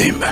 Neredeyim ben?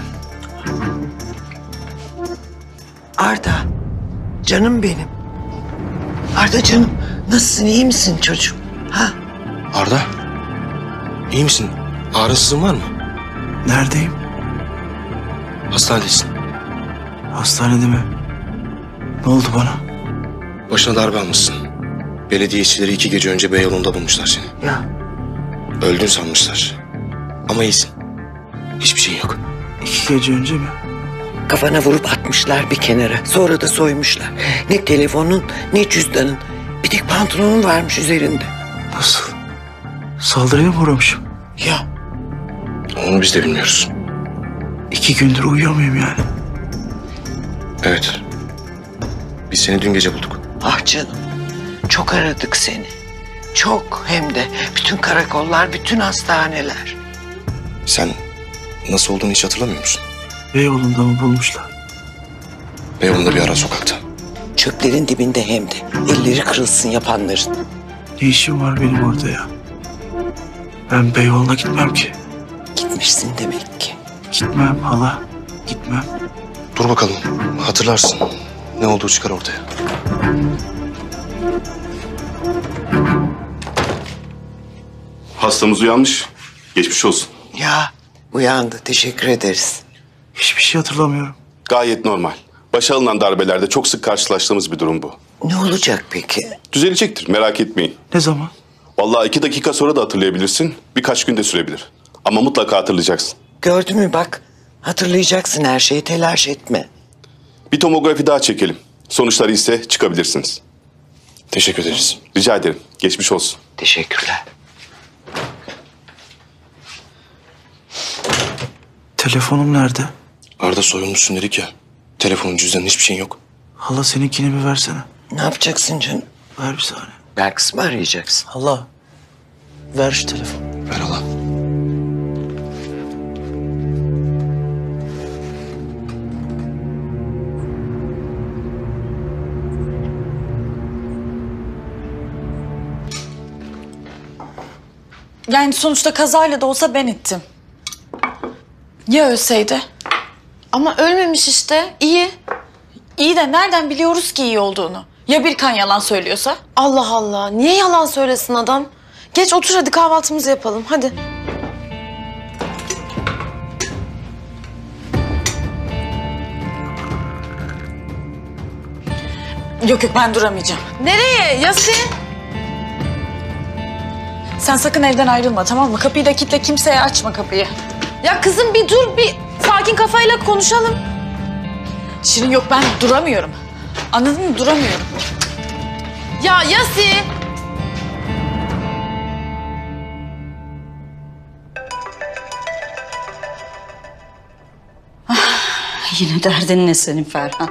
Arda, canım benim. Arda canım, nasılsın, iyi misin çocuğum? Ha? Arda, iyi misin? Ağrısızın var mı? Neredeyim? Hastanedesin. Hastanede mi? Ne oldu bana? Başına darbe almışsın. Belediye işçileri 2 gece önce Beyoğlu'nda bulmuşlar seni. Ya, Öldün sanmışlar. Ama iyisin. Hiçbir şeyin yok. 2 gece önce mi? kafana vurup atmışlar bir kenara. Sonra da soymuşlar. Ne telefonun, ne cüzdanın. Bir tek pantolonun varmış üzerinde. Nasıl? Saldırıya mı uğramışım? Ya, Onu biz de bilmiyoruz. 2 gündür uyuyor muyum yani? Evet. Biz seni dün gece bulduk. ah canım. Çok aradık seni. Çok, hem de bütün karakollar, bütün hastaneler. Sen nasıl olduğunu hiç hatırlamıyor musun? Beyoğlu'nda mı bulmuşlar? Beyoğlu'nda bir ara sokakta. Çöplerin dibinde hem de. Elleri kırılsın yapanların. Ne işim var benim orada ya? Ben Beyoğlu'na gitmem ki. Gitmişsin demek ki. Gitmem hala. Gitmem. Dur bakalım. Hatırlarsın. Ne olduğu çıkar ortaya. Hastamız uyanmış. Geçmiş olsun. Ya, uyandı. Teşekkür ederiz. Hiçbir şey hatırlamıyorum. Gayet normal. Başa alınan darbelerde çok sık karşılaştığımız bir durum bu. Ne olacak peki? Düzelecektir, merak etmeyin. Ne zaman? Vallahi 2 dakika sonra da hatırlayabilirsin. Birkaç günde sürebilir. Ama mutlaka hatırlayacaksın. Gördün mü bak. Hatırlayacaksın her şeyi, telaş etme. Bir tomografi daha çekelim. Sonuçları ise çıkabilirsiniz. Teşekkür ederiz. Rica ederim. Geçmiş olsun. Teşekkürler. Telefonum nerede? Arda soyulmuşsun dedik ya. Telefonun, cüzdanın, hiçbir şeyin yok. Hala seninkini bir versene. Ne yapacaksın canım? Ver bir saniye. Belkıs mı arayacaksın? Hala. Ver şu telefonu. Ver hala. Yani sonuçta kazayla da olsa ben ettim. Ya ölseydi? Ama ölmemiş işte. İyi. İyi de nereden biliyoruz ki iyi olduğunu? Ya Birkan yalan söylüyorsa? Allah Allah. Niye yalan söylesin adam? Geç otur hadi kahvaltımızı yapalım. Hadi. Yok ben duramayacağım. Nereye Yasin? Sen sakın evden ayrılma, tamam mı? Kapıyı da kilitle, kimseye açma kapıyı. Ya kızım bir dur, bir sakin kafayla konuşalım. Şirin yok, ben duramıyorum. Anladın mı? Duramıyorum. Ya Yasin. Yine derdin ne senin Ferhan?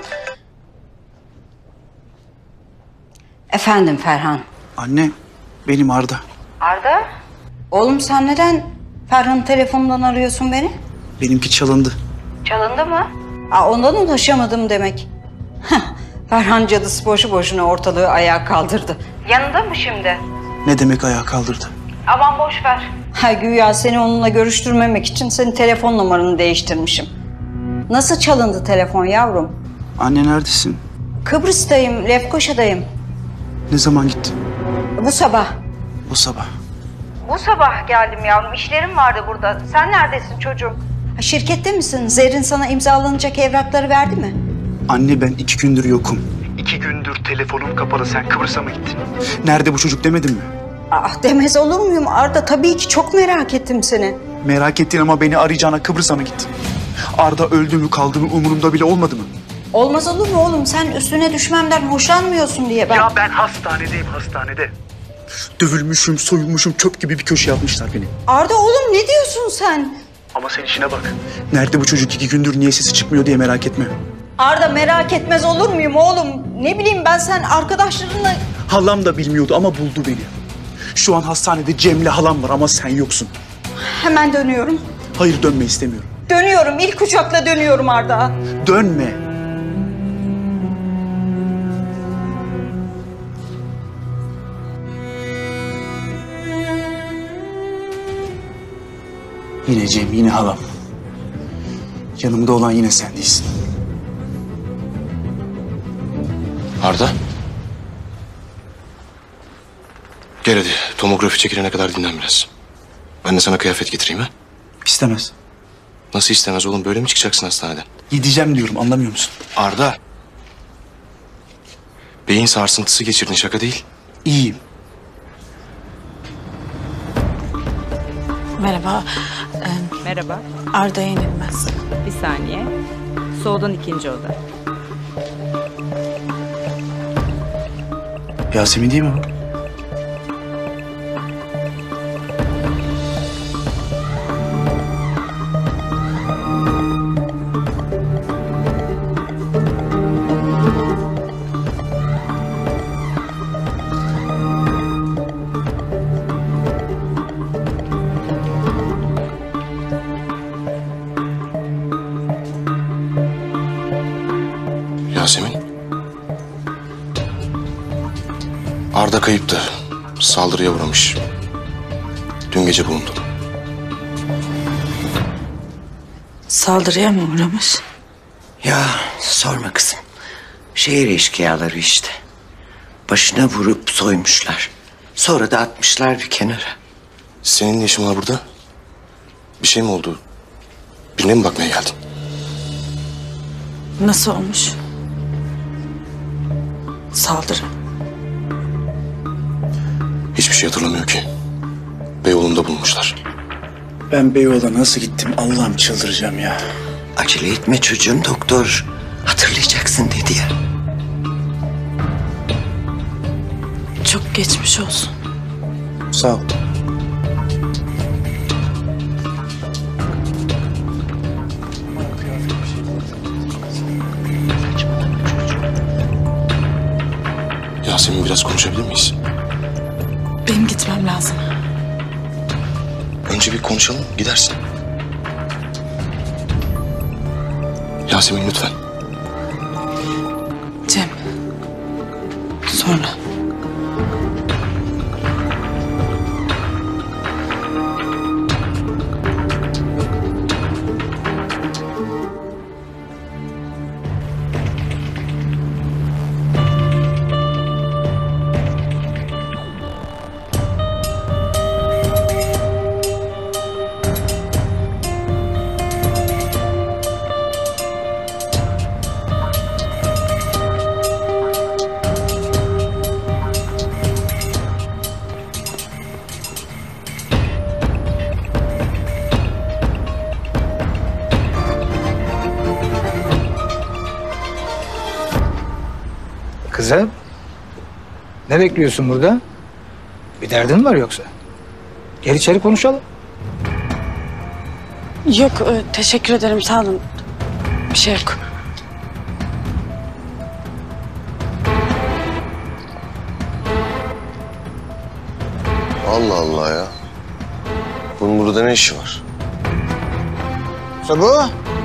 Efendim Ferhan. Anne, benim Arda. Arda? Oğlum sen neden Ferhan'ın telefonundan arıyorsun beni? Benimki çalındı. Çalındı mı? Ondan ulaşamadım demek. Ferhan cadısı boşu boşuna ortalığı ayağa kaldırdı. Yanında mı şimdi? Ne demek ayağa kaldırdı? Aman boş ver. Güya seni onunla görüştürmemek için senin telefon numaranı değiştirmişim. Nasıl çalındı telefon yavrum? Anne neredesin? Kıbrıs'tayım, Lefkoşa'dayım. Ne zaman gittin? Bu sabah. Bu sabah. Bu sabah geldim yavrum. İşlerim vardı burada. Sen neredesin çocuğum? Şirkette misin? Zerrin sana imzalanacak evrakları verdi mi? Anne ben 2 gündür yokum. 2 gündür telefonum kapalı. Sen Kıbrıs'a mı gittin? Nerede bu çocuk demedin mi? Demez olur muyum Arda? Tabii ki çok merak ettim seni. Merak ettin ama beni arayacağına Kıbrıs'a mı gittin? Arda öldü mü kaldı mı umurumda bile olmadı mı? Olmaz olur mu oğlum? Sen üstüne düşmemden hoşlanmıyorsun diye ben... Ya ben hastanedeyim, hastanede. Dövülmüşüm, soyulmuşum, çöp gibi bir köşeye atmışlar beni. Arda oğlum ne diyorsun sen? Ama sen işine bak. Nerede bu çocuk 2 gündür niye sesi çıkmıyor diye merak etme. Arda merak etmez olur muyum oğlum? Ne bileyim ben sen arkadaşlarınla... Halam da bilmiyordu ama buldu beni. Şu an hastanede Cem'le halam var ama sen yoksun. Hemen dönüyorum. Hayır dönme istemiyorum. Dönüyorum. İlk uçakla dönüyorum Arda. Dönme. Yine Cem, yine halam. Yanımda olan yine sen değilsin. Arda. Gel hadi. Tomografi çekilene kadar dinlen biraz. Ben de sana kıyafet getireyim ha. İstemez. Nasıl istemez oğlum? Böyle mi çıkacaksın hastaneden? Gideceğim diyorum, anlamıyor musun? Arda. Beyin sarsıntısı geçirdin, şaka değil. İyiyim. Merhaba. Merhaba. Arda Yenilmez. Bir saniye. Soldan ikinci oda. Yasemin değil mi bu? Yasemin. Arda kayıptı. Saldırıya uğramış. Dün gece bulundu. Saldırıya mı uğramış? Ya sorma kızım. Şehir eşkıyaları işte. Başına vurup soymuşlar. Sonra da atmışlar bir kenara. Senin ne işin var burada? Bir şey mi oldu? Birine mi bakmaya geldin? Nasıl olmuş? Saldırı. Hiçbir şey hatırlamıyor ki. Beyoğlu'nda bulmuşlar. Ben Beyoğlu'na nasıl gittim? Allah'ım çıldıracağım ya. Acele etme çocuğum, doktor hatırlayacaksın dedi ya. Çok geçmiş olsun. Sağ ol. Yasemin, biraz konuşabilir miyiz? Benim gitmem lazım. Önce bir konuşalım, gidersin. Yasemin lütfen. Cem. Sonra. Kızım, ne bekliyorsun burada? Bir derdin mi var yoksa? Gel içeri konuşalım. Yok, teşekkür ederim. Sağ olun. Bir şey yok. Allah Allah ya. Bunun burada ne işi var? Sabu,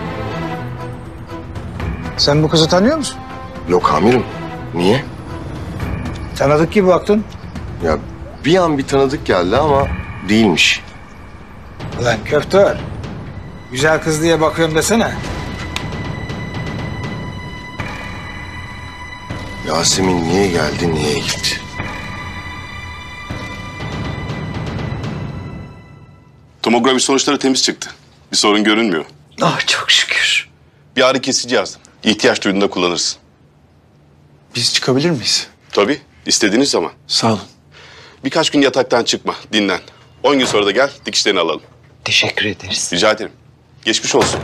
sen bu kızı tanıyor musun? Yok amirim. Niye? Tanıdık gibi baktın. Ya bir an bir tanıdık geldi ama değilmiş. Ulan köftör, güzel kız diye bakıyorum desene. Yasemin niye geldi, niye gitti? Tomografi sonuçları temiz çıktı. Bir sorun görünmüyor. Oh çok şükür. Bir ağrı kesici yazdım. İhtiyaç duyduğunda kullanırsın. Biz çıkabilir miyiz? Tabii, istediğiniz zaman. Sağ olun. Birkaç gün yataktan çıkma, dinlen. 10 gün sonra da gel, dikişlerini alalım. Teşekkür ederiz. Rica ederim. Geçmiş olsun.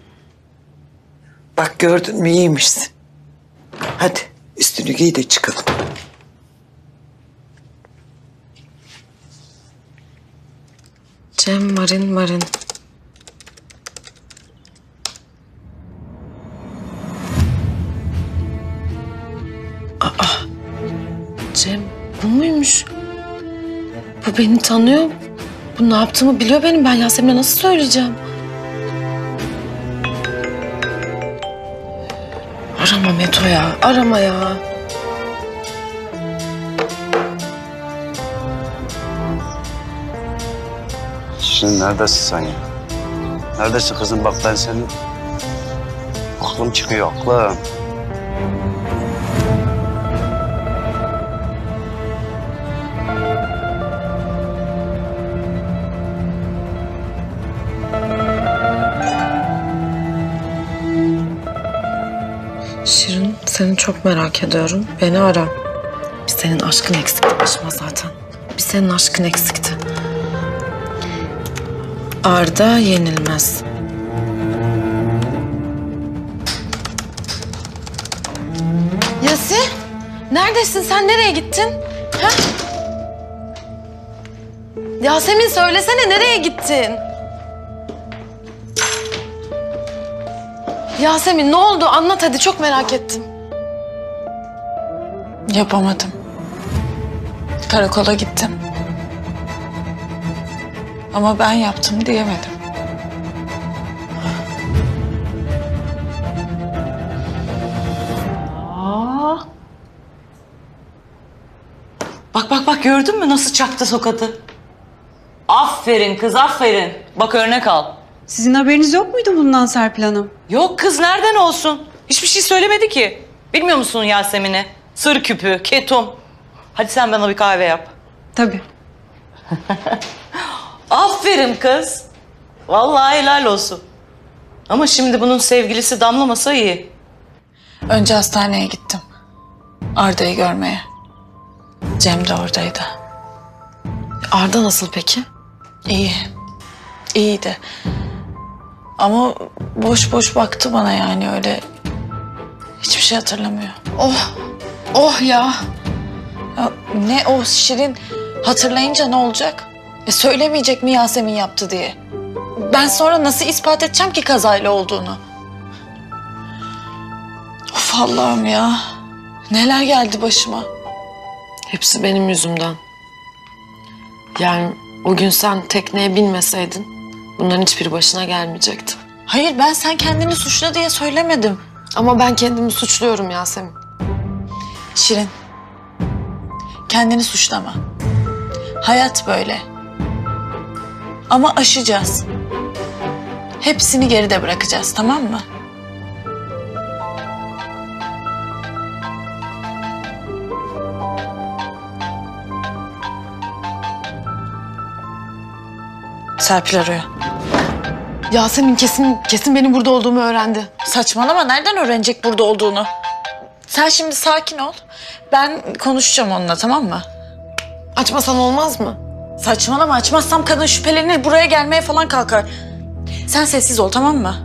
Bak gördün mü, iyiymişsin. Hadi üstünü giy de çıkalım. Cem Marin. Cem bu muymuş? Bu beni tanıyor. Bu ne yaptığımı biliyor benim. Ben Yasemin'e nasıl söyleyeceğim? Arama Meto ya. Arama ya. Şimdi neredesin sen ya? Neredesin kızım? Bak ben seni Aklım çıkıyor, aklım. Şirin, seni çok merak ediyorum. Beni ara. Bir senin aşkın eksikti başıma zaten. Bir senin aşkın eksikti. Arda yenilmez. Yasin, neredesin? Sen nereye gittin? Ha? Yasemin söylesene, nereye gittin? Yasemin ne oldu? Anlat hadi, çok merak ettim. Yapamadım. Karakola gittim. Ama ben yaptım diyemedim. Bak bak bak, gördün mü nasıl çaktı tokadı? Aferin kız, aferin. Bak örnek al. Sizin haberiniz yok muydu bundan Serpil Hanım? Yok kız, nereden olsun? Hiçbir şey söylemedi ki. Bilmiyor musun Yasemin'i? Sır küpü, ketum. Hadi sen bana bir kahve yap. Tabii. Aferin kız. Vallahi helal olsun. Ama şimdi bunun sevgilisi damlamasa iyi. Önce hastaneye gittim. Arda'yı görmeye. Cem de oradaydı. Arda nasıl peki? İyi. İyiydi. Ama boş boş baktı bana, yani öyle hiçbir şey hatırlamıyor. Oh, oh ya. Ya ne o Şirin, hatırlayınca ne olacak? Söylemeyecek mi Yasemin yaptı diye? Ben sonra nasıl ispat edeceğim ki kazayla olduğunu? Of Allah'ım ya. Neler geldi başıma. Hepsi benim yüzümden. Yani o gün sen tekneye binmeseydin bunların hiçbiri başına gelmeyecekti. Hayır, ben sen kendini suçla diye söylemedim. Ama ben kendimi suçluyorum Yasemin. Şirin, kendini suçlama. Hayat böyle. Ama aşacağız. Hepsini geride bırakacağız, tamam mı? Serpil arıyor. Yasemin kesin benim burada olduğumu öğrendi. Saçmalama, nereden öğrenecek burada olduğunu? Sen şimdi sakin ol. Ben konuşacağım onunla, tamam mı? Açmasan olmaz mı? Saçmalama, açmazsam kadın şüphelenir, buraya gelmeye falan kalkar. Sen sessiz ol, tamam mı?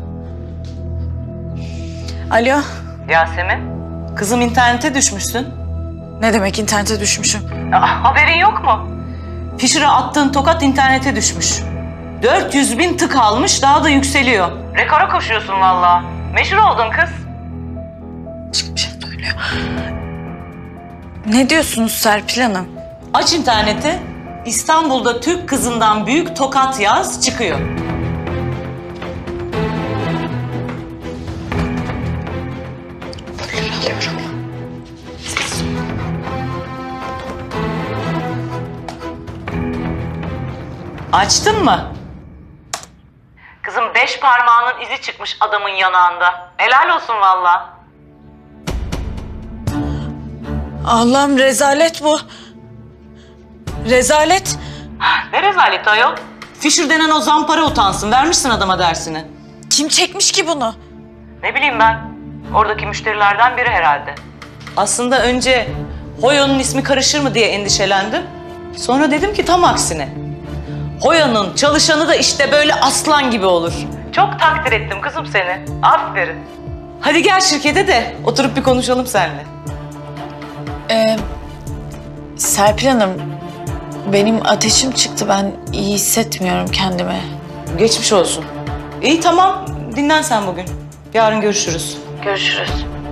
Alo. Yasemin, kızım internete düşmüşsün. Ne demek internete düşmüşüm? Haberin yok mu? Fisher'a attığın tokat internete düşmüş. 400.000 tık almış, daha da yükseliyor. Rekora koşuyorsun vallahi. Meşhur oldun kız. Çık bir şey söylüyor. Ne diyorsunuz Serpil Hanım? Aç interneti. İstanbul'da Türk kızından büyük tokat yaz, çıkıyor. Açtın mı? Kızım 5 parmağının izi çıkmış adamın yanağında. Helal olsun vallahi. Allah'ım, rezalet bu. Rezalet. Ne rezaleti ayol? Fisher denen o zampara utansın. Vermişsin adama dersini. Kim çekmiş ki bunu? Ne bileyim ben. Oradaki müşterilerden biri herhalde. Aslında önce Hoya'nın ismi karışır mı diye endişelendim. Sonra dedim ki tam aksine. Hoya'nın çalışanı da işte böyle aslan gibi olur. Çok takdir ettim kızım seni. Aferin. Hadi gel şirkete de oturup bir konuşalım seninle. Serpil Hanım, benim ateşim çıktı. Ben iyi hissetmiyorum kendimi. Geçmiş olsun. İyi tamam. Dinlen sen bugün. Yarın görüşürüz. Görüşürüz.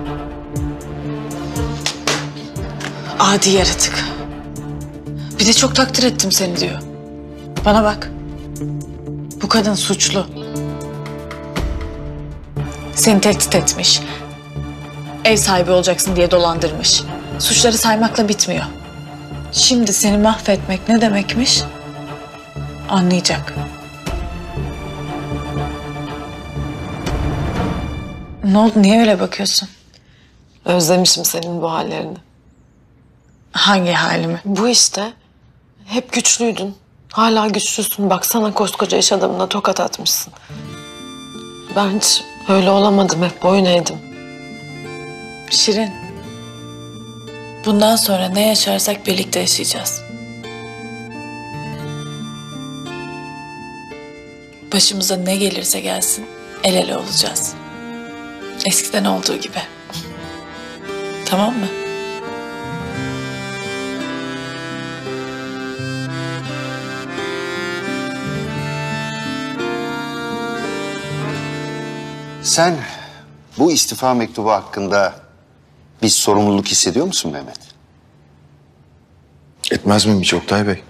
Adi yaratık. Bir de çok takdir ettim seni diyor. Bana bak. Bu kadın suçlu. Seni tehdit etmiş. Ev sahibi olacaksın diye dolandırmış. Suçları saymakla bitmiyor. Şimdi seni mahvetmek ne demekmiş? Anlayacak. Ne oldu? Niye öyle bakıyorsun? Özlemişim senin bu hallerini. Hangi halimi? Bu işte. Hep güçlüydün. Hala güçlüsün. Baksana koskoca iş adamına tokat atmışsın. Ben hiç öyle olamadım. Hep boyun eğdim. Şirin. Bundan sonra ne yaşarsak birlikte yaşayacağız. Başımıza ne gelirse gelsin el ele olacağız. Eskiden olduğu gibi. Tamam mı? Sen bu istifa mektubu hakkında bir sorumluluk hissediyor musun Mehmet? Etmez miyim hiç Oktay Bey?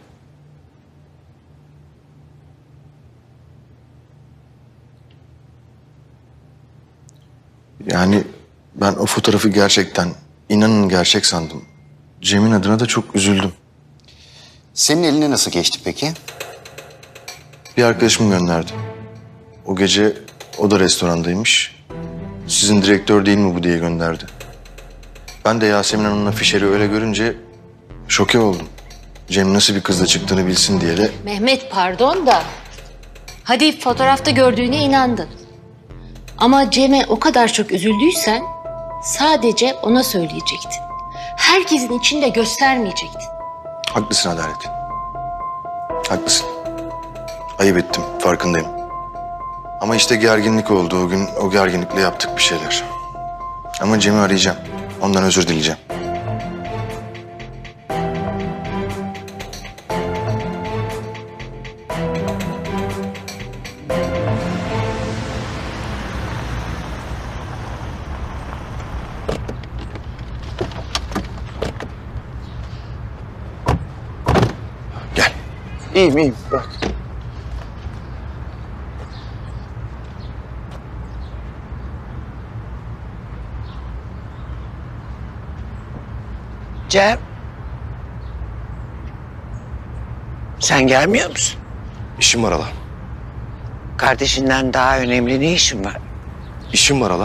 Yani ben o fotoğrafı gerçekten, inanın gerçek sandım. Cem'in adına da çok üzüldüm. Senin eline nasıl geçti peki? Bir arkadaşım gönderdi. O gece o da restorandaymış. Sizin direktör değil mi bu diye gönderdi. Ben de Yasemin Hanım'la Fişer'i öyle görünce şoke oldum. Cem nasıl bir kızla çıktığını bilsin diye de... Mehmet pardon da. Hadi fotoğrafta gördüğüne inandın. Ama Cem'e o kadar çok üzüldüysen sadece ona söyleyecektin. Herkesin içinde göstermeyecektin. Haklısın Adalet. Haklısın. Ayıp ettim, farkındayım. Ama işte gerginlik oldu o gün. O gerginlikle yaptık bir şeyler. Ama Cem'i arayacağım. Ondan özür dileyeceğim. Gel. İyiyim iyiyim bırak. Cem. Sen gelmiyor musun? İşim var hala. Kardeşinden daha önemli ne işin var? İşim var hala.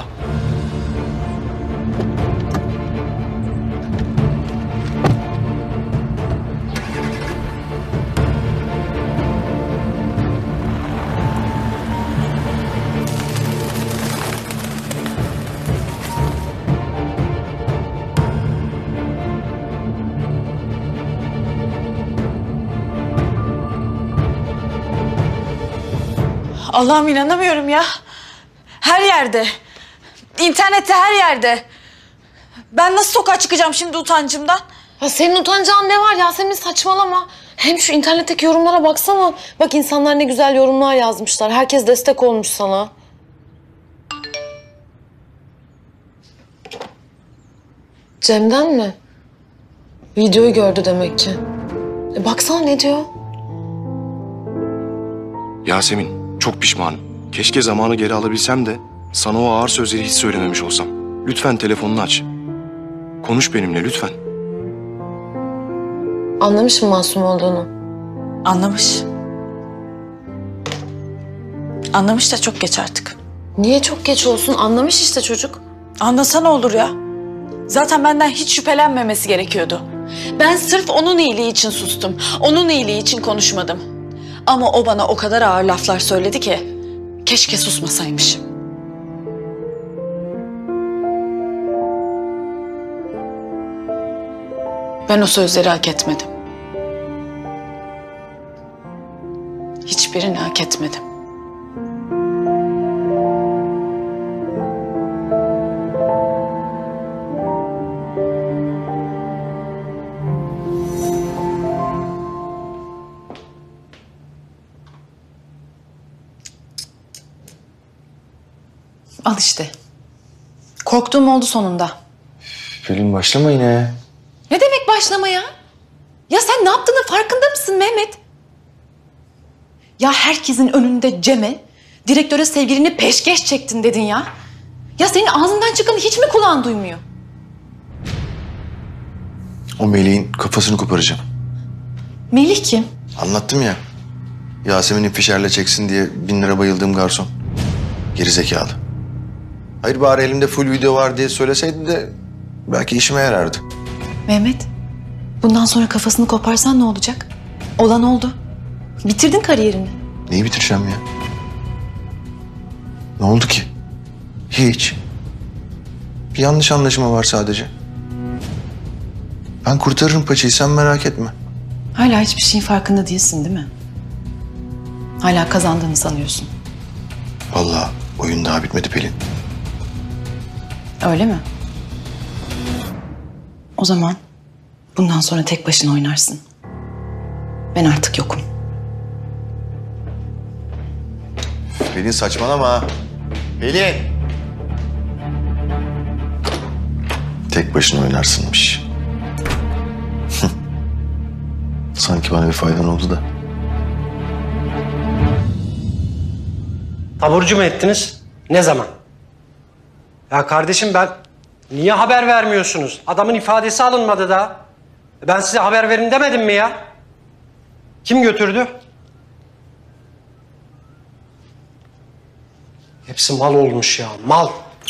Allah'ım inanamıyorum ya. Her yerde. İnternette her yerde. Ben nasıl sokağa çıkacağım şimdi utancımdan? Ya senin utanacağın ne var Yasemin, saçmalama. Hem şu internetteki yorumlara baksana. Bak insanlar ne güzel yorumlar yazmışlar. Herkes destek olmuş sana. Cem'den mi? Videoyu gördü demek ki. Baksana ne diyor? Yasemin, çok pişmanım. Keşke zamanı geri alabilsem de sana o ağır sözleri hiç söylememiş olsam. Lütfen telefonunu aç. Konuş benimle lütfen. Anlamış mı masum olduğunu? Anlamış. Anlamış da çok geç artık. Niye çok geç olsun? Anlamış işte çocuk. Anlasa ne olur ya? Zaten benden hiç şüphelenmemesi gerekiyordu. Ben sırf onun iyiliği için sustum. Onun iyiliği için konuşmadım. Ama o bana o kadar ağır laflar söyledi ki keşke susmasaymışım. Ben o sözleri hak etmedim. Hiçbirini hak etmedim. Al işte. Korktuğum oldu sonunda. Pelin başlama yine. Ne demek başlama ya? Ya sen ne yaptığının farkında mısın Mehmet? Ya herkesin önünde Cem'e, direktöre sevgilini peşkeş çektin dedin ya. Ya senin ağzından çıkanı hiç mi kulağın duymuyor? O Melih'in kafasını koparacağım. Melih kim? Anlattım ya. Yasemin'in Fişer'le çeksin diye 1000 lira bayıldığım garson. Geri zekalı. Hayır bari elimde full video var diye söyleseydi de belki işime yarardı. Mehmet, bundan sonra kafasını koparsan ne olacak? Olan oldu. Bitirdin kariyerini. Neyi bitireceğim ya? Ne oldu ki? Hiç. Bir yanlış anlaşılma var sadece. Ben kurtarırım paçayı, sen merak etme. Hala hiçbir şeyin farkında değilsin değil mi? Hala kazandığını sanıyorsun. Vallahi oyun daha bitmedi Pelin. Öyle mi? O zaman bundan sonra tek başına oynarsın. Ben artık yokum. Pelin saçmalama ha. Pelin! Tek başına oynarsınmış. Sanki bana bir faydan oldu da. Taburcu mu ettiniz? Ne zaman? Ya kardeşim niye haber vermiyorsunuz? Adamın ifadesi alınmadı daha. Ben size haber verin demedim mi ya? Kim götürdü? Hepsi mal olmuş ya, mal.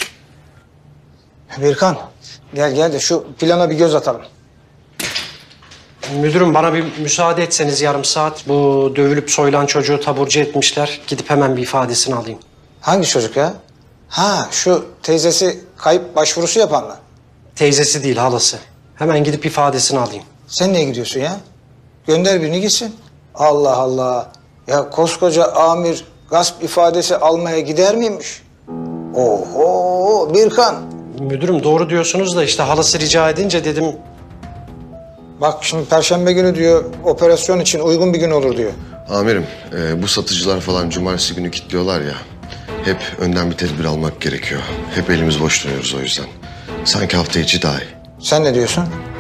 Birkan gel de şu plana bir göz atalım. Müdürüm bana bir müsaade etseniz yarım saat. Bu dövülüp soyulan çocuğu taburcu etmişler. Gidip hemen bir ifadesini alayım. Hangi çocuk ya? Ha şu teyzesi kayıp başvurusu yapan mı? Teyzesi değil, halası. Hemen gidip ifadesini alayım. Sen niye gidiyorsun ya? Gönder birini gitsin. Allah Allah. Ya koskoca amir gasp ifadesi almaya gider miymiş? Oho Birkan. Müdürüm doğru diyorsunuz da işte halası rica edince dedim. Bak şimdi Perşembe günü diyor, operasyon için uygun bir gün olur diyor. Amirim, bu satıcılar falan cumartesi günü kilitliyorlar ya. Hep önden bir tedbir almak gerekiyor. Hep elimiz boş duruyoruz o yüzden. Sanki hafta içi daha iyi. Sen ne diyorsun?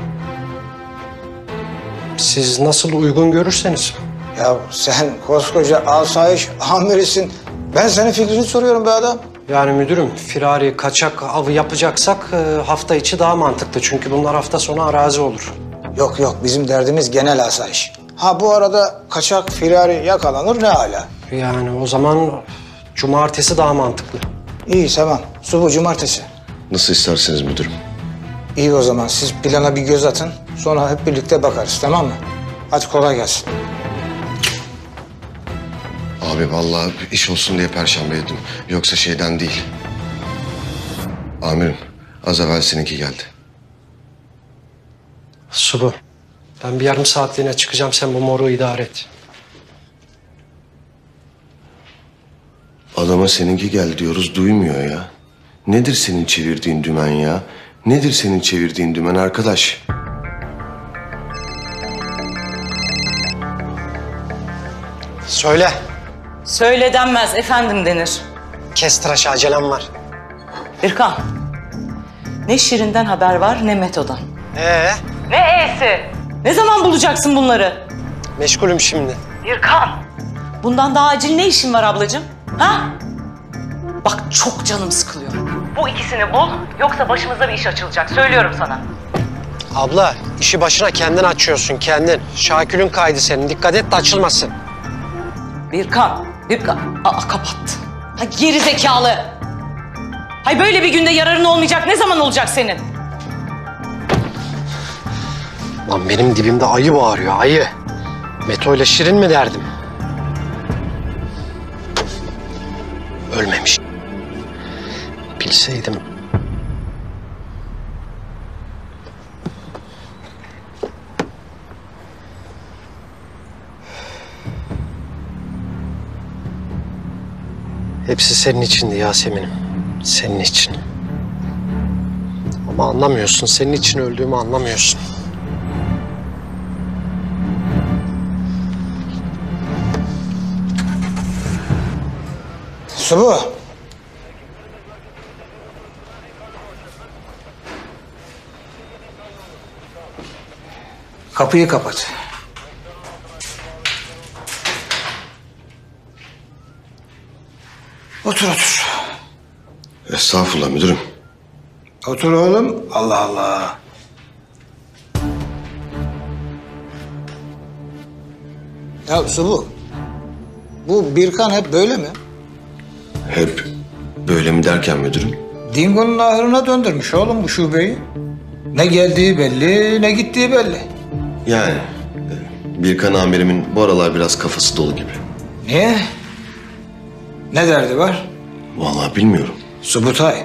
Siz nasıl uygun görürseniz. Ya sen koskoca asayiş amirisin. Ben senin fikrini soruyorum be adam. Yani müdürüm, firari, kaçak avı yapacaksak hafta içi daha mantıklı. Çünkü bunlar hafta sonu arazi olur. Yok bizim derdimiz genel asayiş. Ha bu arada kaçak firari yakalanır ne hala? Yani o zaman cumartesi daha mantıklı. İyi tamam. Subu cumartesi. Nasıl isterseniz müdürüm. İyi o zaman siz plana bir göz atın. Sonra hep birlikte bakarız tamam mı? Hadi kolay gelsin. Abi vallahi iş olsun diye Perşembe yedim. Yoksa şeyden değil. Amirim, az evvel seninki geldi. Subu, ben bir yarım saatliğine çıkacağım. Sen bu moru idare et. Adama seninki geldi diyoruz, duymuyor ya. Nedir senin çevirdiğin dümen ya? Nedir senin çevirdiğin dümen arkadaş? Söyle. Söyle denmez, efendim denir. Kes tıraş, acelem var. Birkan, ne Şirin'den haber var ne Meto'dan. Ne e'si? Ne zaman bulacaksın bunları? Meşgulüm şimdi. Birkan, bundan daha acil ne işin var ablacığım? Ha? Bak çok canım sıkılıyor. Bu ikisini bul, yoksa başımıza bir iş açılacak. Söylüyorum sana. Abla, işi başına kendin açıyorsun, kendin. Şakül'ün kaydı senin. Dikkat et de açılmasın. Birkan. Aa kapattı. Ha geri zekalı. Hay böyle bir günde yararın olmayacak. Ne zaman olacak senin? Lan benim dibimde ayı bağırıyor, ayı. Meto ile Şirin mi derdim? Ölmemiş. Bilseydim. Hepsi senin içindi Yasemin'im. Senin için. Ama anlamıyorsun. Senin için öldüğümü anlamıyorsun. Subu. Kapıyı kapat. Otur. Estağfurullah müdürüm. Otur oğlum. Allah Allah. Ya Subu. Bu Birkan hep böyle mi? Hep böyle mi derken müdürüm? Dingo'nun ahırına döndürmüş oğlum bu şubeyi. Ne geldiği belli, ne gittiği belli. Yani Birkan amirimin bu aralar biraz kafası dolu gibi. Niye? Ne derdi var? Vallahi bilmiyorum. Subutay.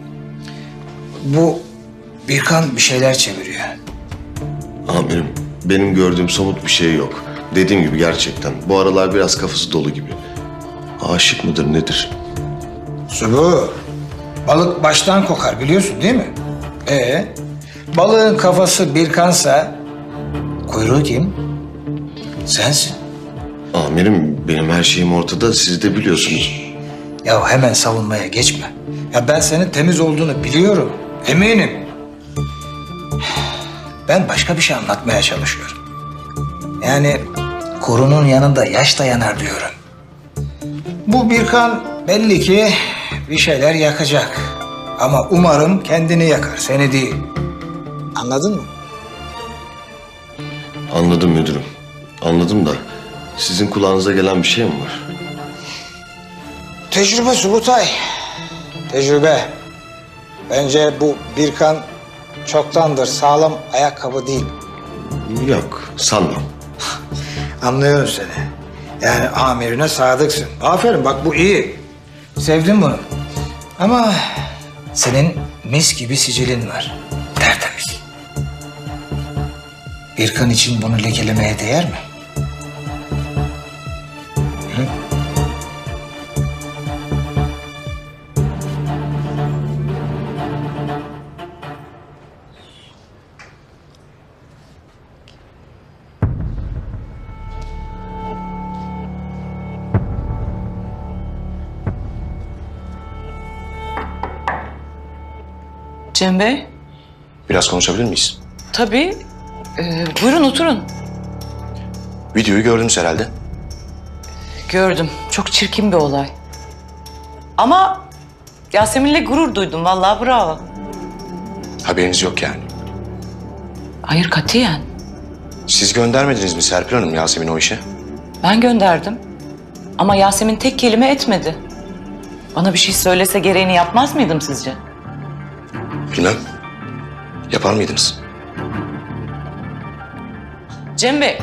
Bu Birkan bir şeyler çeviriyor. Amirim, benim gördüğüm somut bir şey yok. Dediğim gibi gerçekten bu aralar biraz kafası dolu gibi. Aşık mıdır nedir? Subu, balık baştan kokar biliyorsun değil mi? Balığın kafası Birkan'sa kuyruğu kim? Sensin. Amirim benim her şeyim ortada, siz de biliyorsunuz. Ya hemen savunmaya geçme. Ya ben senin temiz olduğunu biliyorum, eminim. Ben başka bir şey anlatmaya çalışıyorum. Yani kurunun yanında yaş da yanar diyorum. Bu Birkan belli ki bir şeyler yakacak. Ama umarım kendini yakar, seni değil. Anladın mı? Anladım müdürüm. Anladım da sizin kulağınıza gelen bir şey mi var? Tecrübe Subutay. Tecrübe. Bence bu Birkan çoktandır sağlam ayakkabı değil. Yok, sanmam. Anlıyorum seni. Yani amirine sadıksın. Aferin bak bu iyi. Sevdim bunu. Ama senin mis gibi sicilin var. Tertemiz. Birkan için bunu lekelemeye değer mi? Hı? Cem Bey, Biraz konuşabilir miyiz? tabii. Buyurun oturun. Videoyu gördünüz herhalde. Gördüm. Çok çirkin bir olay. Ama Yasemin'le gurur duydum. Vallahi bravo. Haberiniz yok yani. Hayır katiyen. Siz göndermediniz mi Serpil Hanım Yasemin'i o işe? Ben gönderdim. Ama Yasemin tek kelime etmedi. Bana bir şey söylese gereğini yapmaz mıydım sizce? Bilmem. Yapar mıydınız? Cem Bey.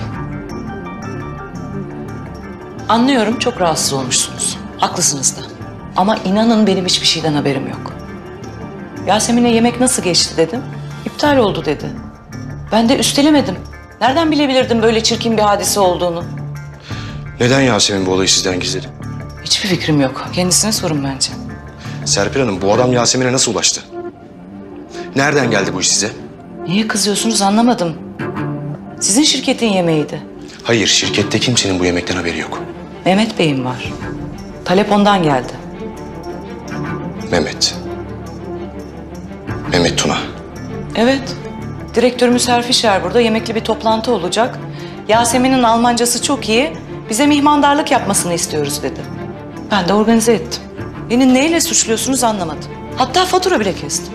Anlıyorum çok rahatsız olmuşsunuz. Haklısınız da. Ama inanın benim hiçbir şeyden haberim yok. Yasemin'e yemek nasıl geçti dedim. İptal oldu dedi. Ben de üstelemedim. Nereden bilebilirdim böyle çirkin bir hadise olduğunu? Neden Yasemin bu olayı sizden gizledi? Hiçbir fikrim yok. Kendisine sorun bence. Serpil Hanım bu adam Yasemin'e nasıl ulaştı? Nereden geldi bu iş size? Niye kızıyorsunuz anlamadım. Sizin şirketin yemeğiydi. Hayır, şirkette kimsenin bu yemekten haberi yok. Mehmet Bey'im var. Talep ondan geldi. Mehmet. Mehmet Tuna. Evet. Direktörümüz Herfişer burada. Yemekli bir toplantı olacak. Yasemin'in Almancası çok iyi. Bize mihmandarlık yapmasını istiyoruz dedi. Ben de organize ettim. Beni neyle suçluyorsunuz anlamadım. Hatta fatura bile kestim.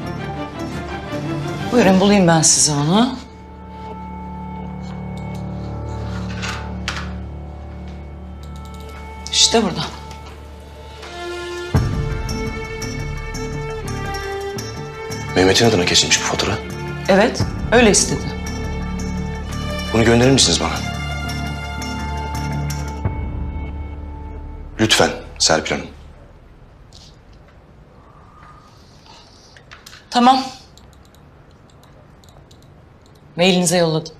Buyurun bulayım ben size onu. İşte burada. Mehmet'in adına kesilmiş bu fatura. Evet, öyle istedi. Bunu gönderir misiniz bana? Lütfen Serpil Hanım. Tamam. Mailinize yolladım.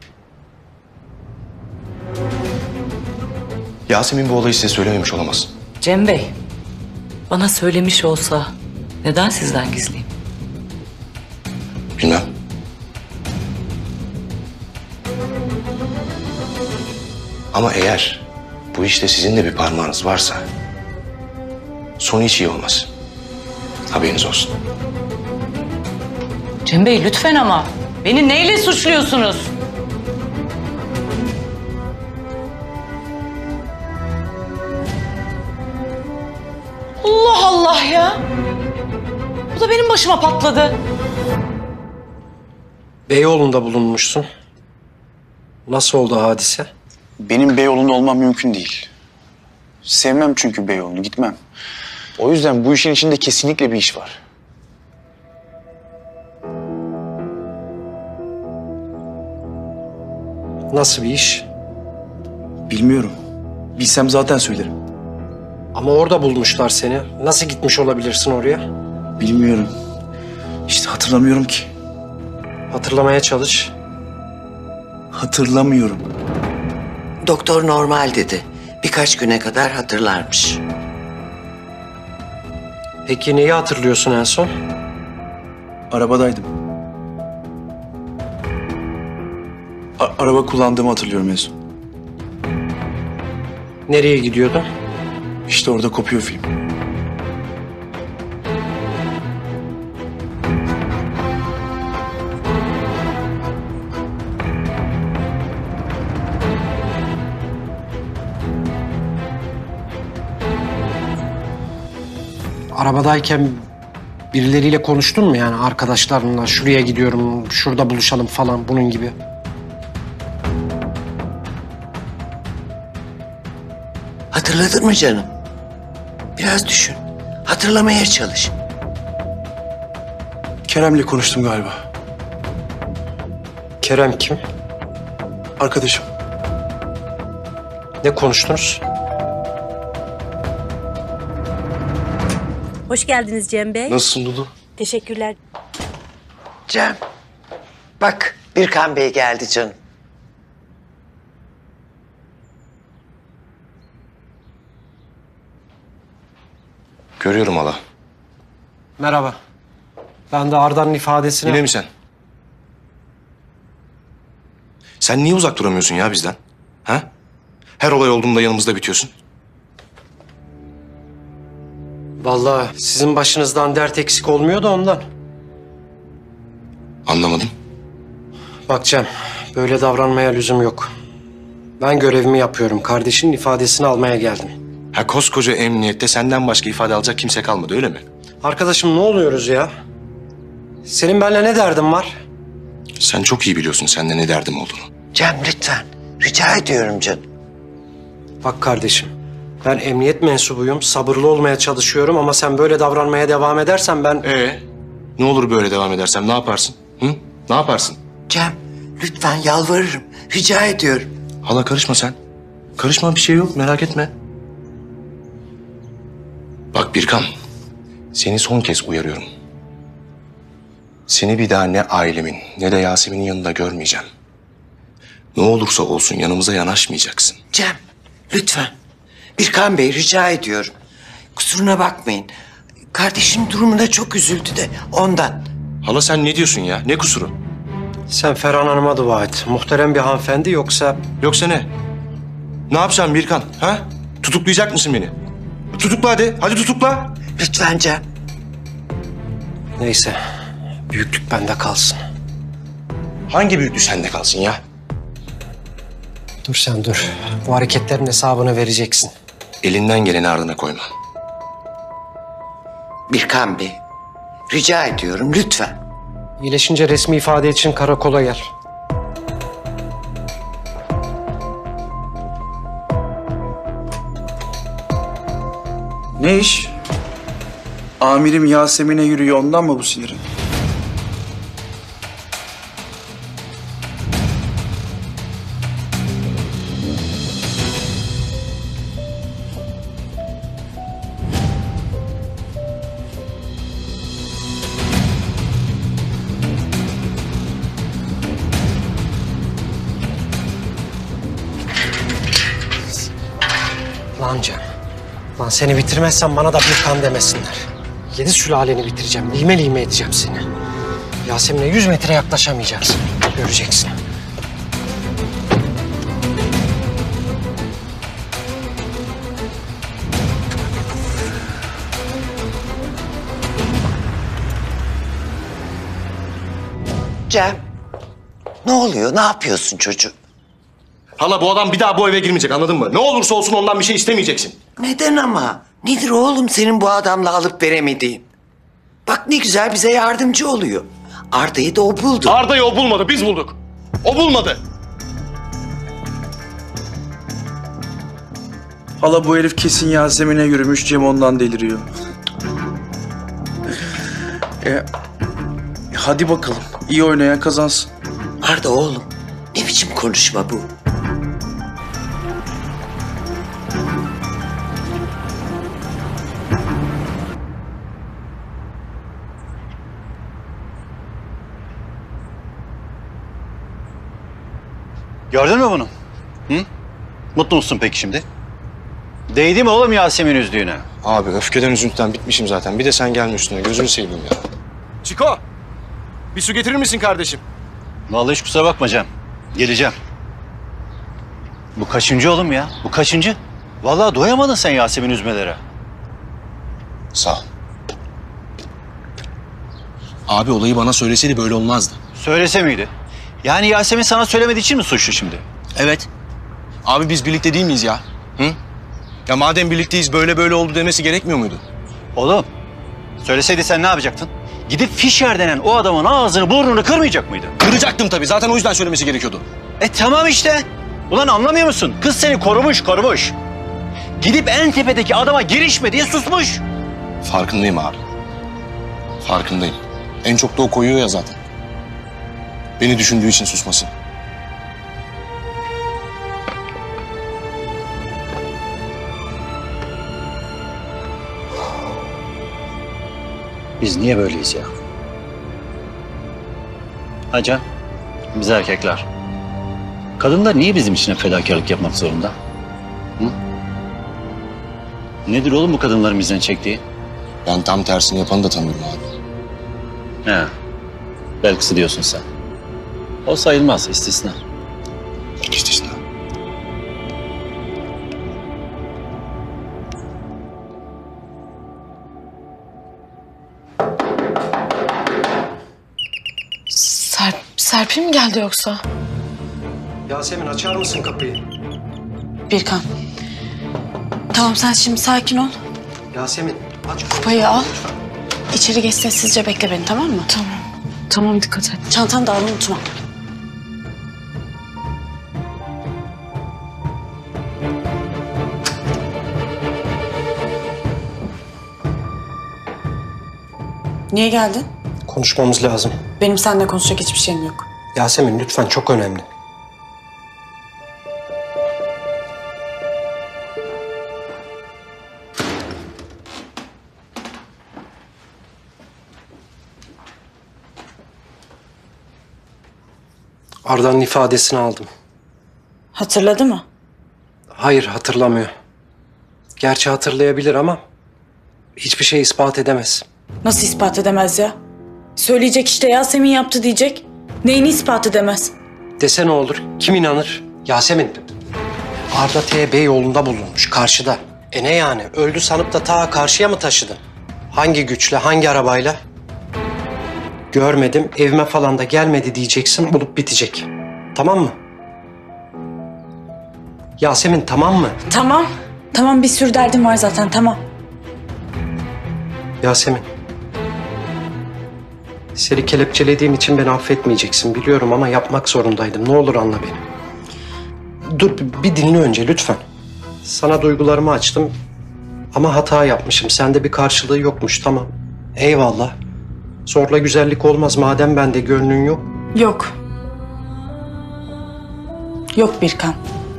Yasemin bu olayı size söylememiş olamaz. Cem Bey, bana söylemiş olsa neden sizden gizleyeyim? Bilmem. Ama eğer bu işte sizin de bir parmağınız varsa sonu hiç iyi olmaz. Haberiniz olsun. Cem Bey lütfen ama. Beni neyle suçluyorsunuz? Allah Allah ya. Bu da benim başıma patladı. Beyoğlu'nda bulunmuşsun. Nasıl oldu hadise? Benim Beyoğlu'nda olmam mümkün değil. Sevmem çünkü Beyoğlu'nu, gitmem. O yüzden bu işin içinde kesinlikle bir iş var. Nasıl bir iş? Bilmiyorum. Bilsem zaten söylerim. Ama orada bulmuşlar seni. Nasıl gitmiş olabilirsin oraya? Bilmiyorum. İşte hatırlamıyorum ki. Hatırlamaya çalış. Hatırlamıyorum. Doktor normal dedi. Birkaç güne kadar hatırlarmış. Peki neyi hatırlıyorsun en son? Arabadaydım. Araba kullandığımı hatırlıyorum en son. Nereye gidiyordun? İşte orada kopuyor film. Arabadayken birileriyle konuştun mu yani arkadaşlarınla? Şuraya gidiyorum, şurada buluşalım falan bunun gibi. Hatırladın mı canım? Biraz düşün. Hatırlamaya çalış. Kerem'le konuştum galiba. Kerem kim? Arkadaşım. Ne konuştunuz? Hoş geldiniz Cem Bey. Nasılsın Dudu? Teşekkürler. Cem, bak Birkan Bey geldi canım. Görüyorum hala. Merhaba. Ben de Arda'nın ifadesini... Yine mi sen? Sen niye uzak duramıyorsun ya bizden? Ha? Her olay olduğunda yanımızda bitiyorsun. Vallahi sizin başınızdan dert eksik olmuyor da ondan. Anlamadım. Bak Cem, böyle davranmaya lüzum yok. Ben görevimi yapıyorum. Kardeşinin ifadesini almaya geldim. Ha koskoca emniyette senden başka ifade alacak kimse kalmadı öyle mi? Arkadaşım ne oluyoruz ya? Senin benimle ne derdin var? Sen çok iyi biliyorsun sende ne derdim olduğunu. Cem lütfen. Rica ediyorum canım. Bak kardeşim, ben emniyet mensubuyum. Sabırlı olmaya çalışıyorum ama sen böyle davranmaya devam edersen ben... Ne olur böyle devam edersem ne yaparsın? Hı? Ne yaparsın? Cem, lütfen yalvarırım. Rica ediyorum. Hala karışma sen. Karışma bir şey yok merak etme. Bak Birkan, seni son kez uyarıyorum. Seni bir daha ne ailemin ne de Yasemin'in yanında görmeyeceğim. Ne olursa olsun yanımıza yanaşmayacaksın. Cem, lütfen. Birkan Bey rica ediyorum. Kusuruna bakmayın. Kardeşim durumuna çok üzüldü de ondan. Hala sen ne diyorsun ya? Ne kusuru? Sen Ferhan Hanım'a dua et. Muhterem bir hanımefendi yoksa... Yoksa ne? Ne yapacaksın Birkan? Ha? Tutuklayacak mısın beni? Tutukla hadi. Hadi tutukla. Lütfen Cem. Neyse. Büyüklük bende kalsın. Hangi büyüklük sende kalsın ya? Dur sen dur. Bu hareketlerin hesabını vereceksin. Elinden geleni ardına koyma. Birkan Bey, rica ediyorum lütfen. İyileşince resmi ifade için karakola gel. Ne iş? Amirim Yasemin'e yürüyor ondan mı bu sinirin? Lan Cem. Lan seni bitirmezsen bana da Birkan demesinler. 7 sülaleni bitireceğim. Lime lime edeceğim seni. Yasemin'e 100 metre yaklaşamayacaksın. Göreceksin. Cem, ne oluyor? Ne yapıyorsun çocuğum? Hala bu adam bir daha bu eve girmeyecek anladın mı? Ne olursa olsun ondan bir şey istemeyeceksin. Neden ama? Nedir oğlum senin bu adamla alıp veremediğin? Bak ne güzel bize yardımcı oluyor. Arda'yı da o buldu. Arda'yı o bulmadı, biz bulduk. O bulmadı. Hala bu herif kesin Yasemin'e yürümüş, Cem ondan deliriyor. Hadi bakalım. İyi oynayan kazansın. Arda oğlum, ne biçim konuşma bu? Gördün mü bunu? Hı? Mutlu musun peki şimdi? Değdi mi oğlum Yasemin üzdüğüne? Abi öfkeden üzüntüden bitmişim zaten. Bir de sen gelme üstüne. Gözünü seveyim ya. Çiko! Bir su getirir misin kardeşim? Vallahi hiç kusura bakma Cem. Geleceğim. Bu kaçıncı oğlum ya? Bu kaçıncı? Vallahi doyamadın sen Yasemin üzmelere. Sağ ol. Abi olayı bana söyleseydi böyle olmazdı. Söylese miydi? Yani Yasemin sana söylemediği için mi suçlu şimdi? Evet. Abi biz birlikte değil miyiz ya? Hı? Ya madem birlikteyiz böyle oldu demesi gerekmiyor muydu? Oğlum, söyleseydi sen ne yapacaktın? Gidip Fischer denen o adamın ağzını burnunu kırmayacak mıydın? Kıracaktım tabii. Zaten o yüzden söylemesi gerekiyordu. Tamam işte. Ulan anlamıyor musun? Kız seni korumuş. Gidip en tepedeki adama girişme diye susmuş. Farkındayım abi. Farkındayım. En çok da o koyuyor ya zaten. Beni düşündüğü için susması. Biz niye böyleyiz ya? Haca, biz erkekler. Kadınlar niye bizim için fedakarlık yapmak zorunda? Hı? Nedir oğlum bu kadınların bizden çektiği? Ben tam tersini yapanı da tanıyorum abi. He. Belkıs'ı diyorsun sen. O sayılmaz, istisna. İstisna. Serpil mi geldi yoksa? Yasemin açar mısın kapıyı? Birkan. Tamam sen şimdi sakin ol. Yasemin aç. Kupayı al. İçeri geç sessizce bekle beni tamam mı? Tamam. Tamam dikkat et. Çantanı da al unutma. Niye geldin? Konuşmamız lazım. Benim seninle konuşacak hiçbir şeyim yok. Yasemin lütfen çok önemli. Arda'nın ifadesini aldım. Hatırladı mı? Hayır hatırlamıyor. Gerçi hatırlayabilir ama hiçbir şey ispat edemez. Nasıl ispat edemez ya? Söyleyecek işte Yasemin yaptı diyecek. Neyini ispat edemez? Dese ne olur? Kim inanır? Yasemin, Arda T. Beyoğlu'nda bulunmuş, karşıda. Ne yani? Öldü sanıp da ta karşıya mı taşıdın? Hangi güçle, hangi arabayla? Görmedim, evime falan da gelmedi diyeceksin, bulup bitecek. Tamam mı? Yasemin, tamam mı? Tamam. Tamam bir sürü derdim var zaten tamam. Yasemin. Seni kelepçelediğim için beni affetmeyeceksin biliyorum ama yapmak zorundaydım. Ne olur anla beni. Dur bir dinle önce lütfen. Sana duygularımı açtım ama hata yapmışım. Sende bir karşılığı yokmuş tamam. Eyvallah. Zorla güzellik olmaz madem bende gönlün yok. Yok. Yok Birkan.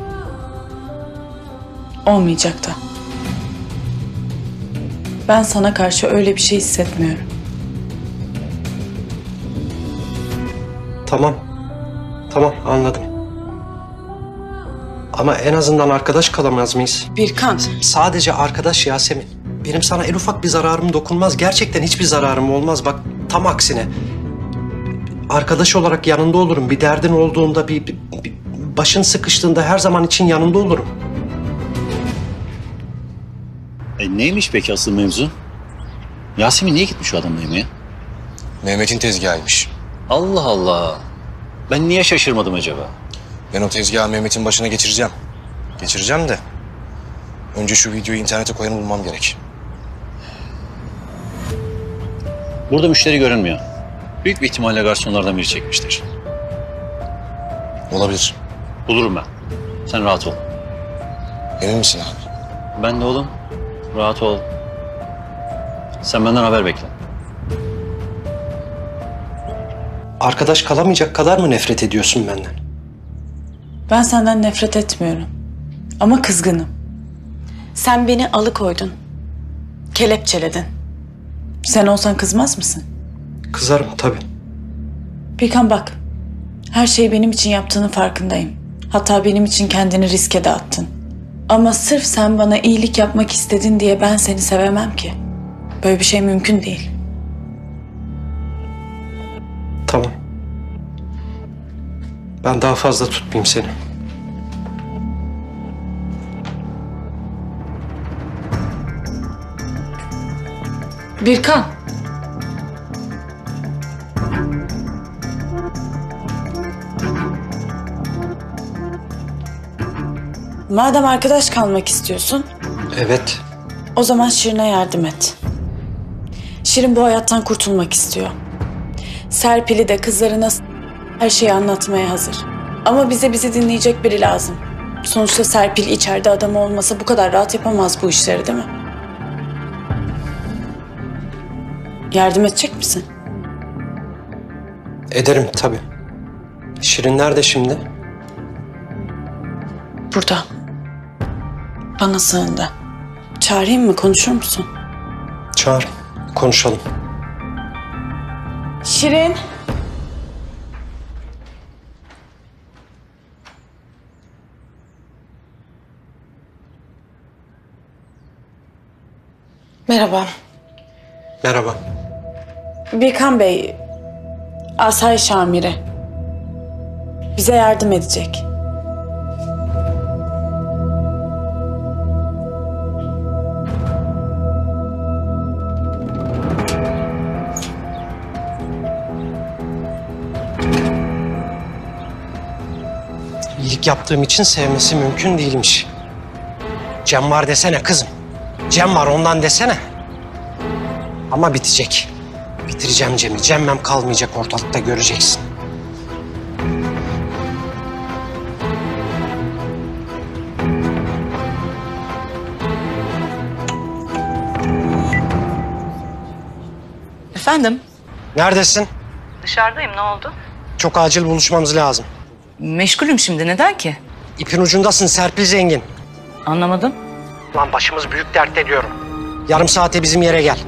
Olmayacak da. Ben sana karşı öyle bir şey hissetmiyorum. Tamam. Tamam anladım. Ama en azından arkadaş kalamaz mıyız? Birkan. Sadece arkadaş Yasemin. Benim sana en ufak bir zararım dokunmaz. Gerçekten hiçbir zararım olmaz. Bak tam aksine. Arkadaş olarak yanında olurum. Bir derdin olduğunda, bir başın sıkıştığında her zaman için yanında olurum. Neymiş peki asıl mevzu? Yasemin niye gitmiş o adamla yemeğe? Mehmet'in tezgahıymış. Allah Allah. Ben niye şaşırmadım acaba? Ben o tezgahı Mehmet'in başına geçireceğim. Geçireceğim de önce şu videoyu internete koyanı bulmam gerek. Burada müşteri görünmüyor. Büyük bir ihtimalle garsonlardan biri çekmiştir. Olabilir. Bulurum ben. Sen rahat ol. Emin misin abi? Ben de oğlum. Rahat ol. Sen benden haber bekle. Arkadaş kalamayacak kadar mı nefret ediyorsun benden? Ben senden nefret etmiyorum. Ama kızgınım. Sen beni alıkoydun. Kelepçeledin. Sen olsan kızmaz mısın? Kızarım tabii. Birkan bak. Her şeyi benim için yaptığının farkındayım. Hatta benim için kendini riske de attın. Ama sırf sen bana iyilik yapmak istedin diye ben seni sevemem ki. Böyle bir şey mümkün değil. Tamam. Ben daha fazla tutmayayım seni. Birkan. Madem arkadaş kalmak istiyorsun, Evet. o zaman Şirin'e yardım et. Şirin bu hayattan kurtulmak istiyor. Serpil'i de kızlarına her şeyi anlatmaya hazır. Ama bizi dinleyecek biri lazım. Sonuçta Serpil içeride adam olmasa bu kadar rahat yapamaz bu işleri, değil mi? Yardım edecek misin? Ederim tabii. Şirin nerede şimdi? Burada. Bana sığındı. Çağırayım mı? Konuşur musun? Çağır. Konuşalım. Şirin. Merhaba. Merhaba. Birkan Bey, asayiş amiri. Bize yardım edecek. İyilik yaptığım için sevmesi mümkün değilmiş. Cem var desene kızım. Cem var ondan desene. Ama bitecek. Bitireceğim Cem'i. Cemmem kalmayacak ortalıkta, göreceksin. Efendim? Neredesin? Dışarıdayım, ne oldu? Çok acil buluşmamız lazım. Meşgulüm şimdi, neden ki? İpin ucundasın Serpil Zengin. Anlamadım. Lan başımız büyük dertte diyorum. Yarım saate bizim yere gel.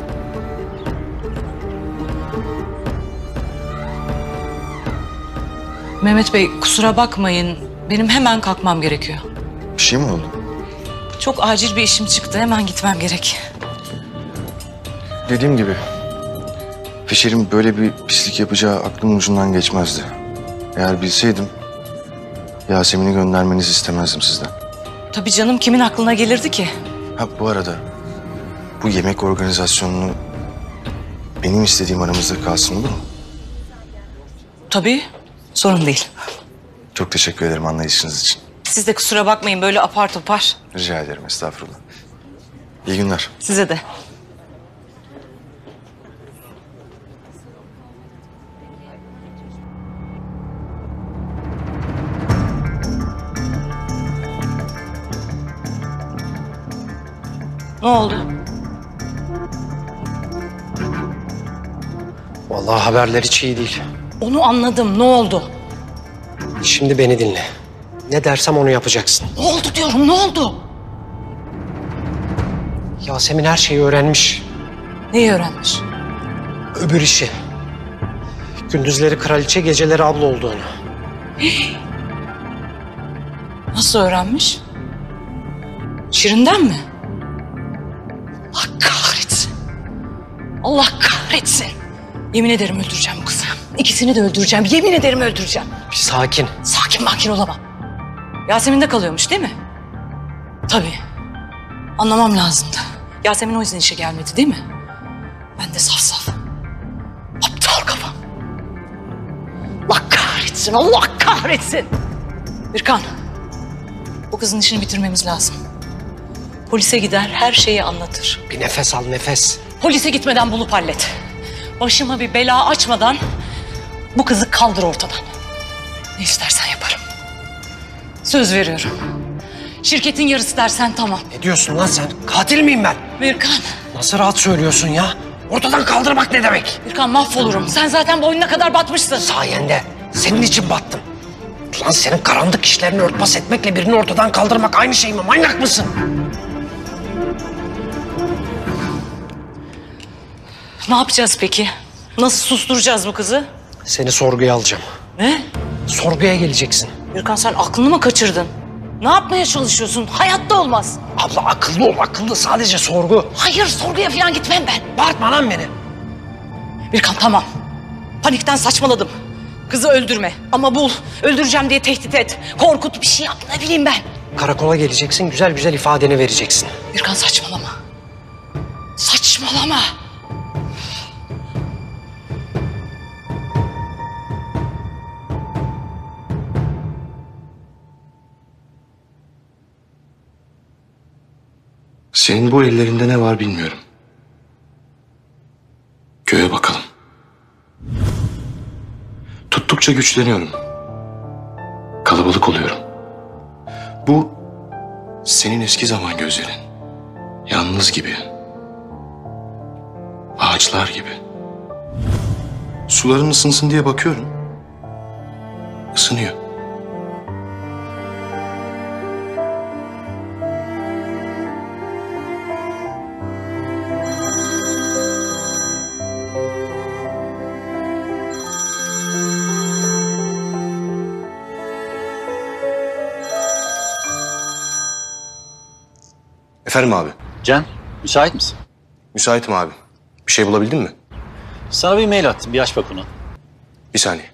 Mehmet Bey, kusura bakmayın. Benim hemen kalkmam gerekiyor. Bir şey mi oldu? Çok acil bir işim çıktı, hemen gitmem gerek. Dediğim gibi Fischer'in böyle bir pislik yapacağı aklımın ucundan geçmezdi. Eğer bilseydim Yasemin'i göndermenizi istemezdim sizden. Tabii canım, kimin aklına gelirdi ki? Ha bu arada bu yemek organizasyonunu benim istediğim aramızda kalsın, olur mu? Tabii, sorun değil. Çok teşekkür ederim anlayışınız için. Siz de kusura bakmayın böyle apar topar. Rica ederim, estağfurullah. İyi günler. Size de. Ne oldu? Vallahi haberler hiç iyi değil. Onu anladım. Ne oldu? Şimdi beni dinle. Ne dersem onu yapacaksın. Ne oldu diyorum, ne oldu? Yasemin her şeyi öğrenmiş. Neyi öğrenmiş? Öbür işi. Gündüzleri kraliçe, geceleri abla olduğunu. Nasıl öğrenmiş? Şirin'den mi? Allah kahretsin. Allah kahretsin. Yemin ederim öldüreceğim bu kızı. İkisini de öldüreceğim. Yemin ederim öldüreceğim. Bir sakin. Sakin olamam. Yasemin'de kalıyormuş değil mi? Tabii. Anlamam lazımdı. Yasemin o yüzden işe gelmedi değil mi? Ben de saf. Aptal kafam. Allah kahretsin, Allah kahretsin. Birkan, bu kızın işini bitirmemiz lazım. Polise gider, her şeyi anlatır. Bir nefes al, nefes. Polise gitmeden bulup hallet. Başıma bir bela açmadan bu kızı kaldır ortadan. Ne istersen yaparım. Söz veriyorum. Şirketin yarısı dersen tamam. Ne diyorsun lan sen? Katil miyim ben? Birkan. Nasıl rahat söylüyorsun ya? Ortadan kaldırmak ne demek? Birkan mahvolurum. Sen zaten boynuna kadar batmışsın. Sayende. Senin için battım. Lan senin karanlık işlerini örtbas etmekle birini ortadan kaldırmak aynı şey mi? Manyak mısın? Ne yapacağız peki? Nasıl susturacağız bu kızı? Seni sorguya alacağım. Ne? Sorguya geleceksin. Birkan sen aklını mı kaçırdın? Ne yapmaya çalışıyorsun? Hayatta olmaz. Abla akıllı ol, akıllı. Sadece sorgu. Hayır, sorguya falan gitmem ben. Bağırtma lan beni. Birkan tamam. Panikten saçmaladım. Kızı öldürme ama bul. Öldüreceğim diye tehdit et. Korkut, bir şey yap, ne bileyim ben. Karakola geleceksin, güzel güzel ifadeni vereceksin. Birkan saçmalama. Saçmalama. Senin bu ellerinde ne var bilmiyorum. Göğe bakalım. Tuttukça güçleniyorum. Kalabalık oluyorum. Bu senin eski zaman gözlerin. Yalnız gibi. Ağaçlar gibi. Suların ısınsın diye bakıyorum. Isınıyor. Efendim abi. Can, müsait misin? Müsaitim abi. Bir şey bulabildin mi? Sana bir mail attım. Bir aç bak onu. Bir saniye.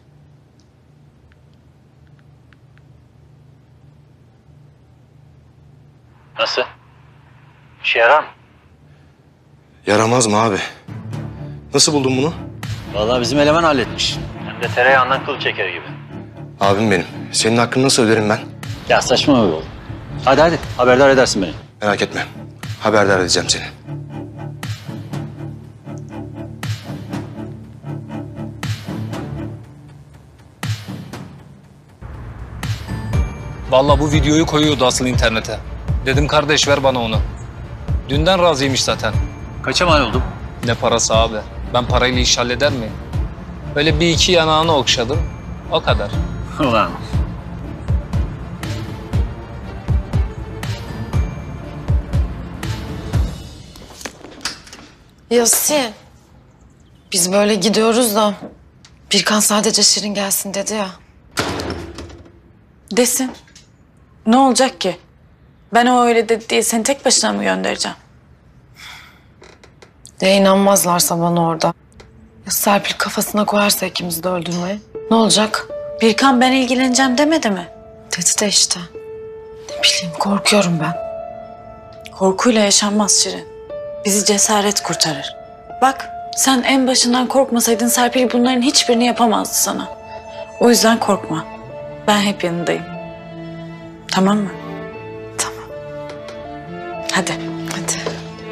Nasıl? İşe yarar mı? Yaramaz mı abi? Nasıl buldun bunu? Vallahi bizim eleman halletmiş. Hem de tereyağından kıl çeker gibi. Abim benim. Senin hakkını nasıl öderim ben? Ya saçma be oğlum. Hadi haberdar edersin beni. Merak etme. Haberdar edeceğim seni. Vallahi bu videoyu koyuyordu asıl internete. Dedim kardeş ver bana onu. Dünden razıymış zaten. Kaça mal oldum? Ne parası abi? Ben parayla iş halleder miyim? Böyle bir iki yanağını okşadım. O kadar. Ulan. Yasin. Biz böyle gidiyoruz da Birkan sadece Şirin gelsin dedi ya. Desin. Ne olacak ki? Ben o öyle dedi diye seni tek başına mı göndereceğim? Ya inanmazlarsa bana orada. Ya Serpil kafasına koyarsa ikimizi de öldürmeye. Ne olacak? Birkan ben ilgileneceğim demedi mi? Dedi de işte. Ne bileyim korkuyorum ben. Korkuyla yaşanmaz Şirin. Bizi cesaret kurtarır. Bak sen en başından korkmasaydın Serpil bunların hiçbirini yapamazdı sana. O yüzden korkma. Ben hep yanındayım. Tamam mı? Tamam. Hadi. Hadi.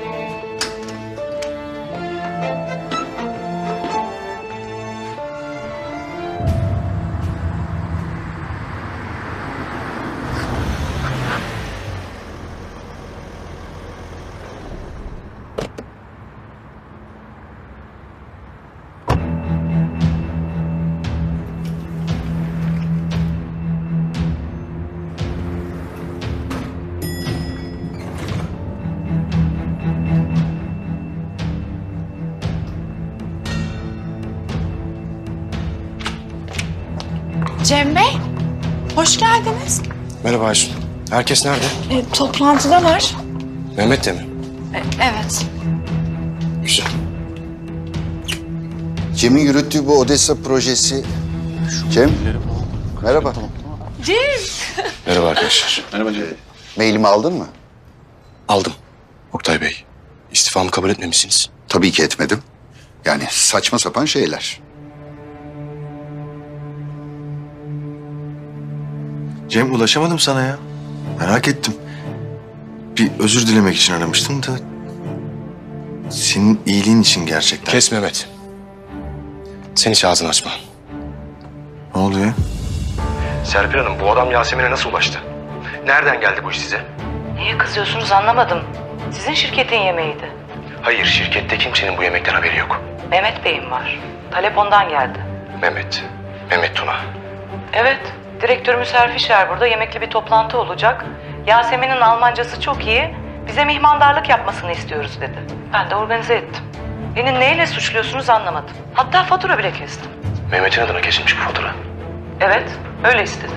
Cem Bey, hoş geldiniz. Merhaba Aysun. Herkes nerede? Toplantıda var. Mehmet de mi? Evet. Güzel. Cem'in yürüttüğü bu Odessa projesi... Cem, merhaba. Cem. Merhaba arkadaşlar. Merhaba Cem. Mailimi aldın mı? Aldım. Oktay Bey, istifamı kabul etmemişsiniz. Tabii ki etmedim. Yani saçma sapan şeyler. Cem ulaşamadım sana ya. Merak ettim. Bir özür dilemek için aramıştım da... Senin iyiliğin için gerçekten. Kes Mehmet. Sen hiç ağzını açma. Ne oluyor? Serpil Hanım, bu adam Yasemin'e nasıl ulaştı? Nereden geldi bu iş size? Niye kızıyorsunuz anlamadım. Sizin şirketin yemeğiydi. Hayır, şirkette kimsenin bu yemekten haberi yok. Mehmet Bey'im var. Talep ondan geldi. Mehmet Tuna. Evet, direktörümüz Herfişer burada. Yemekli bir toplantı olacak. Yasemin'in Almancası çok iyi. Bize mihmandarlık yapmasını istiyoruz dedi. Ben de organize ettim. Beni neyle suçluyorsunuz anlamadım. Hatta fatura bile kestim. Mehmet'in adına kesilmiş bu fatura. Evet, öyle istedi.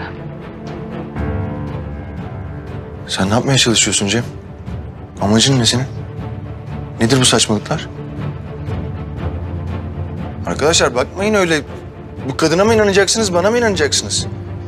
Sen ne yapmaya çalışıyorsun Cem? Amacın ne senin? Nedir bu saçmalıklar? Arkadaşlar bakmayın öyle. Bu kadına mı inanacaksınız, bana mı inanacaksınız?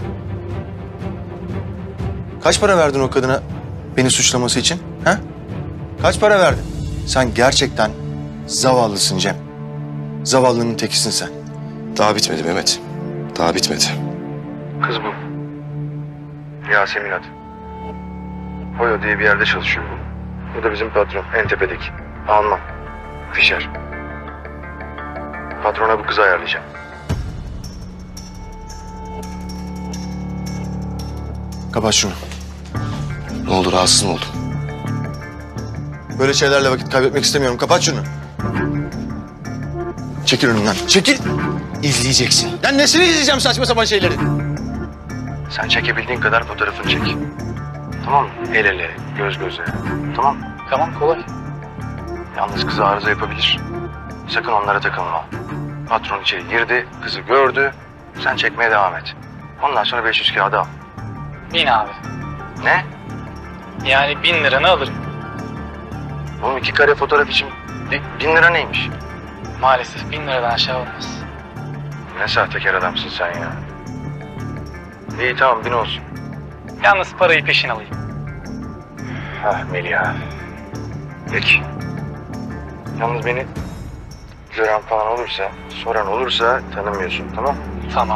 Kaç para verdin o kadına beni suçlaması için? Ha? Kaç para verdin? Sen gerçekten zavallısın Cem. Zavallının tekisin sen. Daha bitmedi Mehmet. Daha bitmedi. Kız bu. Yasemin adı. Hoyo diye bir yerde çalışıyor bu. Bu da bizim patron, en tepedeki. Alman. Fischer. Patrona bu kızı ayarlayacağım. Kapat şunu. Ne oldu, rahatsız mı oldun? Böyle şeylerle vakit kaybetmek istemiyorum. Kapat şunu. Çekil önümden. Çekil. İzleyeceksin. Ben nesini izleyeceğim saçma sapan şeyleri? Sen çekebildiğin kadar fotoğrafını çek. Tamam mı? El ele, göz göze. Tamam. Tamam, kolay. Yalnız kızı arıza yapabilir. Sakın onlara takılma. Patron içeri girdi, kızı gördü. Sen çekmeye devam et. Ondan sonra 500 kağıdı al. 1000 abi. Ne? Yani 1000 liranı alırım. Oğlum 2 kare fotoğraf için 1000 lira neymiş? Maalesef 1000 liradan aşağı olmaz. Ne sahtekar adamsın sen ya. İyi tamam 1000 olsun. Yalnız parayı peşin alayım. Ah Melia. Peki. Yalnız beni gören falan olursa, soran olursa tanımıyorsun, tamam? Tamam.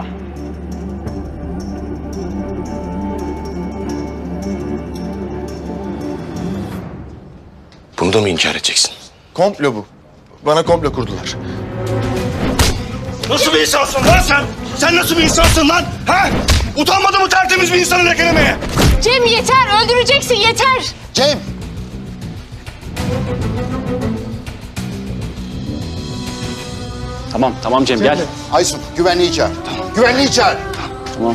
Bunu da mı inkar edeceksin? Komplo bu. Bana komplo kurdular. Nasıl bir insansın lan sen? Sen nasıl bir insansın lan? Ha? Utanmadın mı tertemiz bir insanı lekelemeye? Cem yeter, öldüreceksin yeter. Cem! Tamam Cem gel. Aysun güvenliği çağır. Güvenliği çağır. Tamam.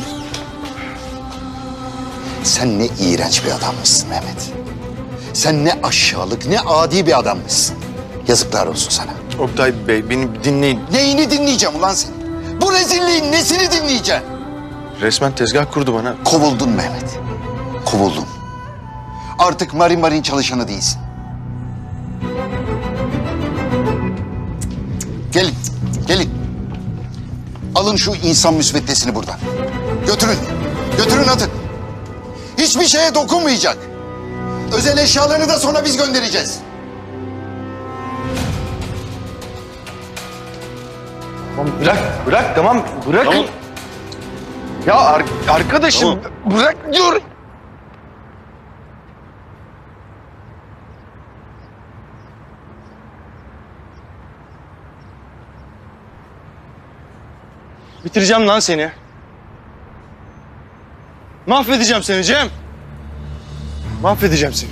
Sen ne iğrenç bir adammışsın Mehmet. Sen ne aşağılık, ne adi bir adammışsın. Yazıklar olsun sana. Oktay Bey beni dinleyin. Neyini dinleyeceğim ulan seni? Bu rezilliğin nesini dinleyeceğim? Resmen tezgah kurdu bana. Kovuldun Mehmet. Kovuldun. Artık marin çalışanı değilsin. Gelin. Alın şu insan müsveddesini buradan. Götürün atın. Hiçbir şeye dokunmayacak. Özel eşyalarını da sonra biz göndereceğiz. Tamam bırak tamam bırak. Tamam. Ya arkadaşım bırak diyor. Bitireceğim lan seni. Mahvedeceğim seni Cem. Mahvedeceğim seni.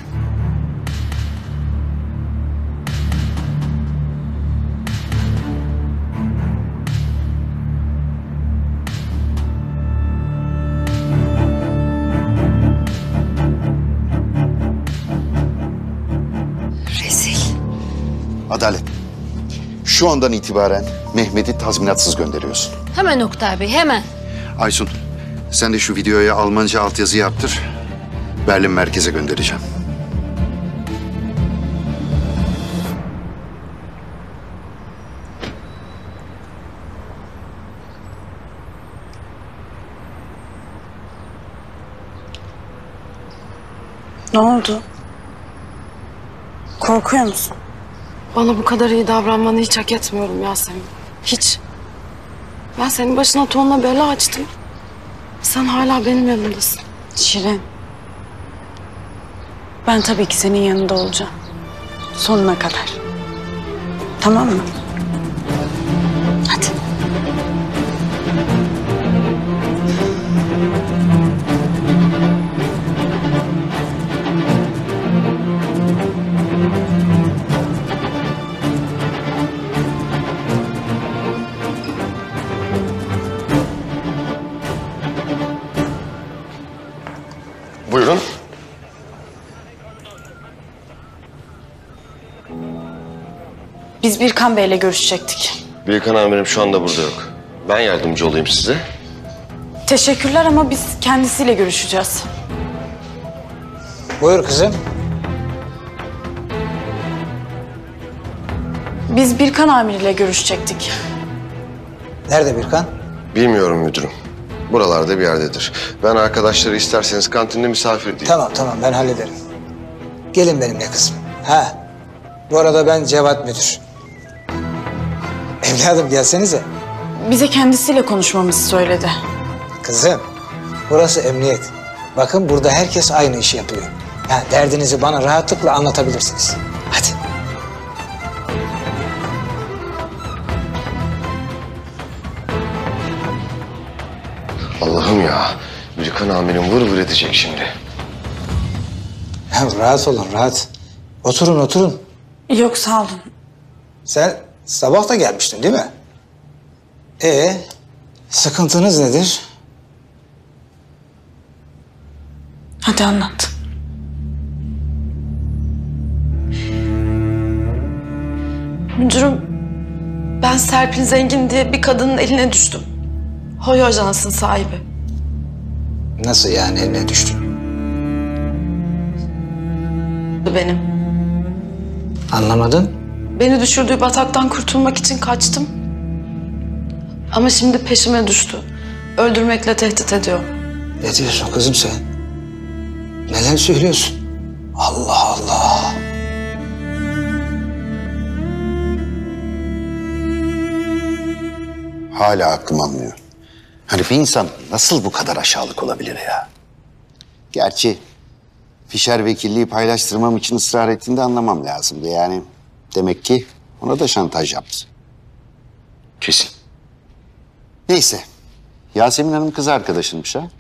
Rezil. Adalet. Şu andan itibaren Mehmet'i tazminatsız gönderiyorsun. Hemen Oktay Bey, hemen. Aysun, sen de şu videoya Almanca altyazı yaptır. Berlin merkeze göndereceğim. Ne oldu? Korkuyor musun? Bana bu kadar iyi davranmanı hiç hak etmiyorum Yasemin. Hiç. Ben senin başına tonla bela açtım. Sen hala benim yanımdasın. Şirin. Ben tabii ki senin yanında olacağım. Sonuna kadar. Tamam mı? Hadi. Biz Birkan Bey'le görüşecektik. Birkan amirim şu anda burada yok. Ben yardımcı olayım size. Teşekkürler ama biz kendisiyle görüşeceğiz. Buyur kızım. Biz Birkan amiriyle görüşecektik. Nerede Birkan? Bilmiyorum müdürüm. Buralarda bir yerdedir. Ben arkadaşları isterseniz kantinde misafir edeyim. Tamam ben hallederim. Gelin benimle kızım. Ha. Bu arada ben Cevat müdür. Evladım gelsenize. Bize kendisiyle konuşmamızı söyledi. Kızım, burası emniyet. Bakın burada herkes aynı işi yapıyor. Yani derdinizi bana rahatlıkla anlatabilirsiniz. Hadi. Allah'ım ya. Birkan amirim vır vır edecek şimdi. Ya rahat olun, rahat. Oturun. Yok sağ olun. Sen sabah da gelmiştin değil mi? Sıkıntınız nedir? Hadi anlat. Müdürüm, ben Serpil Zengin diye bir kadının eline düştüm. Hoyo Ajans'ın sahibi. Nasıl yani eline düştün? Benim. Anlamadın? Beni düşürdüğü bataktan kurtulmak için kaçtım. Ama şimdi peşime düştü. Öldürmekle tehdit ediyor. Ne diyorsun kızım sen? Neler söylüyorsun? Allah Allah. Hala aklım almıyor. Hani bir insan nasıl bu kadar aşağılık olabilir ya? Gerçi Fişer vekilliği paylaştırmam için ısrar ettiğinde anlamam lazımdı. Yani demek ki ona da şantaj yaptı. Kesin. Neyse. Yasemin Hanım kız arkadaşınmış ha.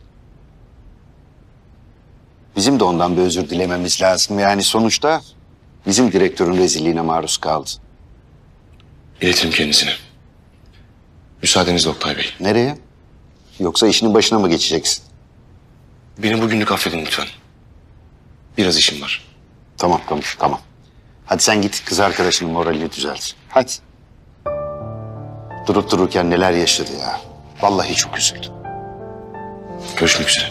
Bizim de ondan bir özür dilememiz lazım. Yani sonuçta bizim direktörün rezilliğine maruz kaldı. İletirim kendisine. Müsaadenizle Oktay Bey. Nereye? Yoksa işinin başına mı geçeceksin? Beni bugünlük affedin lütfen. Biraz işim var. Tamam. Hadi sen git kız arkadaşının moralini düzelt. Hadi. Durup dururken neler yaşadı ya. Vallahi çok üzüldüm. Görüşmek üzere.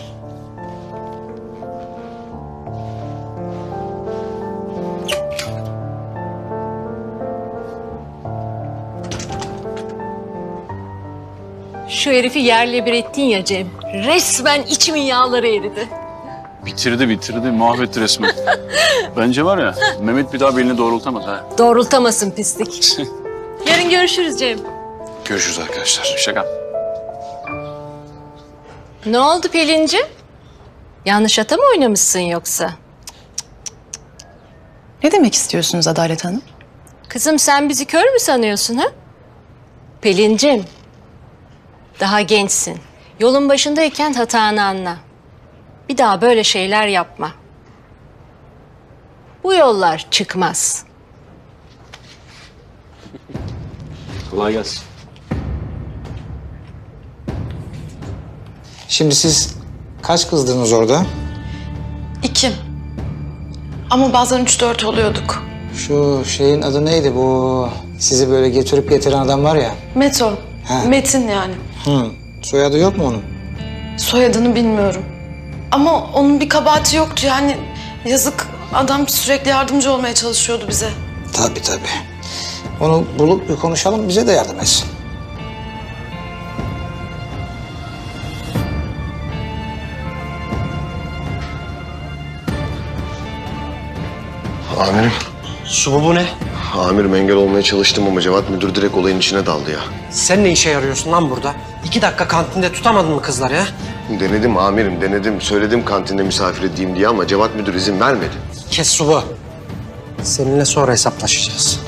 Şu herifi yerle bir ettin ya Cem. Resmen içimin yağları eridi. Bitirdi, mahvetti resmen. Bence var ya, Mehmet bir daha belini doğrultamaz ha. Doğrultamasın pislik. Yarın görüşürüz Cem. Görüşürüz arkadaşlar. Şaka. Ne oldu Pelin'ciğim? Yanlış ata mı oynamışsın yoksa? Ne demek istiyorsunuz Adalet Hanım? Kızım sen bizi kör mü sanıyorsun ha? Pelin'ciğim, daha gençsin. Yolun başındayken hatanı anla. Bir daha böyle şeyler yapma. Bu yollar çıkmaz. Kolay gelsin. Şimdi siz kaç kızdınız orada? 2. Ama bazen 3-4 oluyorduk. Şu şeyin adı neydi bu? Sizi böyle getirip getiren adam var ya. Meto. Ha. Metin yani. Soyadı yok mu onun? Soyadını bilmiyorum. Ama onun bir kabahati yoktu yani. Yazık adam sürekli yardımcı olmaya çalışıyordu bize. Tabii. Onu bulup bir konuşalım, bize de yardım etsin. Amirim. Su bu ne? Amirim engel olmaya çalıştım ama Cevat müdür direkt olayın içine daldı ya. Sen ne işe yarıyorsun lan burada? 2 dakika kantinde tutamadın mı kızları ya? Denedim amirim, denedim. Söyledim kantinde misafir edeyim diye ama Cevat müdür izin vermedi. Kes Subu. Seninle sonra hesaplaşacağız.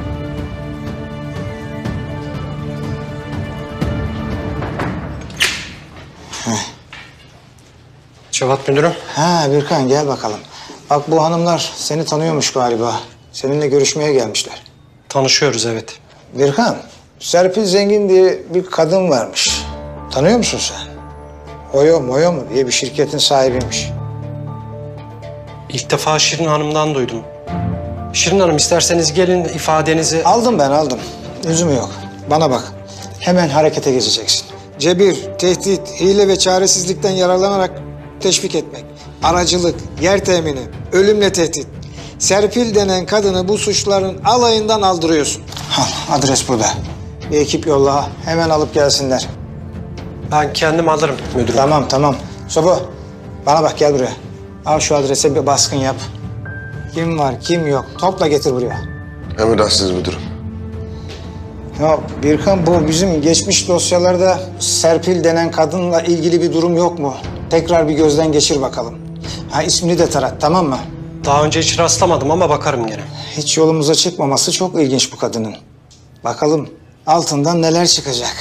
Cevat müdürüm. Ha Birkan gel bakalım. Bak bu hanımlar seni tanıyormuş galiba. Seninle görüşmeye gelmişler. Tanışıyoruz evet. Birkan, Serpil Zengin diye bir kadın varmış. Tanıyor musun sen? Oyo mu diye bir şirketin sahibiymiş. İlk defa Şirin Hanım'dan duydum. Şirin Hanım isterseniz gelin ifadenizi... Aldım ben aldım. Lüzumu yok. Bana bak. Hemen harekete geçeceksin. Cebir, tehdit, hile ve çaresizlikten yararlanarak teşvik etmek. Aracılık, yer temini, ölümle tehdit. Serpil denen kadını bu suçların alayından aldırıyorsun. Al, adres burada. Bir ekip yolla. Hemen alıp gelsinler. Ben kendim alırım müdürüm. Tamam. Sobo, bana bak gel buraya. Al şu adrese bir baskın yap. Kim var, kim yok. Topla getir buraya. Emredersiniz müdürüm. Ya Birkan, bu bizim geçmiş dosyalarda Serpil denen kadınla ilgili bir durum yok mu? Tekrar bir gözden geçir bakalım. Ha, ismini de tarat, tamam mı? Daha önce hiç rastlamadım ama bakarım gene. Hiç yolumuza çıkmaması çok ilginç bu kadının. Bakalım altından neler çıkacak.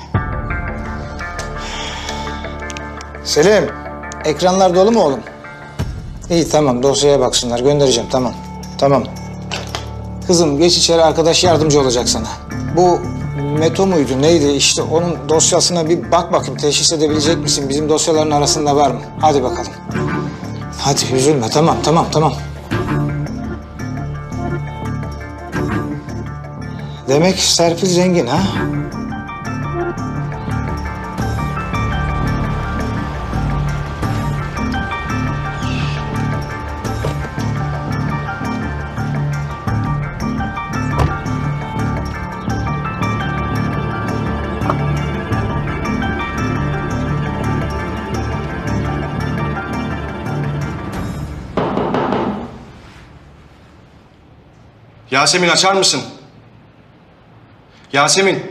Selim, ekranlar dolu mu oğlum? İyi, tamam, dosyaya baksınlar, göndereceğim, tamam. Kızım geç içeri, arkadaş yardımcı olacak sana. Bu Meto muydu neydi işte, onun dosyasına bir bak bakayım, teşhis edebilecek misin? Bizim dosyaların arasında var mı? Hadi bakalım. Hadi üzülme, tamam. Demek Serpil zengin ha? Yasemin açar mısın? Yasemin.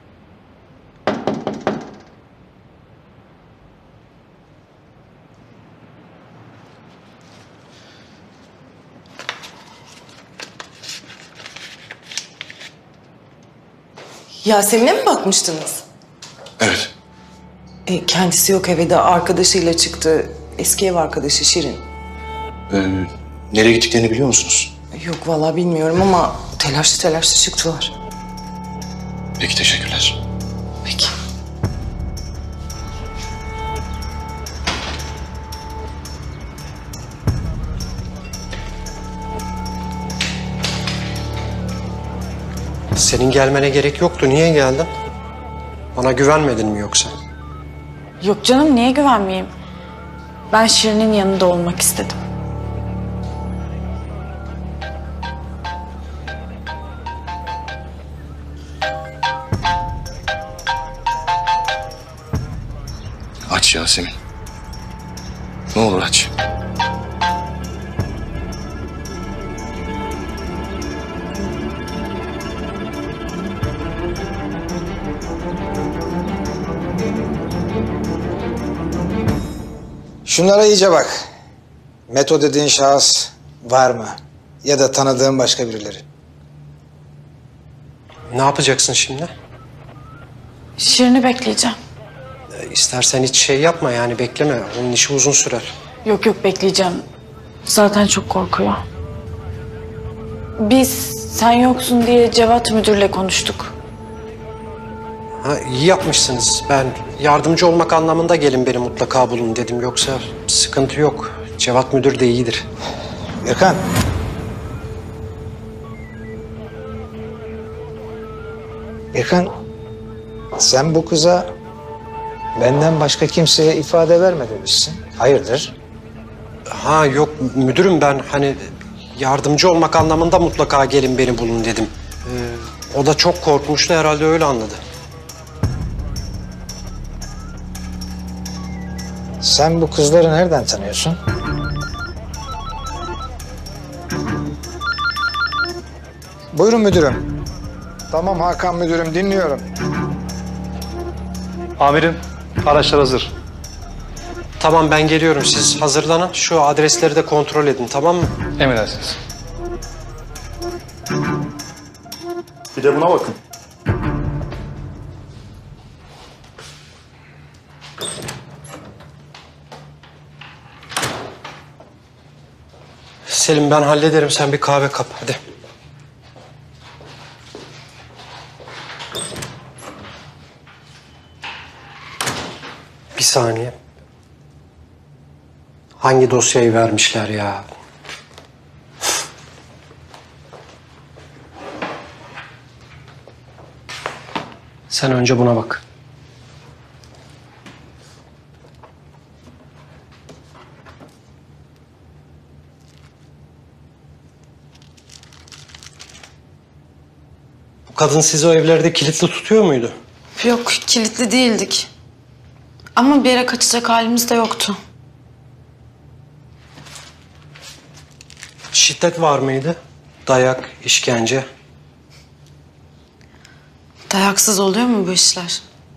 Yasemin'e mi bakmıştınız? Evet. Kendisi yok eve de arkadaşıyla çıktı. Eski ev arkadaşı Şirin. Nereye gittiklerini biliyor musunuz? Yok vallahi bilmiyorum ama telaşlı çıktılar. Peki teşekkürler. Peki. Senin gelmene gerek yoktu. Niye geldin? Bana güvenmedin mi yoksa? Yok canım, niye güvenmeyeyim? Ben Şirin'in yanında olmak istedim. Aç Yasemin. Ne olur aç. Şunlara iyice bak. Meto dediğin şahıs var mı? Ya da tanıdığın başka birileri. Ne yapacaksın şimdi? Şirin'i bekleyeceğim. İstersen hiç şey yapma yani bekleme. Onun işi uzun sürer. Yok bekleyeceğim. Zaten çok korkuyor. Biz sen yoksun diye Cevat müdürle konuştuk. Ha, iyi yapmışsınız. Ben yardımcı olmak anlamında gelin beni mutlaka bulun dedim. Yoksa sıkıntı yok. Cevat müdür de iyidir. Birkan. Birkan, sen bu kıza benden başka kimseye ifade verme demişsin. Hayırdır? Ha yok müdürüm, ben hani yardımcı olmak anlamında mutlaka gelin beni bulun dedim. O da çok korkmuştu, herhalde öyle anladı. Sen bu kızları nereden tanıyorsun? Buyurun müdürüm. Tamam Hakan müdürüm, dinliyorum. Amirim, araçlar hazır. Tamam ben geliyorum, siz hazırlanın. Şu adresleri de kontrol edin, tamam mı? Emredersiniz. Bir de buna bakın. Selim ben hallederim, sen bir kahve kap hadi. Bir saniye. Hangi dosyayı vermişler ya? Sen önce buna bak. Bu kadın sizi o evlerde kilitli tutuyor muydu? Yok, kilitli değildik. Ama bir yere kaçacak halimiz de yoktu. Şiddet var mıydı? Dayak, işkence. Dayaksız oluyor mu bu işler?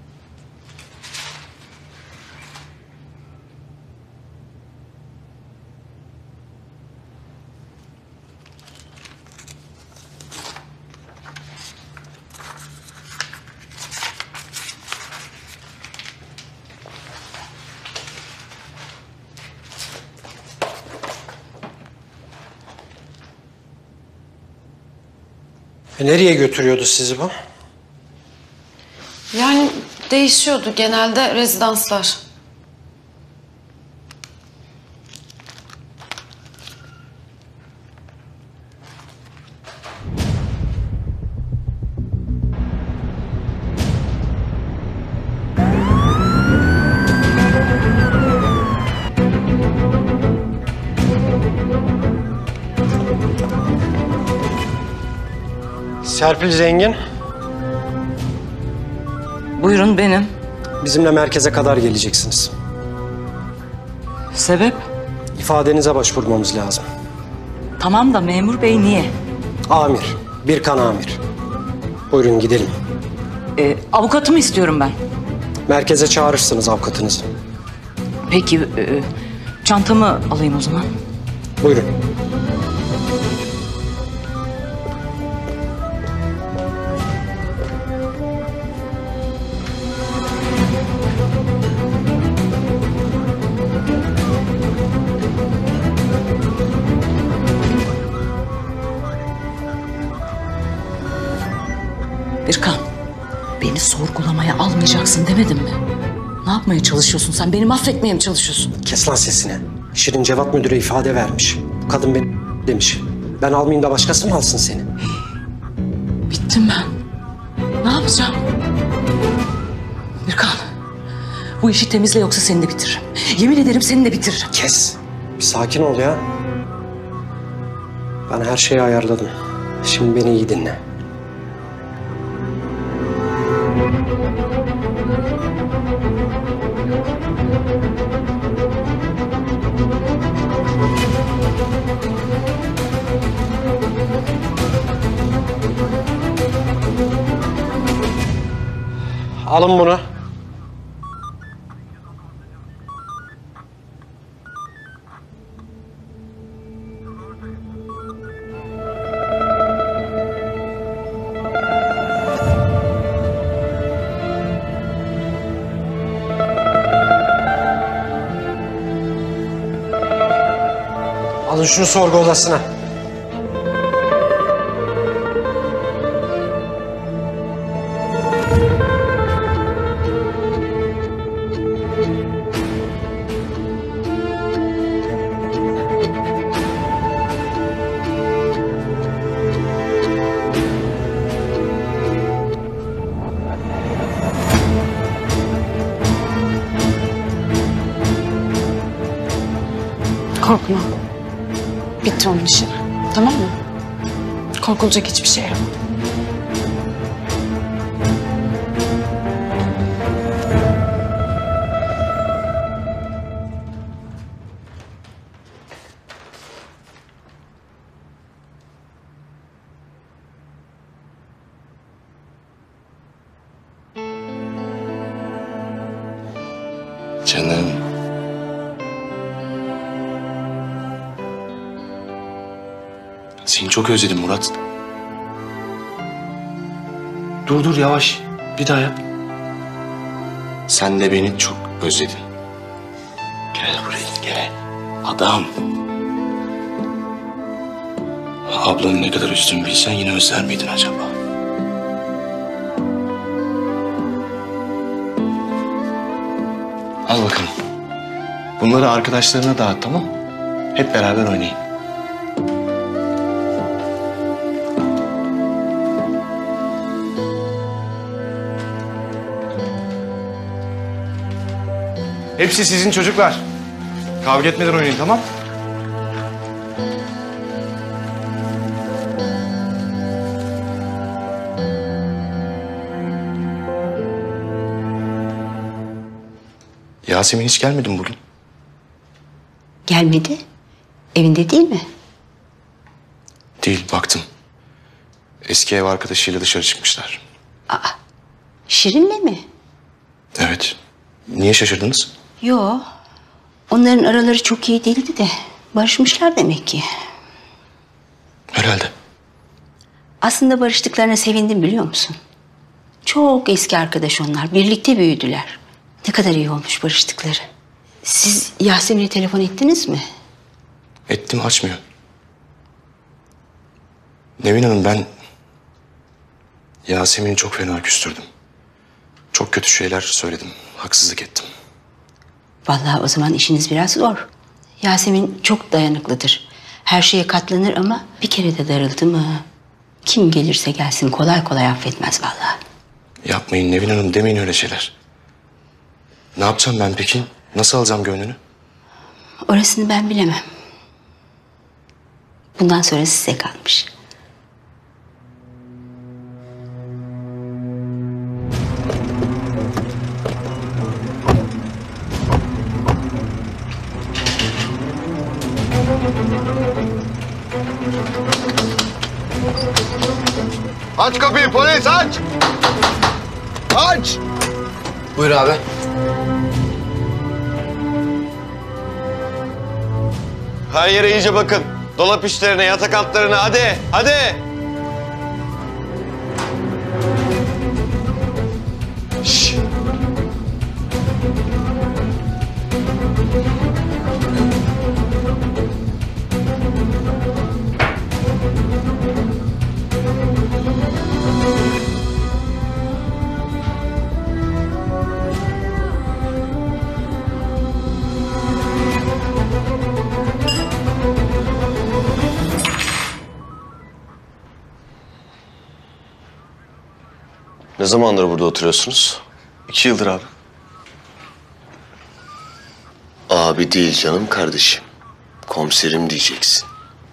Nereye götürüyordu sizi bu? Yani değişiyordu, genelde rezidanslar. Serpil Zengin. Buyurun benim. Bizimle merkeze kadar geleceksiniz. Sebep? İfadenize başvurmamız lazım. Tamam da memur bey niye? Amir, Birkan Amir. Buyurun gidelim. Avukatımı istiyorum ben. Merkeze çağırırsınız avukatınızı. Peki çantamı alayım o zaman. Buyurun. Birkan, beni sorgulamaya almayacaksın demedim mi? Ne yapmaya çalışıyorsun sen? Beni mahvetmeye mi çalışıyorsun? Kes lan sesini. Şirin Cevat müdüre ifade vermiş. Bu kadın beni demiş. Ben almayayım da başkası mı alsın seni? Bittim ben. Ne yapacağım? Birkan, bu işi temizle yoksa seni de bitiririm. Yemin ederim seni de bitiririm. Kes. Bir sakin ol ya. Ben her şeyi ayarladım. Şimdi beni iyi dinle. Alın bunu. Alın şunu sorgu odasına. Korkma. Bitti onun işi. Tamam mı? Korkulacak hiçbir şey yok. Canım. Seni çok özledim Murat. Dur yavaş. Bir daha yap. Sen de beni çok özledin. Gel buraya gel. Adam. Ablanın ne kadar üstün bilsen yine özler miydin acaba? Al bakalım. Bunları arkadaşlarına dağıt, tamam mı? Hep beraber oynayın. Hepsi sizin çocuklar. Kavga etmeden oynayın, tamam? Yasemin hiç gelmedi mi bugün? Gelmedi. Evinde değil mi? Değil, baktım. Eski ev arkadaşıyla dışarı çıkmışlar. Şirin'le mi? Evet. Niye şaşırdınız? Yo. Onların araları çok iyi değildi de barışmışlar demek ki. Herhalde. Aslında barıştıklarına sevindim biliyor musun? Çok eski arkadaş onlar. Birlikte büyüdüler. Ne kadar iyi olmuş barıştıkları. Siz Yasemin'e telefon ettiniz mi? Ettim, açmıyor. Nevin Hanım, ben Yasemin'i çok fena küstürdüm. Çok kötü şeyler söyledim. Haksızlık ettim. Vallahi o zaman işiniz biraz zor. Yasemin çok dayanıklıdır. Her şeye katlanır ama bir kere de darıldı mı... kim gelirse gelsin kolay kolay affetmez vallahi. Yapmayın Nevin Hanım, demeyin öyle şeyler. Ne yapacağım ben peki? Nasıl alacağım gönlünü? Orasını ben bilemem. Bundan sonra size kalmış. Aç kapıyı polis, aç! Aç! Buyur abi. Her yere iyice bakın. Dolap işlerine, yatak altlarına, hadi, hadi! Şşş! Ne zamandır burada oturuyorsunuz? 2 yıldır abi. Abi değil canım, kardeşim. Komiserim diyeceksin.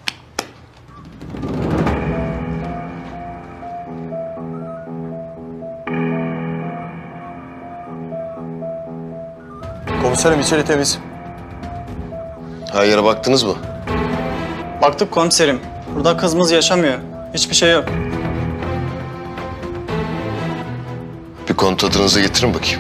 Komiserim içeri temiz. Her yere baktınız mı? Baktık komiserim. Burada kızımız yaşamıyor. Hiçbir şey yok. Bir kontratınızı getirin bakayım.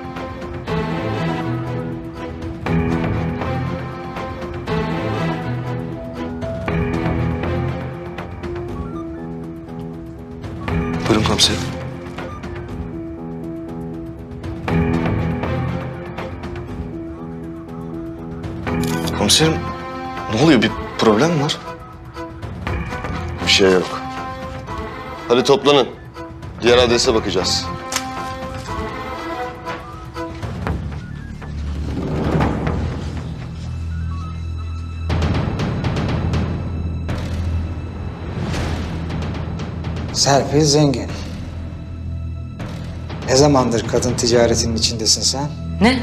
Buyurun komiserim. Komiserim, ne oluyor? Bir problem mi var? Bir şey yok. Hadi toplanın. Diğer adrese bakacağız. Serpil Zengin. Ne zamandır kadın ticaretinin içindesin sen? Ne?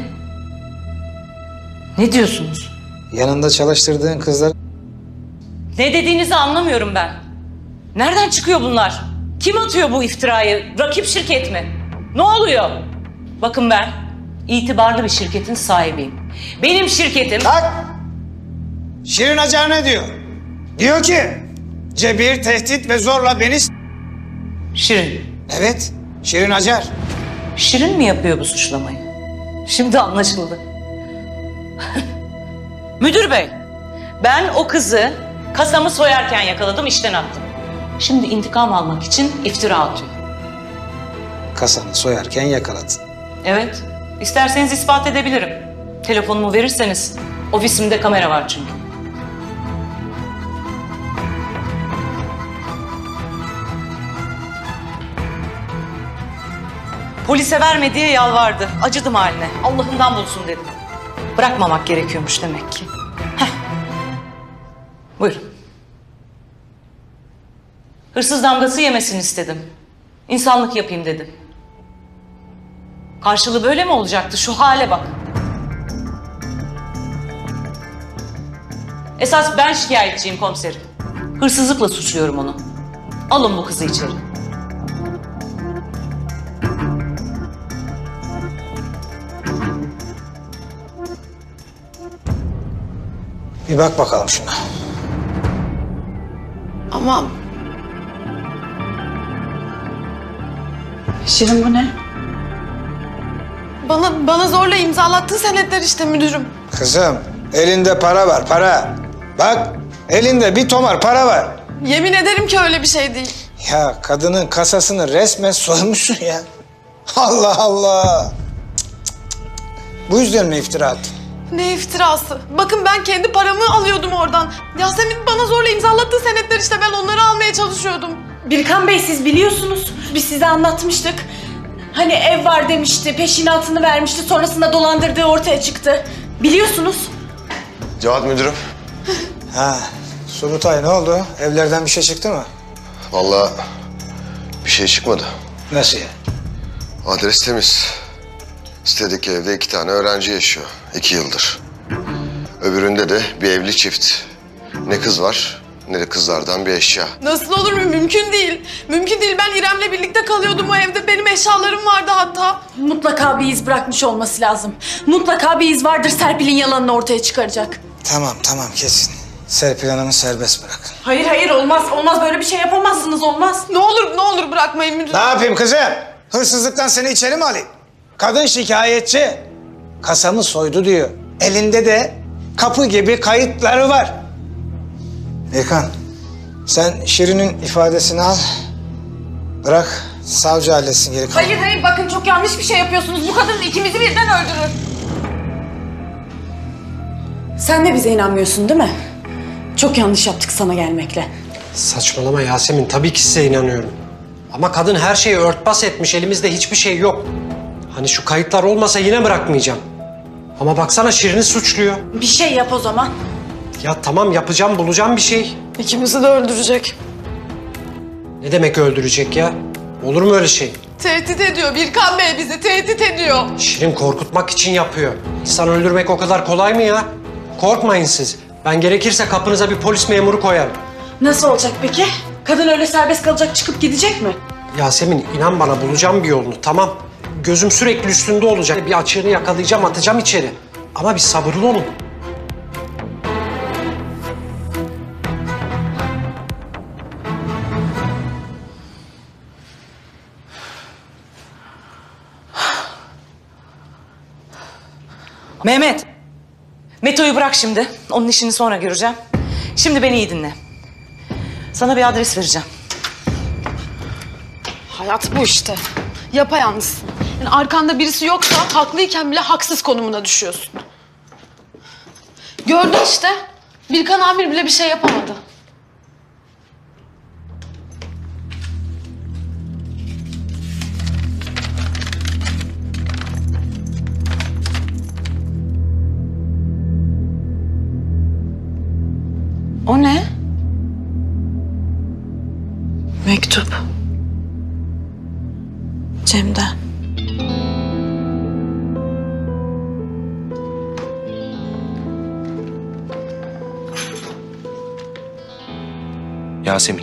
Ne diyorsunuz? Yanında çalıştırdığın kızlar... Ne dediğinizi anlamıyorum ben. Nereden çıkıyor bunlar? Kim atıyor bu iftirayı? Rakip şirket mi? Ne oluyor? Bakın ben itibarlı bir şirketin sahibiyim. Benim şirketim... Bak! Şirin Acar ne diyor? Diyor ki cebir, tehdit ve zorla beni... Şirin. Evet, Şirin Acar. Şirin mi yapıyor bu suçlamayı? Şimdi anlaşıldı. Müdür bey, ben o kızı kasamı soyarken yakaladım, işten attım. Şimdi intikam almak için iftira atıyor. Kasanı soyarken yakaladın. Evet, isterseniz ispat edebilirim. Telefonumu verirseniz, ofisimde kamera var çünkü. Polise verme diye yalvardı. Acıdım haline. Allah'ından bulsun dedim. Bırakmamak gerekiyormuş demek ki. Heh. Buyurun. Hırsız damgası yemesin istedim. İnsanlık yapayım dedim. Karşılığı böyle mi olacaktı? Şu hale bak. Esas ben şikayetçiyim komiserim. Hırsızlıkla suçluyorum onu. Alın bu kızı içeri. Bir bak bakalım şuna. Ama Şirin bu ne? bana zorla imzalattığın senetler işte müdürüm. Kızım, elinde para var, para. Bak, elinde bir tomar para var. Yemin ederim ki öyle bir şey değil. Ya kadının kasasını resmen soymuşsun ya. Allah Allah. Bu yüzden mi iftira attın? Ne iftirası? Bakın ben kendi paramı alıyordum oradan. Yasemin bana zorla imzalattığı senetler işte, ben onları almaya çalışıyordum. Birkan Bey siz biliyorsunuz. Biz size anlatmıştık. Hani ev var demişti, peşinatını vermişti, sonrasında dolandırdığı ortaya çıktı. Biliyorsunuz. Cevat müdürüm. Ha, Surutay ne oldu? Evlerden bir şey çıktı mı? Vallahi bir şey çıkmadı. Nasıl ya? Adres temiz. Sitedeki evde 2 tane öğrenci yaşıyor. 2 yıldır. Öbüründe de bir evli çift. Ne kız var ne de kızlardan bir eşya. Nasıl olur mu? Mümkün değil. Mümkün değil. Ben İrem'le birlikte kalıyordum o evde. Benim eşyalarım vardı hatta. Mutlaka bir iz bırakmış olması lazım. Mutlaka bir iz vardır, Serpil'in yalanını ortaya çıkaracak. Tamam kesin. Serpil Hanım'ı serbest bırakın. Hayır olmaz. Olmaz, böyle bir şey yapamazsınız, olmaz. Ne olur bırakmayın müdürüm. Ne yapayım kızım? Hırsızlıktan seni içeri mi alayım? Kadın şikayetçi. Kasamı soydu diyor. Elinde de kapı gibi kayıtları var. Birkan, sen Şirin'in ifadesini al. Bırak, savcı halletsin geri kalanı. Hayır bakın çok yanlış bir şey yapıyorsunuz. Bu kadın ikimizi birden öldürür. Sen de bize inanmıyorsun değil mi? Çok yanlış yaptık sana gelmekle. Saçmalama Yasemin, tabii ki size inanıyorum. Ama kadın her şeyi örtbas etmiş, elimizde hiçbir şey yok. Hani şu kayıtlar olmasa yine bırakmayacağım. Ama baksana Şirin'i suçluyor. Bir şey yap o zaman. Ya tamam yapacağım, bulacağım bir şey. İkimizi de öldürecek. Ne demek öldürecek ya? Olur mu öyle şey? Tehdit ediyor. Birkan Bey bizi tehdit ediyor. Şirin korkutmak için yapıyor. İnsan öldürmek o kadar kolay mı ya? Korkmayın siz. Ben gerekirse kapınıza bir polis memuru koyarım. Nasıl olacak peki? Kadın öyle serbest kalacak, çıkıp gidecek mi? Yasemin inan bana, bulacağım bir yolunu, tamam. Gözüm sürekli üstünde olacak. Bir açığını yakalayacağım, atacağım içeri. Ama bir sabırlı olun. Mehmet. Meto'yu bırak şimdi. Onun işini sonra göreceğim. Şimdi beni iyi dinle. Sana bir adres vereceğim. Hayat bu işte. Yapayalnızsın. Yani arkanda birisi yoksa haklıyken bile haksız konumuna düşüyorsun. Gördün işte. Birkan amir bile bir şey yapamadı. O ne? Mektup. Cem'den. Yasemin.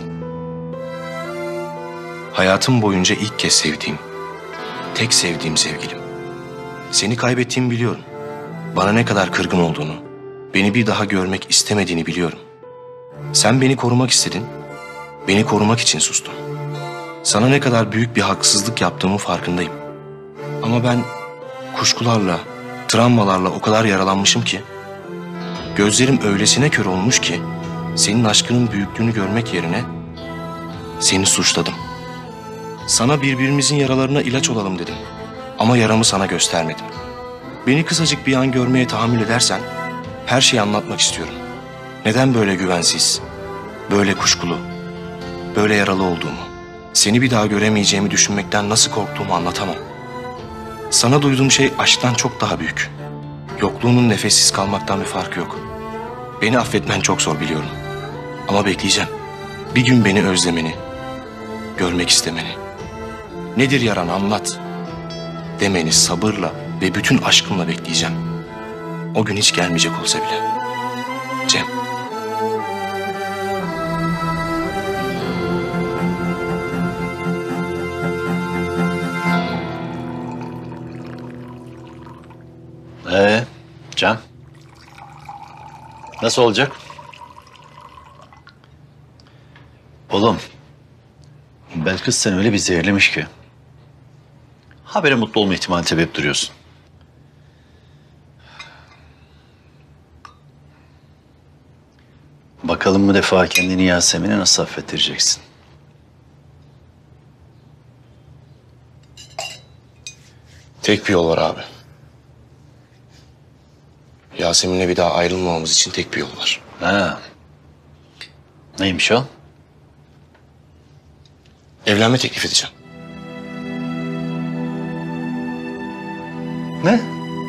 Hayatım boyunca ilk kez sevdiğim, tek sevdiğim sevgilim. Seni kaybettiğimi biliyorum. Bana ne kadar kırgın olduğunu, beni bir daha görmek istemediğini biliyorum. Sen beni korumak istedin, beni korumak için sustum. Sana ne kadar büyük bir haksızlık yaptığımın farkındayım. Ama ben kuşkularla, travmalarla o kadar yaralanmışım ki, gözlerim öylesine kör olmuş ki, senin aşkının büyüklüğünü görmek yerine seni suçladım. Sana birbirimizin yaralarına ilaç olalım dedim. Ama yaramı sana göstermedim. Beni kısacık bir an görmeye tahammül edersen her şeyi anlatmak istiyorum. Neden böyle güvensiz, böyle kuşkulu, böyle yaralı olduğumu, seni bir daha göremeyeceğimi düşünmekten nasıl korktuğumu anlatamam. Sana duyduğum şey aşktan çok daha büyük. Yokluğunun nefessiz kalmaktan bir farkı yok. Beni affetmen çok zor biliyorum. Ama bekleyeceğim. Bir gün beni özlemeni, görmek istemeni. Nedir yaran anlat demeni sabırla ve bütün aşkımla bekleyeceğim. O gün hiç gelmeyecek olsa bile. Cem. Can? Nasıl olacak? Oğlum, Belkıs seni öyle bir zehirlemiş ki. Habere mutlu olma ihtimali sebep duruyorsun. Bakalım bu defa kendini Yasemin'e nasıl affettireceksin? Tek bir yol var abi. Yasemin'le bir daha ayrılmamamız için tek bir yol var. Ha. Neymiş o? Evlenme teklif edeceğim. Ne?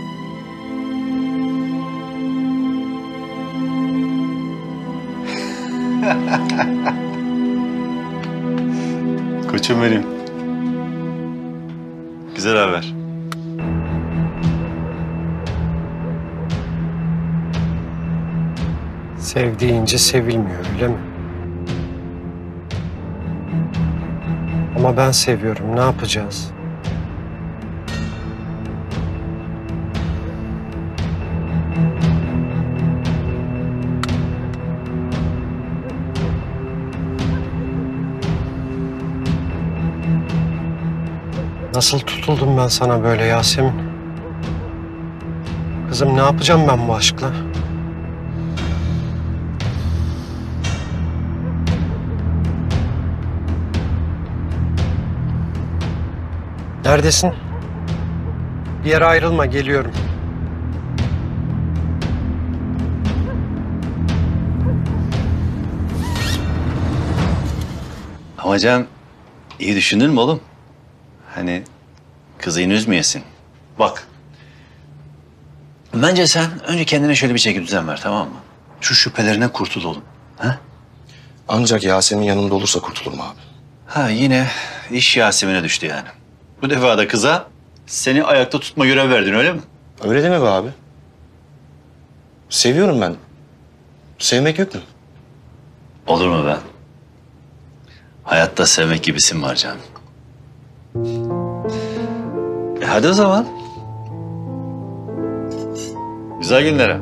Koçum benim. Güzel haber. Sevdiğince sevilmiyor, öyle mi? Ama ben seviyorum, ne yapacağız? Nasıl tutuldum ben sana böyle Yasemin? Kızım ne yapacağım ben bu aşkla? Neredesin? Bir yere ayrılma, geliyorum. Ama Can, iyi düşündün mü oğlum? Hani kızı yine üzmeyesin. Bak. Bence sen önce kendine şöyle bir çeki düzen ver, tamam mı? Şu şüphelerinden kurtul oğlum. Ha? Ancak Yasemin yanımda olursa kurtulurum abi. Ha, yine iş Yasemin'e düştü yani. Bu defa da kıza seni ayakta tutma görev verdin, öyle mi? Öyle deme be abi. Seviyorum ben. Sevmek yok mu? Olur mu be? Hayatta sevmek gibisin var Can. Hadi o zaman. Güzel günlere.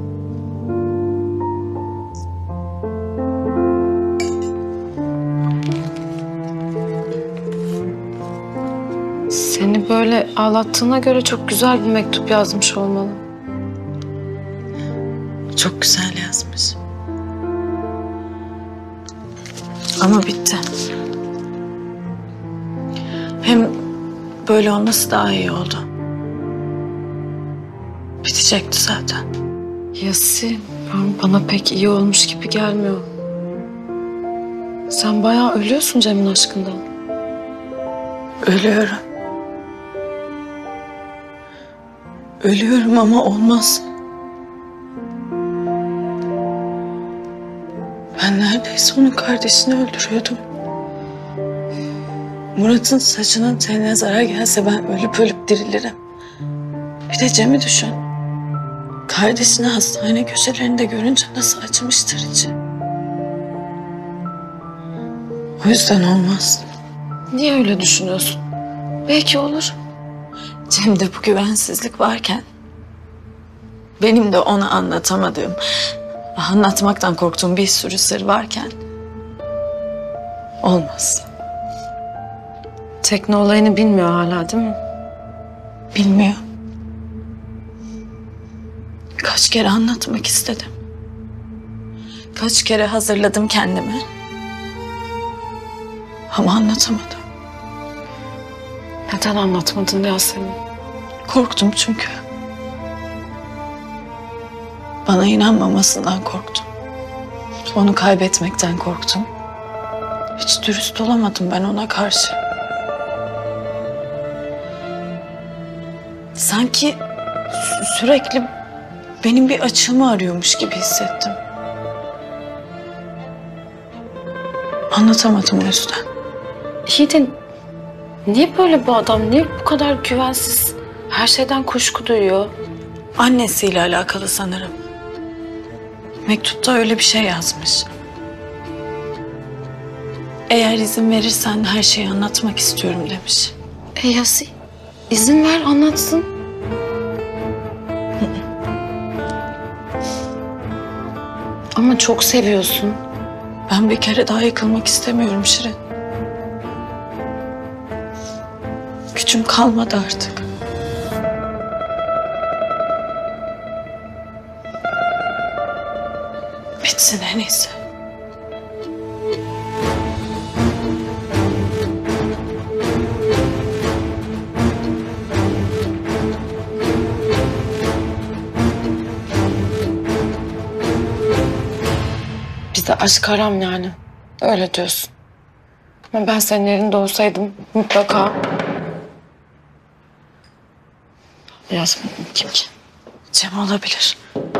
Seni böyle ağlattığına göre çok güzel bir mektup yazmış olmalı. Çok güzel yazmış. Ama bitti. Hem böyle olması daha iyi oldu. Bitecekti zaten. Yasin, bana pek iyi olmuş gibi gelmiyor. Sen bayağı ölüyorsun Cem'in aşkından. Ölüyorum. Ölüyorum ama olmaz. Ben neredeyse onun kardeşini öldürüyordum. Murat'ın saçının teline zarar gelse ben ölüp ölüp dirilirim. Bir de Cem'i düşün. Kardeşini hastane köşelerinde görünce nasıl acımıştır içi. O yüzden olmaz. Niye öyle düşünüyorsun? Belki olur. Cem'de bu güvensizlik varken... benim de ona anlatamadığım, anlatmaktan korktuğum bir sürü sır varken... olmaz. Tekne olayını bilmiyor hala değil mi? Bilmiyor. Kaç kere anlatmak istedim. Kaç kere hazırladım kendimi. Ama anlatamadım. Neden anlatmadın Yasemin? Korktum çünkü. Bana inanmamasından korktum. Onu kaybetmekten korktum. Hiç dürüst olamadım ben ona karşı. Sanki sürekli benim bir açığımı arıyormuş gibi hissettim. Anlatamadım o yüzden. İyi de niye böyle bu adam? Niye bu kadar güvensiz? Her şeyden kuşku duyuyor. Annesiyle alakalı sanırım. Mektupta öyle bir şey yazmış. Eğer izin verirsen her şeyi anlatmak istiyorum demiş. Yasi, izin ver anlatsın. Ama çok seviyorsun. Ben bir kere daha yıkılmak istemiyorum Şirin. Gücüm kalmadı artık. Bitsin en iyisi. Bize aşk haram yani. Öyle diyorsun. Ama ben senin yerinde olsaydım mutlaka... Yazmadım kim ki? Cem olabilir.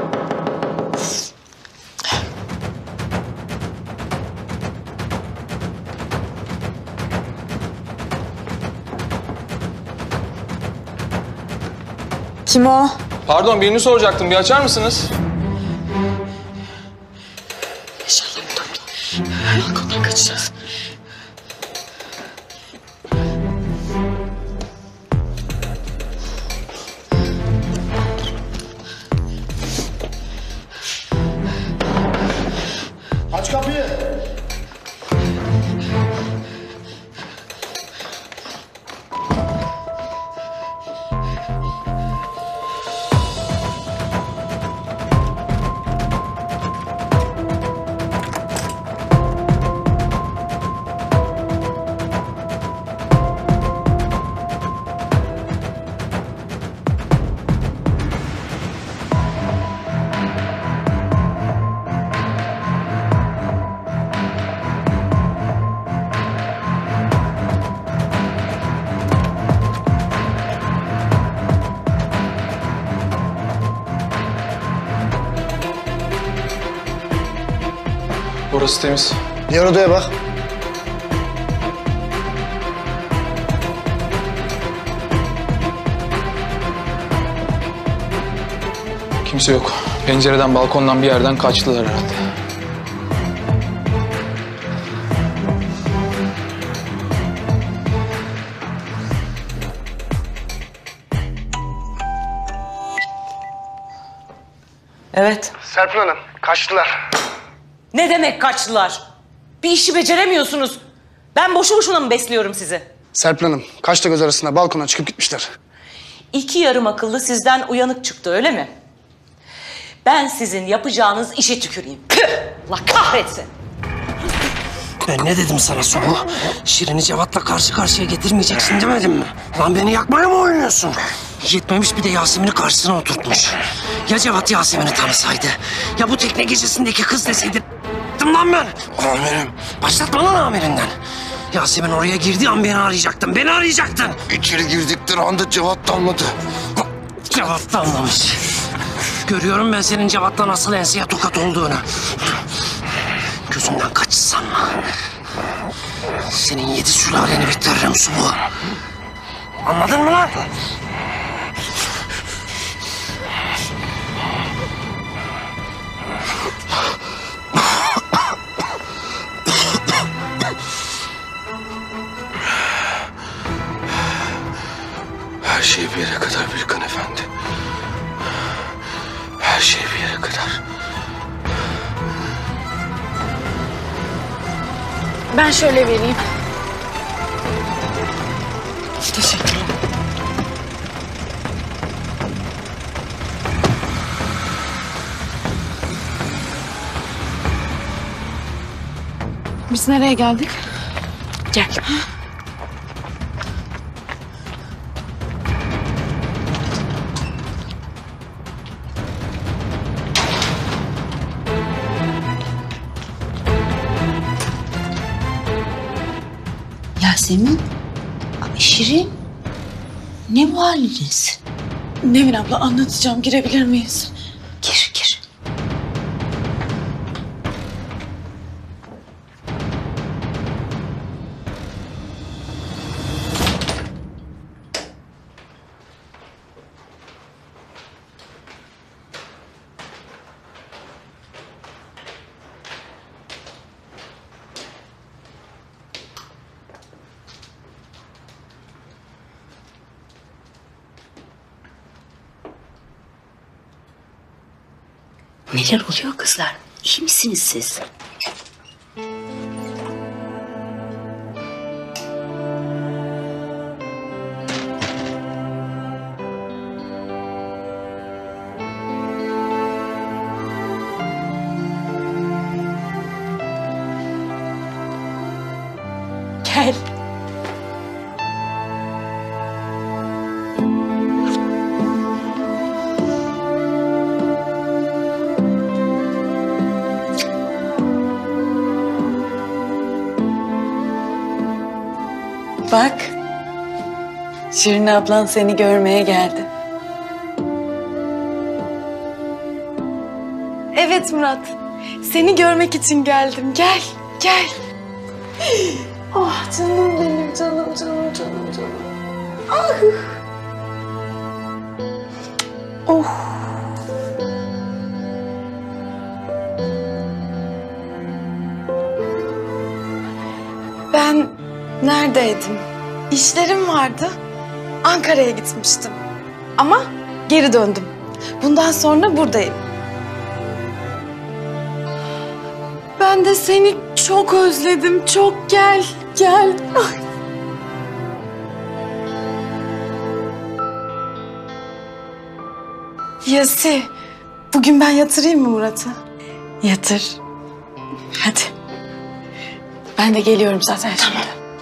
Kim o? Pardon, birini soracaktım. Bir açar mısınız? İnşallah buradan. Balkondan kaçacağız. Aç kapıyı. Burası temiz. Diğer odaya bak. Kimse yok. Pencereden, balkondan bir yerden kaçtılar herhalde. Evet. Serpil Hanım, kaçtılar. Ne demek kaçtılar? Bir işi beceremiyorsunuz. Ben boşu boşuna mı besliyorum sizi? Serpil Hanım, kaçta göz arasında balkona çıkıp gitmişler. İki yarım akıllı sizden uyanık çıktı öyle mi? Ben sizin yapacağınız işe tüküreyim. Püh! Allah kahretsin. Ben ne dedim sana Subu? Şirin'i Cevat'la karşı karşıya getirmeyeceksin demedim mi? Lan beni yakmaya mı oynuyorsun? Yetmemiş bir de Yasemin'i karşısına oturtmuş. Ya Cevat Yasemin'i tanısaydı? Ya bu tekne gecesindeki kız deseydi? Lan ben. Amirim. Başlatma lan amirinden. Yasemin oraya girdiği an beni arayacaktın. Beni arayacaktın. İçeri girdikleri anda Cevat da anladı. Cevat da anlamış. Görüyorum ben senin Cevat'la nasıl enseye tokat olduğunu. Gözümden kaç sanma. Senin 7 sülaleni bitiririm Subu. Anladın mı lan? Her şey bir yere kadar Birkan Efendi. Her şey bir yere kadar. Ben şöyle vereyim. Teşekkürler. Biz nereye geldik? Gel. Yasemin, Şirin, ne bu haliniz? Nevin abla anlatacağım. Girebilir miyiz? Gir, gir. Neler oluyor kızlar? İyi misiniz siz? Gel. Bak. Şirin ablan seni görmeye geldi. Evet Murat. Seni görmek için geldim. Gel, gel. Oh canım benim, canım, canım, canım, canım. Ah. Oh. Ben neredeydim? İşlerim vardı. Ankara'ya gitmiştim. Ama geri döndüm. Bundan sonra buradayım. Ben de seni çok özledim. Çok gel, gel. Ay. Yasi, bugün ben yatırayım mı Murat'ı? Yatır. Hadi. Ben de geliyorum zaten şimdi.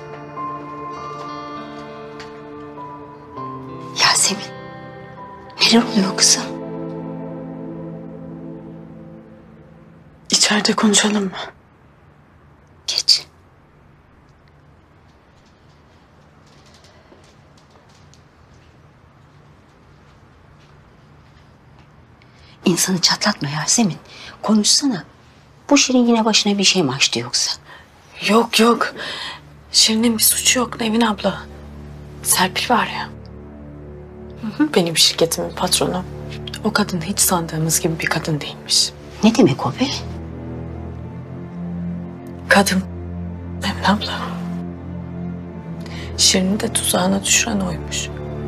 Yasemin. Neler oluyor kızım? İçeride konuşalım mı? Geç. İnsanı çatlatma Yasemin. Konuşsana. Bu Şirin yine başına bir şey mi açtı yoksa? Yok yok. Şirin'in bir suçu yok Nevin abla. Serpil var ya. Benim şirketimin patronu. O kadın hiç sandığımız gibi bir kadın değilmiş. Ne demek o be? Kadın. Nevin abla. Şirin'i de tuzağına düşüren oymuş.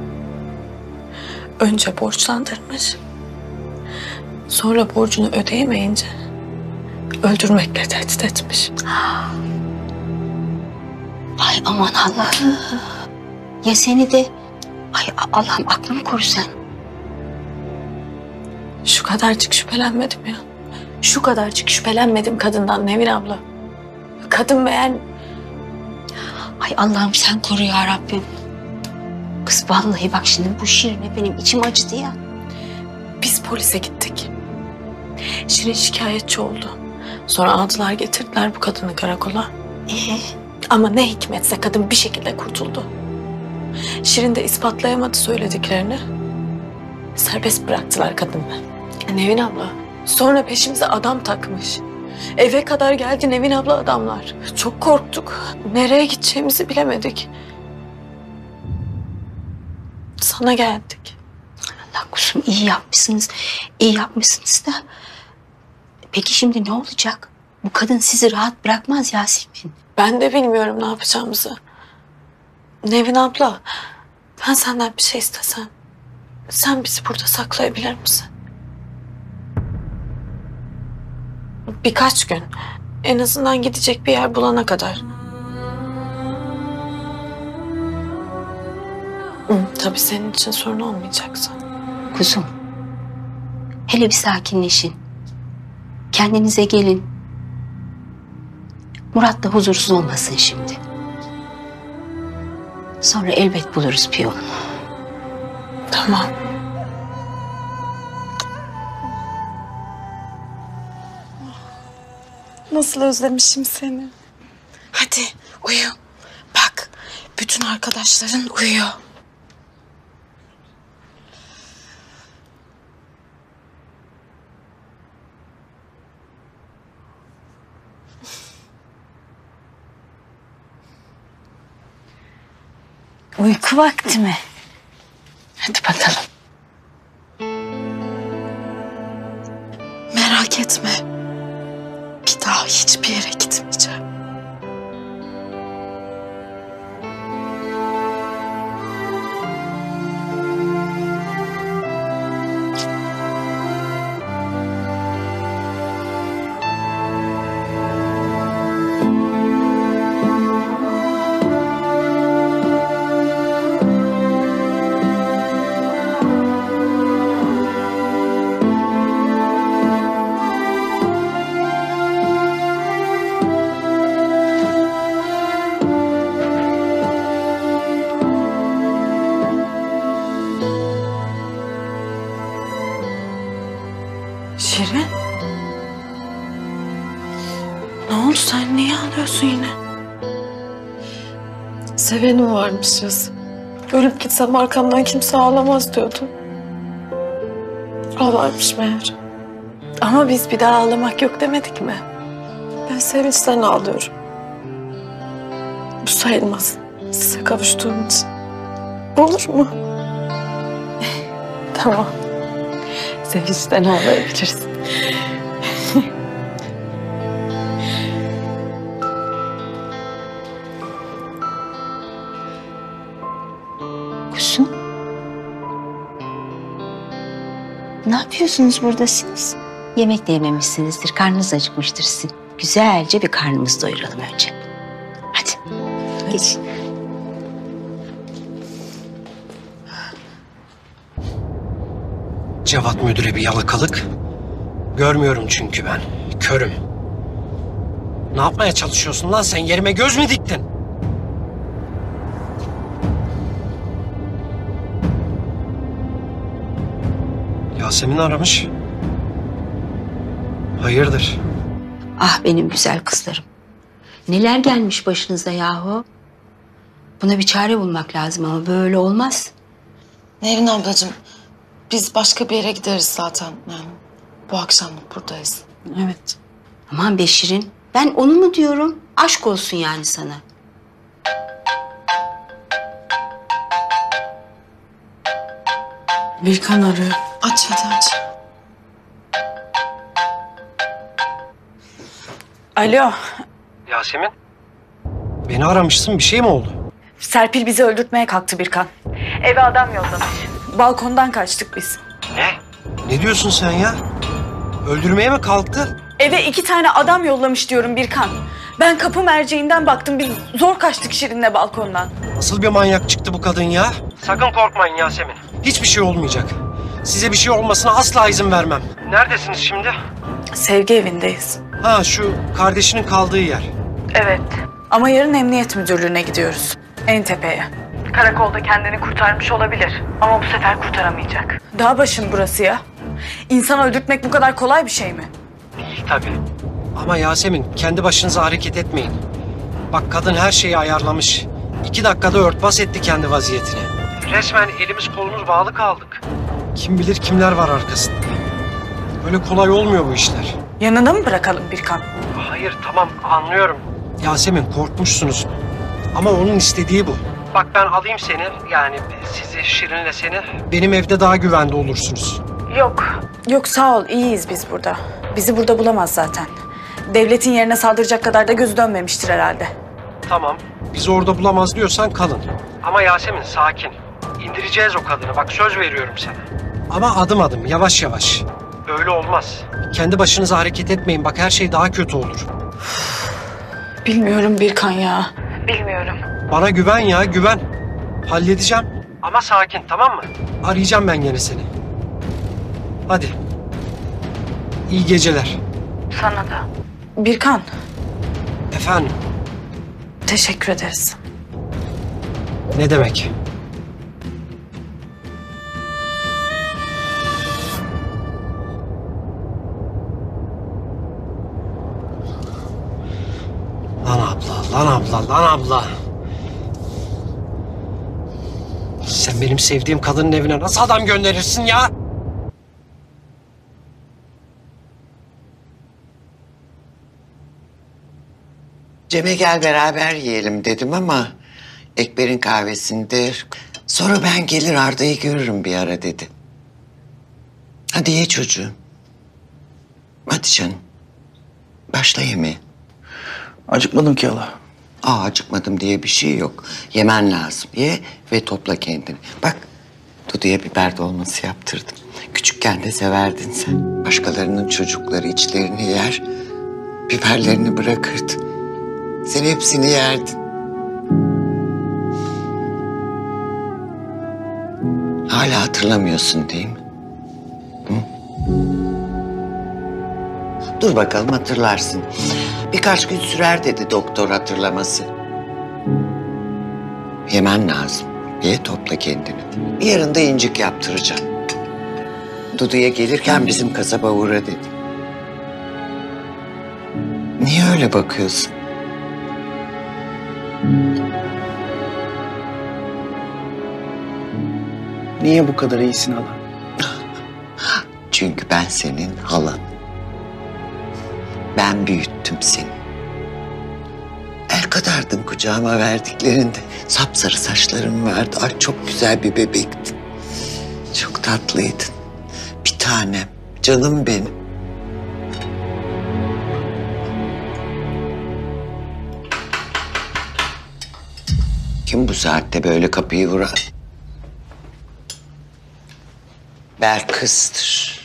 Önce borçlandırmış. Sonra borcunu ödeyemeyince öldürmekle tehdit etmiş. Ay aman Allah'ım. Ya seni de... Ay Allah'ım aklımı koru sen. Şu kadarcık şüphelenmedim ya. Şu kadarcık şüphelenmedim kadından Nevin abla. Kadın meğer... Ay Allah'ım sen koru ya Rabbim. Kız vallahi bak şimdi bu Şirin'e benim içim acıdı ya. Biz polise gittik. Şirin şikayetçi oldu. Sonra aldılar getirdiler bu kadını karakola. Ama ne hikmetse kadın bir şekilde kurtuldu. Şirin de ispatlayamadı söylediklerini. Serbest bıraktılar kadını. Nevin abla. Sonra peşimize adam takmış. Eve kadar geldi Nevin abla adamlar. Çok korktuk. Nereye gideceğimizi bilemedik. Sana geldik. Allah kuzum iyi yapmışsınız. İyi yapmışsınız da. Peki şimdi ne olacak? Bu kadın sizi rahat bırakmaz Yasemin. Ben de bilmiyorum ne yapacağımızı. Nevin abla, ben senden bir şey istesem, sen bizi burada saklayabilir misin? Birkaç gün, en azından gidecek bir yer bulana kadar. Tabii senin için sorun olmayacaksa. Kuzum, hele bir sakinleşin. Kendinize gelin. Murat da huzursuz olmasın şimdi. Sonra elbet buluruz bir yolunu. Tamam. Nasıl özlemişim seni. Hadi uyu. Bak bütün arkadaşların uyuyor. Uyku vakti mi? Hadi bakalım. Merak etme. Bir daha hiçbir yere gitmeyeceğim. Şirin? Ne oldu, sen niye ağlıyorsun yine? Sevenim varmış yaz. Ölüp gitsem arkamdan kimse ağlamaz diyordum. Ağlarmış meğer. Ama biz bir daha ağlamak yok demedik mi? Ben sevinçten ağlıyorum. Bu sayılmaz. Size kavuştuğum için. Olur mu? Tamam. Sevinçten ağlayabilirsin. Kuzum. Ne yapıyorsunuz burada siz? Yemek de yememişsinizdir, karnınız acıkmıştır sizin. Güzelce bir karnımızı doyuralım önce. Hadi, geç. Cevat müdüre bir yalakalık. Görmüyorum çünkü ben. Körüm. Ne yapmaya çalışıyorsun lan sen? Yerime göz mü diktin? Yasemin aramış. Hayırdır? Ah benim güzel kızlarım. Neler gelmiş başınıza yahu? Buna bir çare bulmak lazım ama böyle olmaz. Nevin ablacığım, biz başka bir yere gideriz zaten. Yani bu akşamlık buradayız. Evet. Aman Beşir'in, ben onu mu diyorum? Aşk olsun yani sana. Birkan arıyor. Aç hadi aç. Alo. Yasemin? Beni aramışsın, bir şey mi oldu? Serpil bizi öldürtmeye kalktı Birkan. Eve adam yollamış. Balkondan kaçtık biz. Ne diyorsun sen ya? Öldürmeye mi kalktı? Eve 2 tane adam yollamış diyorum Birkan. Ben kapı merceğinden baktım. Biz zor kaçtık Şirin'le balkondan. Nasıl bir manyak çıktı bu kadın ya? Sakın korkmayın Yasemin. Hiçbir şey olmayacak. Size bir şey olmasına asla izin vermem. Neredesiniz şimdi? Sevgi evindeyiz. Ha, şu kardeşinin kaldığı yer. Evet. Ama yarın emniyet müdürlüğüne gidiyoruz. En tepeye. Karakolda kendini kurtarmış olabilir. Ama bu sefer kurtaramayacak. Dağ başım burası ya. İnsan öldürtmek bu kadar kolay bir şey mi? Değil tabii. Ama Yasemin, kendi başınıza hareket etmeyin. Bak kadın her şeyi ayarlamış. 2 dakikada örtbas etti kendi vaziyetini. Resmen elimiz kolumuz bağlı kaldık. Kim bilir kimler var arkasında. Böyle kolay olmuyor bu işler. Yanına mı bırakalım Birkan? Hayır, tamam, anlıyorum. Yasemin, korkmuşsunuz. Ama onun istediği bu. Bak ben alayım seni, yani sizi, Şirin'le seni. Benim evde daha güvende olursunuz. Yok. Yok sağ ol. İyiyiz biz burada. Bizi burada bulamaz zaten. Devletin yerine saldıracak kadar da gözü dönmemiştir herhalde. Tamam, bizi orada bulamaz diyorsan kalın. Ama Yasemin, sakin. İndireceğiz o kadını, bak söz veriyorum sana. Ama adım adım, yavaş yavaş. Böyle olmaz. Kendi başınıza hareket etmeyin, bak her şey daha kötü olur. Bilmiyorum Birkan ya. Bilmiyorum. Bana güven ya, güven. Halledeceğim. Ama sakin, tamam mı? Arayacağım ben yine seni. Hadi. İyi geceler. Sana da. Birkan. Efendim? Teşekkür ederiz. Ne demek? Lan abla, lan abla, lan abla. Sen benim sevdiğim kadının evine nasıl adam gönderirsin ya? Cem'e gel beraber yiyelim dedim ama Ekber'in kahvesinde. Sonra ben gelir Arda'yı görürüm bir ara dedi. Hadi ye çocuğum. Hadi canım. Başla yemeğe. Acıkmadım ki hala. Acıkmadım diye bir şey yok. Yemen lazım. Ye ve topla kendini. Bak Dudu'ya biber dolması yaptırdım. Küçükken de severdin sen. Başkalarının çocukları içlerini yer, biberlerini bırakırdı. Sen hepsini yerdin. Hala hatırlamıyorsun değil mi? Hı? Dur bakalım hatırlarsın. Birkaç gün sürer dedi doktor hatırlaması. Yemen lazım. Ye topla kendini. Yarın da incik yaptıracağım. Dudu'ya gelirken bizim kasaba uğra dedim. Niye öyle bakıyorsun? Niye bu kadar iyisin hala? Çünkü ben senin halan. Ben büyüttüm seni. El kadardın kucağıma verdiklerinde. Sapsarı saçların vardı. Ay çok güzel bir bebektin. Çok tatlıydın. Bir tanem, canım benim. Kim bu saatte böyle kapıyı vuran? Belkıs'tır.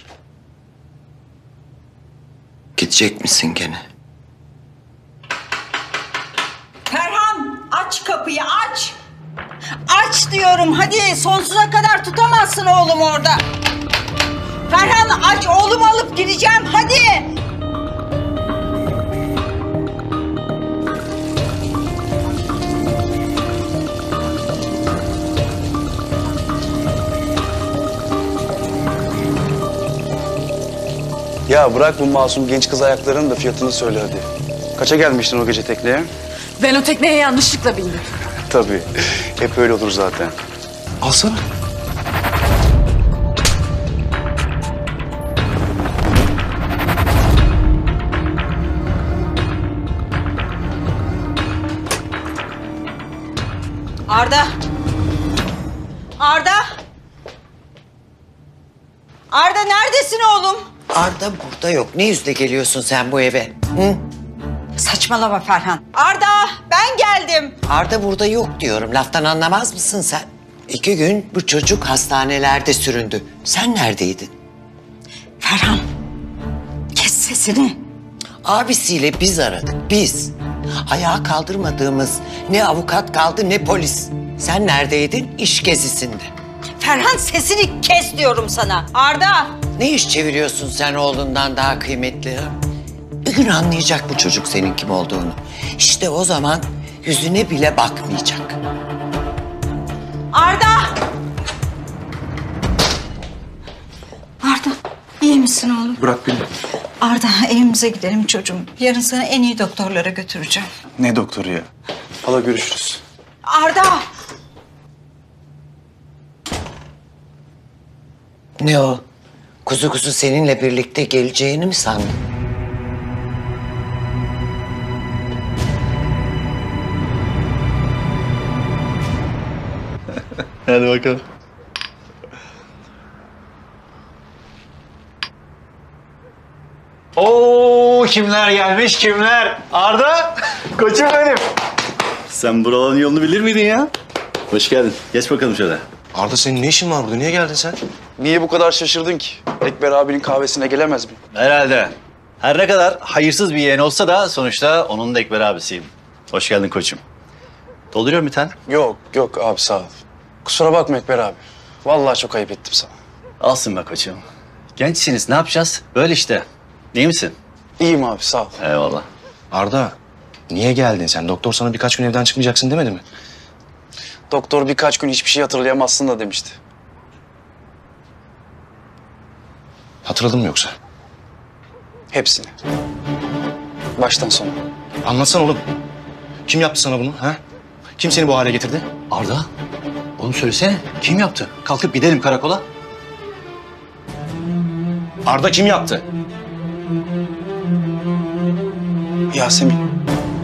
Gidecek misin gene? Ferhan aç kapıyı aç. Aç diyorum hadi sonsuza kadar tutamazsın oğlum orada. Ferhan aç oğlumu alıp gideceğim hadi. Ya bırak bu masum genç kız ayaklarının da fiyatını söyle hadi. Kaça gelmiştin o gece tekneye? Ben o tekneye yanlışlıkla bindim. Tabii. Hep öyle olur zaten. Alsana. Arda. Arda. Arda neredesin oğlum? Arda burada yok. Ne yüzle geliyorsun sen bu eve? Hı? Saçmalama Ferhan. Arda ben geldim. Arda burada yok diyorum. Laftan anlamaz mısın sen? 2 gün bu çocuk hastanelerde süründü. Sen neredeydin? Ferhan kes sesini. Abisiyle biz aradık, biz. Ayağa kaldırmadığımız ne avukat kaldı ne polis. Sen neredeydin? İş gezisinde. Ferhan sesini kes diyorum sana. Arda. Ne iş çeviriyorsun sen oğlundan daha kıymetli? Ha? Bir gün anlayacak bu çocuk senin kim olduğunu. İşte o zaman yüzüne bile bakmayacak. Arda. Arda iyi misin oğlum? Bırak beni. Arda evimize gidelim çocuğum. Yarın seni en iyi doktorlara götüreceğim. Ne doktoru ya? Hala görüşürüz. Arda. Ne o? Kuzu kuzu seninle birlikte geleceğini mi sandın? Hadi bakalım. Oo, kimler gelmiş kimler? Arda, koçum benim. Sen buraların yolunu bilir miydin ya? Hoş geldin. Geç bakalım şöyle. Arda senin ne işin var burada? Niye geldin sen? Niye bu kadar şaşırdın ki? Ekber abinin kahvesine gelemez mi? Herhalde. Her ne kadar hayırsız bir yeğen olsa da sonuçta onun da Ekber abisiyim. Hoş geldin koçum. Dolduruyorum bir tane. Yok abi sağ ol. Kusura bakma Ekber abi. Vallahi çok ayıp ettim sana. Alsın be koçum. Gençsiniz ne yapacağız? Böyle işte. İyi misin? İyiyim abi sağ ol. Eyvallah. Arda, niye geldin sen? Doktor sana birkaç gün evden çıkmayacaksın demedi mi? Doktor birkaç gün hiçbir şey hatırlayamazsın da demişti. Hatırladın mı yoksa? Hepsini. Baştan sona. Anlatsana oğlum. Kim yaptı sana bunu? Ha? Kim seni bu hale getirdi? Arda, oğlum söylesene. Kim yaptı? Kalkıp gidelim karakola. Arda kim yaptı? Yasemin.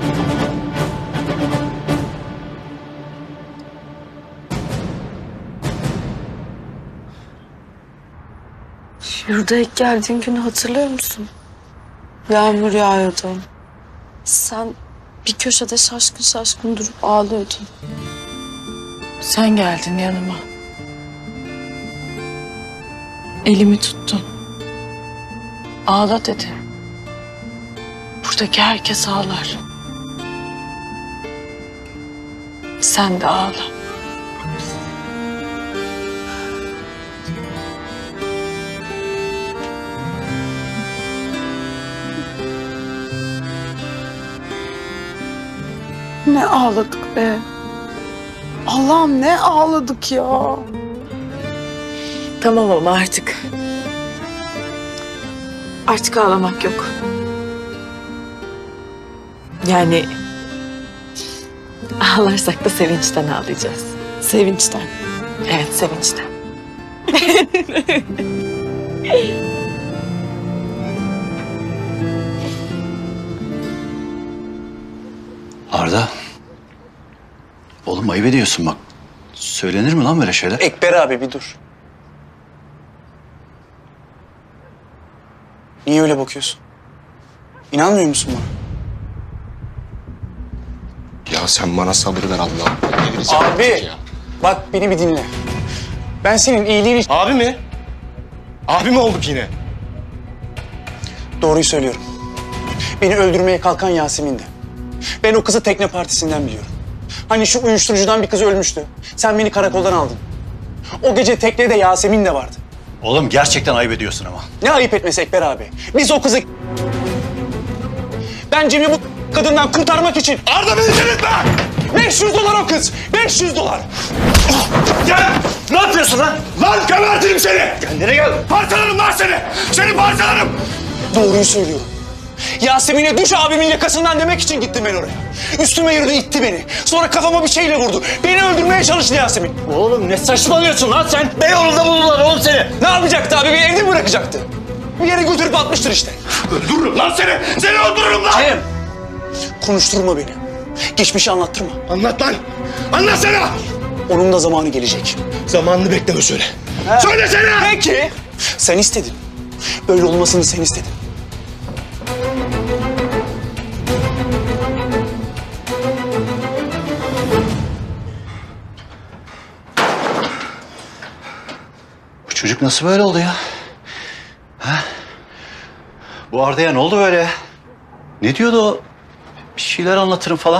Yurda ilk geldiğin günü hatırlıyor musun? Yağmur yağıyordu. Sen bir köşede şaşkın şaşkın durup ağlıyordun. Sen geldin yanıma. Elimi tuttun. Ağla dedin. Buradaki herkes ağlar. Sen de ağla. Ne ağladık be. Allah'ım ne ağladık ya. Tamam ama artık Artık ağlamak yok. Yani ağlarsak da sevinçten ağlayacağız. Sevinçten. Evet, sevinçten. Arda. Oğlum ayıp ediyorsun bak. Söylenir mi lan böyle şeyler? Ekber abi bir dur. Niye öyle bakıyorsun? İnanmıyor musun bana? Ya sen bana sabır ver Allah'ım. Abi bak beni bir dinle. Ben senin iyiliğin için... Abi mi? Abi mi olduk yine? Doğruyu söylüyorum. Beni öldürmeye kalkan Yasemin'di. Ben o kızı tekne partisinden biliyorum. Hani şu uyuşturucudan bir kız ölmüştü. Sen beni karakoldan aldın. O gece teknede Yasemin de vardı. Oğlum gerçekten ayıp ediyorsun ama. Ne ayıp etmesi Ekber abi. Biz o kızı... Ben Cem'i bu kadından kurtarmak için... Arda beni delirtme! 500 dolar o kız. 500 dolar. Gel! Ne yapıyorsun lan? Lan gebertirim seni! Kendine gel! Parçalarım lan seni! Seni parçalarım! Doğruyu söylüyorum. Yasemin'e düş abimin yakasından demek için gittim ben oraya. Üstüme yürüdü, itti beni. Sonra kafama bir şeyle vurdu. Beni öldürmeye çalıştı Yasemin. Oğlum ne saçmalıyorsun lan sen? Beyoğlu'nda buldular oğlum seni. Ne yapacaktı abi? Beni evde mi bırakacaktı? Bir yere götürüp atmıştır işte. Öldürürüm lan seni! Seni öldürürüm lan! Cem! Konuşturma beni. Geçmişi anlattırma. Anlat lan! Anlatsana! Onun da zamanı gelecek. Zamanını bekleme söyle. He. Söylesene! Peki. Sen istedin. Böyle olmasını sen istedin. Bu çocuk nasıl böyle oldu ya? Ha? Bu Arda'ya ne oldu böyle? Ne diyordu o? Bir şeyler anlatırım falan.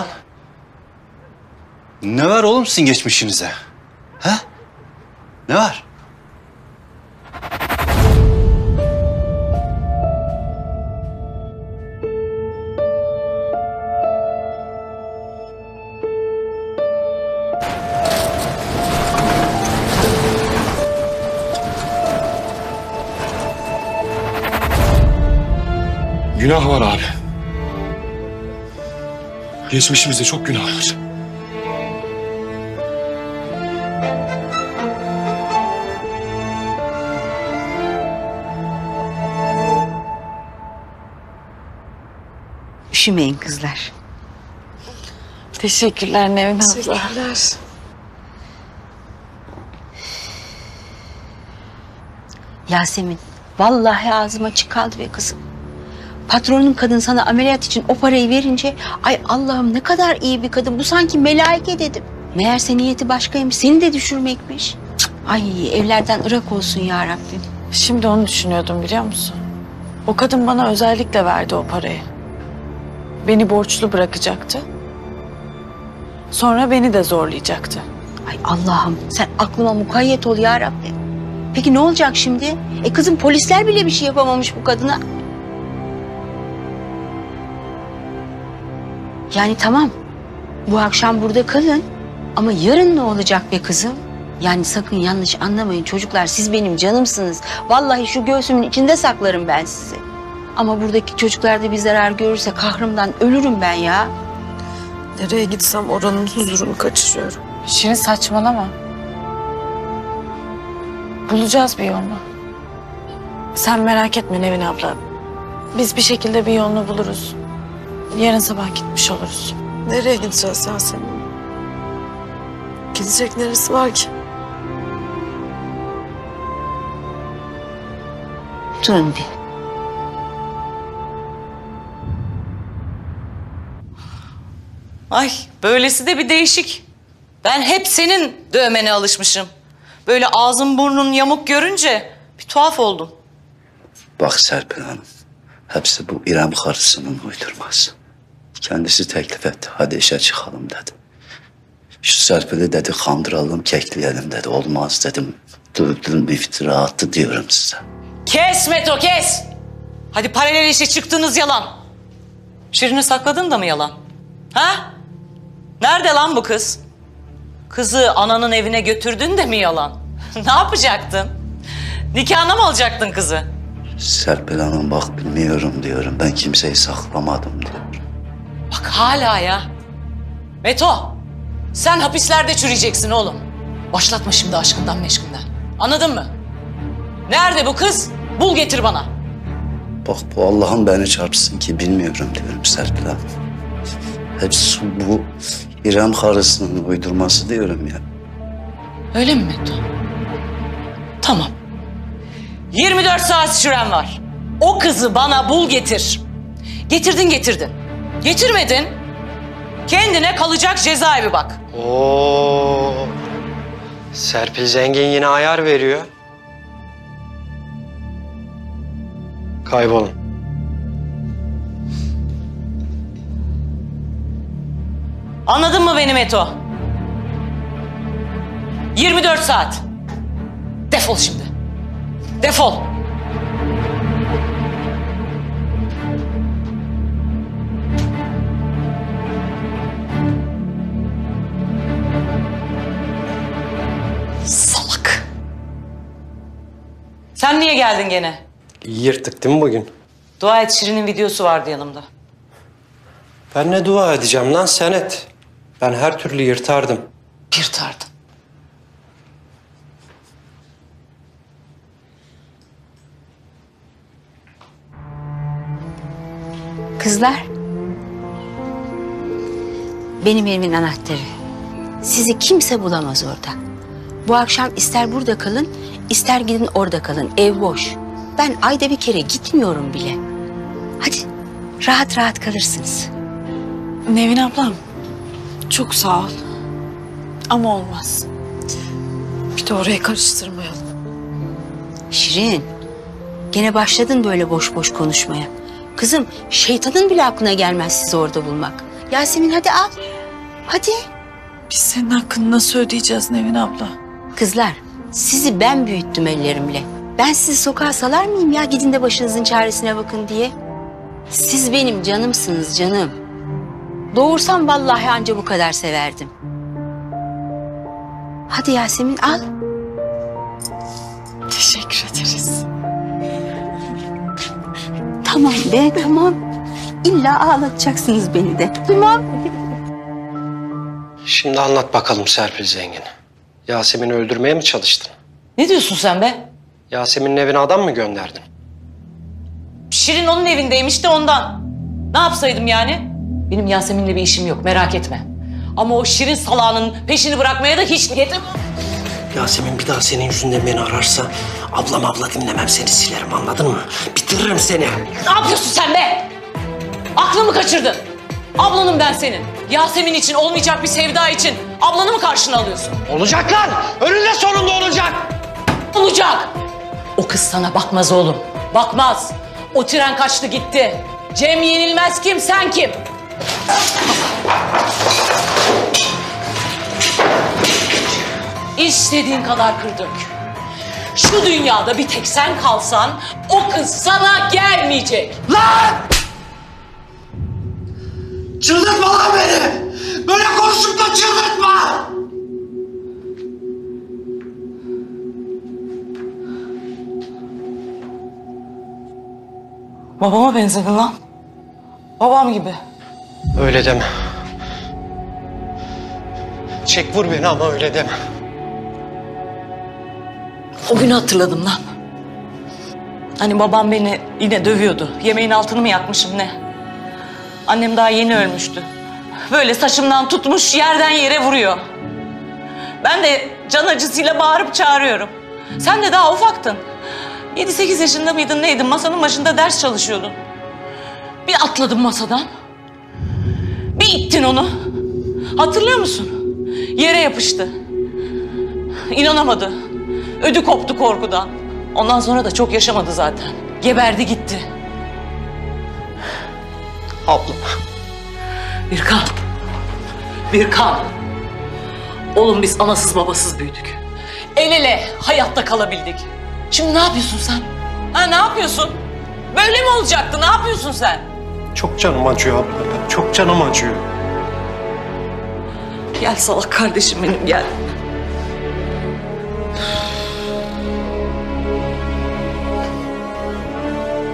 Ne var oğlum sizin geçmişinize? Ha? Ne var? Günah var abi. Geçmişimizde çok günah var. Üşümeyin kızlar. Teşekkürler Nevin abla. Teşekkürler. Yasemin, vallahi ağzım açık kaldı be kızım. Patronun kadın sana ameliyat için o parayı verince... Ay Allah'ım ne kadar iyi bir kadın. Bu sanki melaike dedim. Meğerse niyeti başkaymış. Seni de düşürmekmiş. Cık, ay evlerden ırak olsun ya Rabbim. Şimdi onu düşünüyordum biliyor musun? O kadın bana özellikle verdi o parayı. Beni borçlu bırakacaktı. Sonra beni de zorlayacaktı. Ay Allah'ım sen aklıma mukayyet ol ya Rabbim. Peki ne olacak şimdi? Kızım polisler bile bir şey yapamamış bu kadına. Yani tamam. Bu akşam burada kalın. Ama yarın ne olacak be kızım? Yani sakın yanlış anlamayın çocuklar. Siz benim canımsınız. Vallahi şu göğsümün içinde saklarım ben sizi. Ama buradaki çocuklar da bir zarar görürse kahrımdan ölürüm ben ya. Nereye gitsem oranın huzurunu kaçırıyorum. Şirin saçmalama. Bulacağız bir yolunu. Sen merak etme Nevin abla. Biz bir şekilde bir yolunu buluruz. Yarın sabah gitmiş oluruz. Nereye gideceğiz Yasemin? Gidecek neresi var ki? Durun bir. Ay böylesi de bir değişik. Ben hep senin dövmene alışmışım. Böyle ağzın burnun yamuk görünce bir tuhaf oldum. Bak Serpil Hanım, hepsi bu İrem karısının uydurması. Kendisi teklif etti, hadi işe çıkalım dedi. Şu Serpil'i dedi kandıralım, kekleyelim dedi. Olmaz dedim. Dövdüm, iftira attı diyorum size. Kes Meto kes. Hadi paralel işe çıktınız yalan. Şirin'i sakladın da mı yalan? Ha? Nerede lan bu kız? Kızı ananın evine götürdün de mi yalan? Ne yapacaktın? Nikahına mı alacaktın kızı? Serpil Hanım bak bilmiyorum diyorum. Ben kimseyi saklamadım diyorum. Bak hala ya. Meto, sen hapislerde çürüyeceksin oğlum. Başlatma şimdi aşkından meşkından. Anladın mı? Nerede bu kız? Bul getir bana. Bak bu Allah'ın beni çarpsın ki bilmiyorum diyorum Serpil Hanım. Hepsi bu İrem karısının uydurması diyorum ya. Öyle mi Meto? Tamam. 24 saat süren var. O kızı bana bul getir. Getirdin. Getirmedin. Kendine kalacak cezaevi bak. Oo. Serpil zengin yine ayar veriyor. Kaybolun. Anladın mı beni Meto? 24 saat. Defol şimdi. Defol. Salak. Sen niye geldin gene? Yırttık değil mi bugün? Dua et, Şirin'in videosu vardı yanımda. Ben ne dua edeceğim lan, sen et. Ben her türlü yırtardım. Yırtardın. Kızlar. Benim evimin anahtarı. Sizi kimse bulamaz orada. Bu akşam ister burada kalın, ister gidin orada kalın. Ev boş. Ben ayda bir kere gitmiyorum bile. Hadi rahat rahat kalırsınız. Nevin ablam, çok sağ ol. Ama olmaz. Bir de oraya karıştırmayalım. Şirin, gene başladın böyle boş boş konuşmaya. Kızım, şeytanın bile aklına gelmez sizi orada bulmak. Yasemin hadi al. Hadi. Biz senin hakkını nasıl ödeyeceğiz Nevin abla? Kızlar, sizi ben büyüttüm ellerimle. Ben sizi sokağa salar mıyım ya gidin de başınızın çaresine bakın diye? Siz benim canımsınız canım. Doğursam vallahi anca bu kadar severdim. Hadi Yasemin al. Teşekkür ederiz. Tamam be tamam. İlla ağlatacaksınız beni de. Tamam. Şimdi anlat bakalım Serpil zengin. Yasemin'i öldürmeye mi çalıştın? Ne diyorsun sen be? Yasemin'in evine adam mı gönderdin? Şirin onun evindeymiş de ondan. Ne yapsaydım yani? Benim Yasemin'le bir işim yok, merak etme. Ama o Şirin salağının peşini bırakmaya da hiç niyetim yok. Yasemin bir daha senin yüzünden beni ararsa abla dinlemem, seni silerim, anladın mı? Bitiririm seni. Ne yapıyorsun sen be? Aklımı kaçırdın. Ablanım ben senin. Yasemin için olmayacak bir sevda için ablanı mı karşına alıyorsun? Olacak lan! Önünde sonunda olacak! Olacak! O kız sana bakmaz oğlum. Bakmaz. O tren kaçtı gitti. Cem Yenilmez kim, sen kim? İstediğin kadar kır dök. Şu dünyada bir tek sen kalsan o kız sana gelmeyecek. Lan! Çıldırtma lan beni! Böyle konuşup da çıldırtma! Babama benzedin lan. Babam gibi. Öyle deme. Çek vur beni ama öyle deme. O günü hatırladım lan. Hani babam beni yine dövüyordu. Yemeğin altını mı yakmışım ne? Annem daha yeni ölmüştü. Böyle saçımdan tutmuş yerden yere vuruyor. Ben de can acısıyla bağırıp çağırıyorum. Sen de daha ufaktın. 7-8 yaşında mıydın neydin? Masanın başında ders çalışıyordun. Bir atladın masadan. Bir ittin onu. Hatırlıyor musun? Yere yapıştı. İnanamadı. Ödü koptu korkudan. Ondan sonra da çok yaşamadı zaten. Geberdi gitti. Abla. Birkan. Birkan. Oğlum biz anasız babasız büyüdük. El ele hayatta kalabildik. Şimdi ne yapıyorsun sen? Ha ne yapıyorsun? Böyle mi olacaktı? Ne yapıyorsun sen? Çok canım acıyor abla. Çok canım acıyor. Gel salak kardeşim benim gel.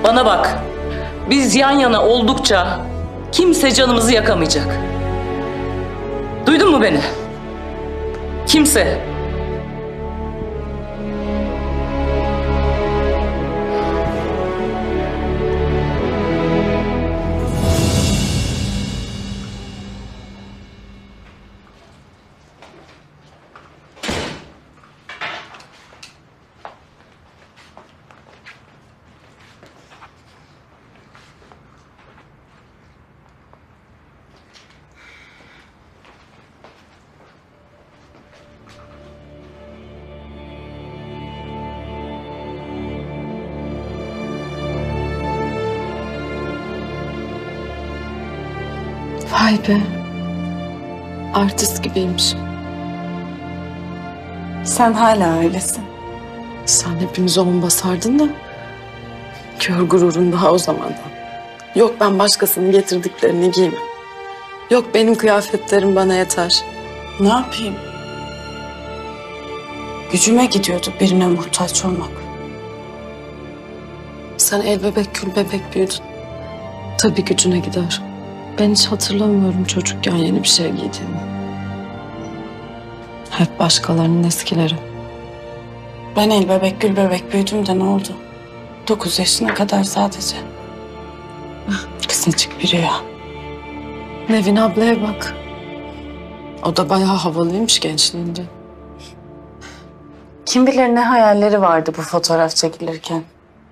Bana bak. Biz yan yana oldukça kimse canımızı yakamayacak. Duydun mu beni? Kimse. Vay be. Artist gibiymiş. Sen hala öylesin. Sen hepimize on basardın da kör gururun daha o zamandan. Yok ben başkasının getirdiklerini giymem. Yok benim kıyafetlerim bana yeter. Ne yapayım? Gücüme gidiyordu birine muhtaç olmak. Sen el bebek gül bebek büyüdün. Tabii gücüne gider. Ben hiç hatırlamıyorum çocukken yeni bir şey giydiğimi. Hep başkalarının eskileri. Ben el bebek gül bebek büyüdüm de ne oldu? 9 yaşına kadar sadece. Kısacık bir rüya. Nevin ablaya bak. O da bayağı havalıymış gençliğinde. Kim bilir ne hayalleri vardı bu fotoğraf çekilirken.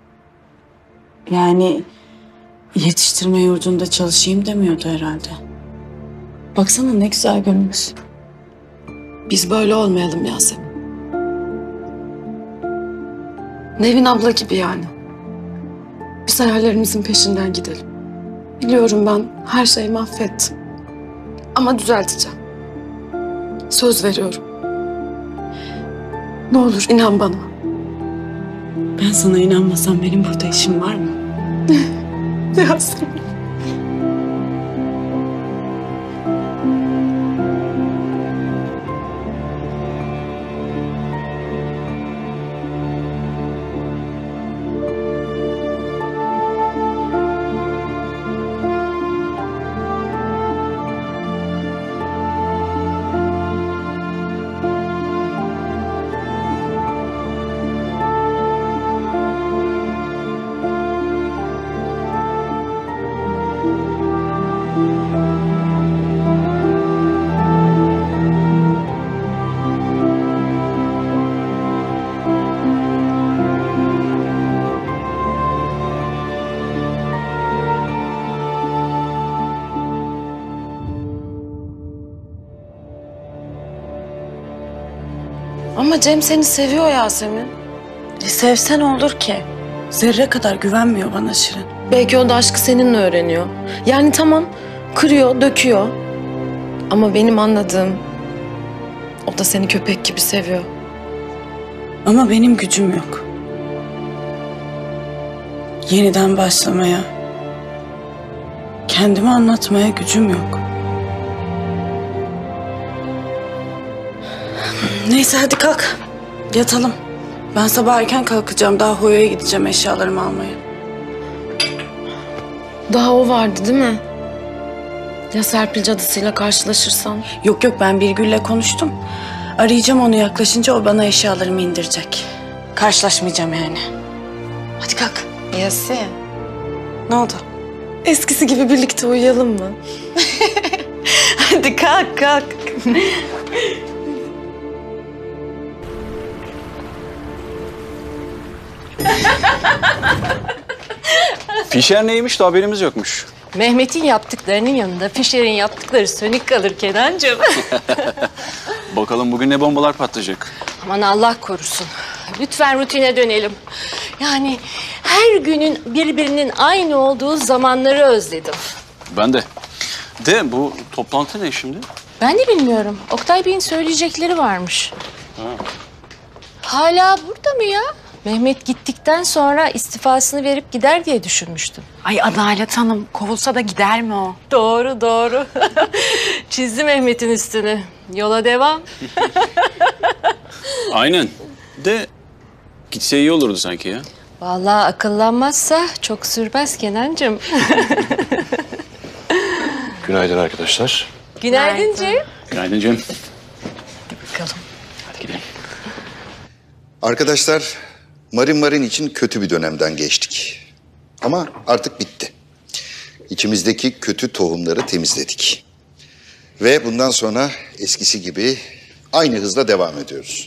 Yani yetiştirme yurdunda çalışayım demiyordu herhalde. Baksana ne güzel gülmüş. Biz böyle olmayalım Yasemin. Nevin abla gibi yani. Biz hayallerimizin peşinden gidelim. Biliyorum ben her şeyi mahvettim. Ama düzelteceğim. Söz veriyorum. Ne olur inan bana. Ben sana inanmasam benim burada işim var mı? Yasemin. Ama Cem seni seviyor Yasemin. Sevsen olur ki. Zerre kadar güvenmiyor bana Şirin. Belki o da aşkı seninle öğreniyor. Yani tamam kırıyor, döküyor. Ama benim anladığım o da seni köpek gibi seviyor. Ama benim gücüm yok. Yeniden başlamaya, kendimi anlatmaya gücüm yok. Neyse hadi kalk. Yatalım. Ben sabah erken kalkacağım. Daha Hoya'ya gideceğim eşyalarımı almaya. Daha o vardı değil mi? Ya Serpil cadısıyla karşılaşırsan? Yok yok ben Birgül'le konuştum. Arayacağım onu yaklaşınca o bana eşyalarımı indirecek. Karşılaşmayacağım yani. Hadi kalk. Yasin. Ne oldu? Eskisi gibi birlikte uyuyalım mı? Hadi kalk kalk. Fişer neymiş de haberimiz yokmuş. Mehmet'in yaptıklarının yanında Fişer'in yaptıkları sönük kalır Kenancığım. Bakalım bugün ne bombalar patlayacak. Aman Allah korusun. Lütfen rutine dönelim. Yani her günün birbirinin aynı olduğu zamanları özledim. Ben de. De bu toplantı ne şimdi? Ben de bilmiyorum. Oktay Bey'in söyleyecekleri varmış. Hala burada mı ya? Mehmet gittikten sonra istifasını verip gider diye düşünmüştüm. Ay Adalet Hanım kovulsa da gider mi o? Doğru, doğru. Çizdi Mehmet'in üstünü. Yola devam. Aynen. De gitse iyi olurdu sanki ya. Vallahi akıllanmazsa çok sürmez Kenancığım. Günaydın arkadaşlar. Günaydın Cem. Günaydın Cem. Bakalım. Hadi gidelim. Arkadaşlar, Marin için kötü bir dönemden geçtik. Ama artık bitti. İçimizdeki kötü tohumları temizledik. Ve bundan sonra eskisi gibi aynı hızla devam ediyoruz.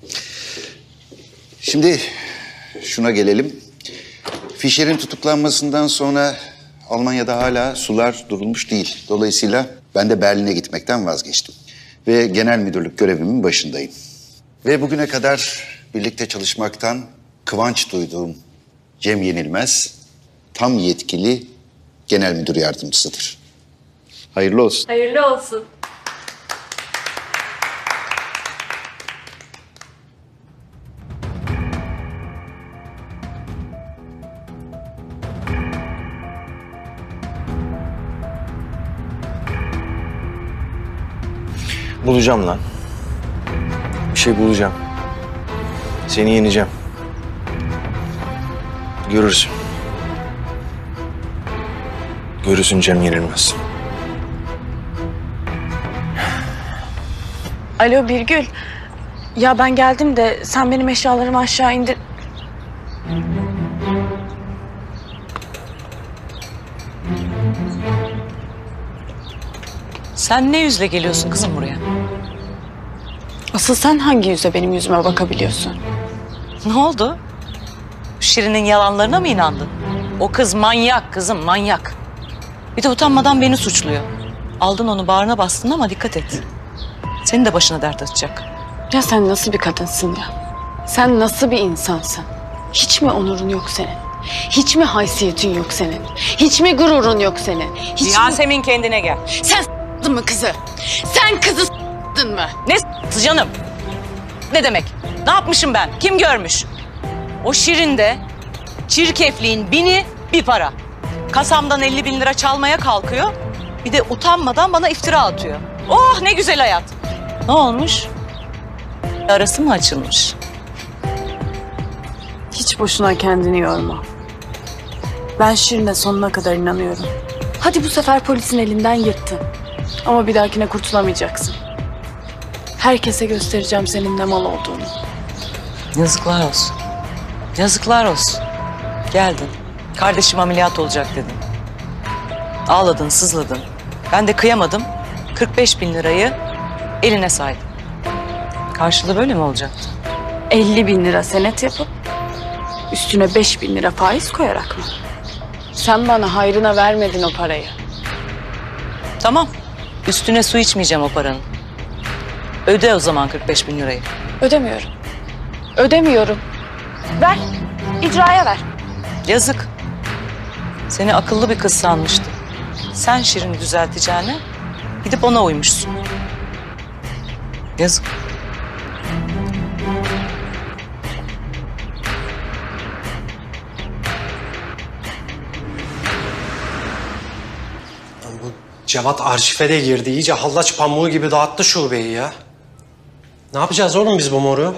Şimdi şuna gelelim. Fischer'in tutuklanmasından sonra Almanya'da hala sular durulmuş değil. Dolayısıyla ben de Berlin'e gitmekten vazgeçtim. Ve genel müdürlük görevimin başındayım. Ve bugüne kadar birlikte çalışmaktan kıvanç duyduğum Cem Yenilmez tam yetkili genel müdür yardımcısıdır. Hayırlı olsun. Hayırlı olsun. Bulacağım lan. Bir şey bulacağım. Seni yeneceğim. Görürsün. Görürsün Cem Yenilmez. Alo Birgül. Ya ben geldim de sen benim eşyalarımı aşağı indir. Sen ne yüzle geliyorsun kızım buraya? Asıl sen hangi yüzle benim yüzüme bakabiliyorsun? Ne oldu? Şirin'in yalanlarına mı inandın? O kız manyak kızım, manyak. Bir de utanmadan beni suçluyor. Aldın onu bağrına bastın ama dikkat et. Senin de başına dert açacak. Ya sen nasıl bir kadınsın ya? Sen nasıl bir insansın? Hiç mi onurun yok senin? Hiç mi haysiyetin yok senin? Hiç mi gururun yok senin? Hiç Yasemin kendine gel. Sen s**tın mı kızı? Sen kızı s**tın mı? Ne s**tı canım? Ne demek? Ne yapmışım ben? Kim görmüş? O Şirin'de çirkefliğin bini bir para. Kasamdan 50 bin lira çalmaya kalkıyor. Bir de utanmadan bana iftira atıyor. Oh ne güzel hayat. Ne olmuş? Arası mı açılmış? Hiç boşuna kendini yorma. Ben Şirin'e sonuna kadar inanıyorum. Hadi bu sefer polisin elinden yırttın. Ama bir dahakine kurtulamayacaksın. Herkese göstereceğim senin ne mal olduğunu. Yazıklar olsun. Yazıklar olsun. Geldin. Kardeşim ameliyat olacak dedin. Ağladın, sızladın. Ben de kıyamadım. 45 bin lirayı eline saydım. Karşılığı böyle mi olacaktı? 50 bin lira senet yapıp üstüne 5 bin lira faiz koyarak mı? Sen bana hayrına vermedin o parayı. Tamam. Üstüne su içmeyeceğim o paranın. Öde o zaman 45 bin lirayı. Ödemiyorum. Ödemiyorum. Ver. İcraya ver. Yazık. Seni akıllı bir kız sanmıştım. Sen Şirin'i düzelteceğine gidip ona uymuşsun. Yazık. Bu Cevat arşife de girdi. İyice hallaç pamuğu gibi dağıttı şubeyi ya. Ne yapacağız oğlum biz bu moru?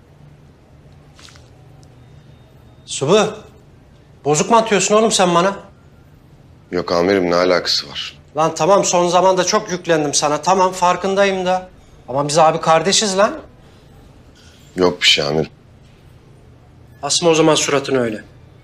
Subu, bozuk mu atıyorsun oğlum sen bana? Yok amirim, ne alakası var? Lan tamam, son zamanda çok yüklendim sana. Tamam, farkındayım da. Ama biz abi kardeşiz lan. Yok bir şey amirim. Asma o zaman suratını öyle.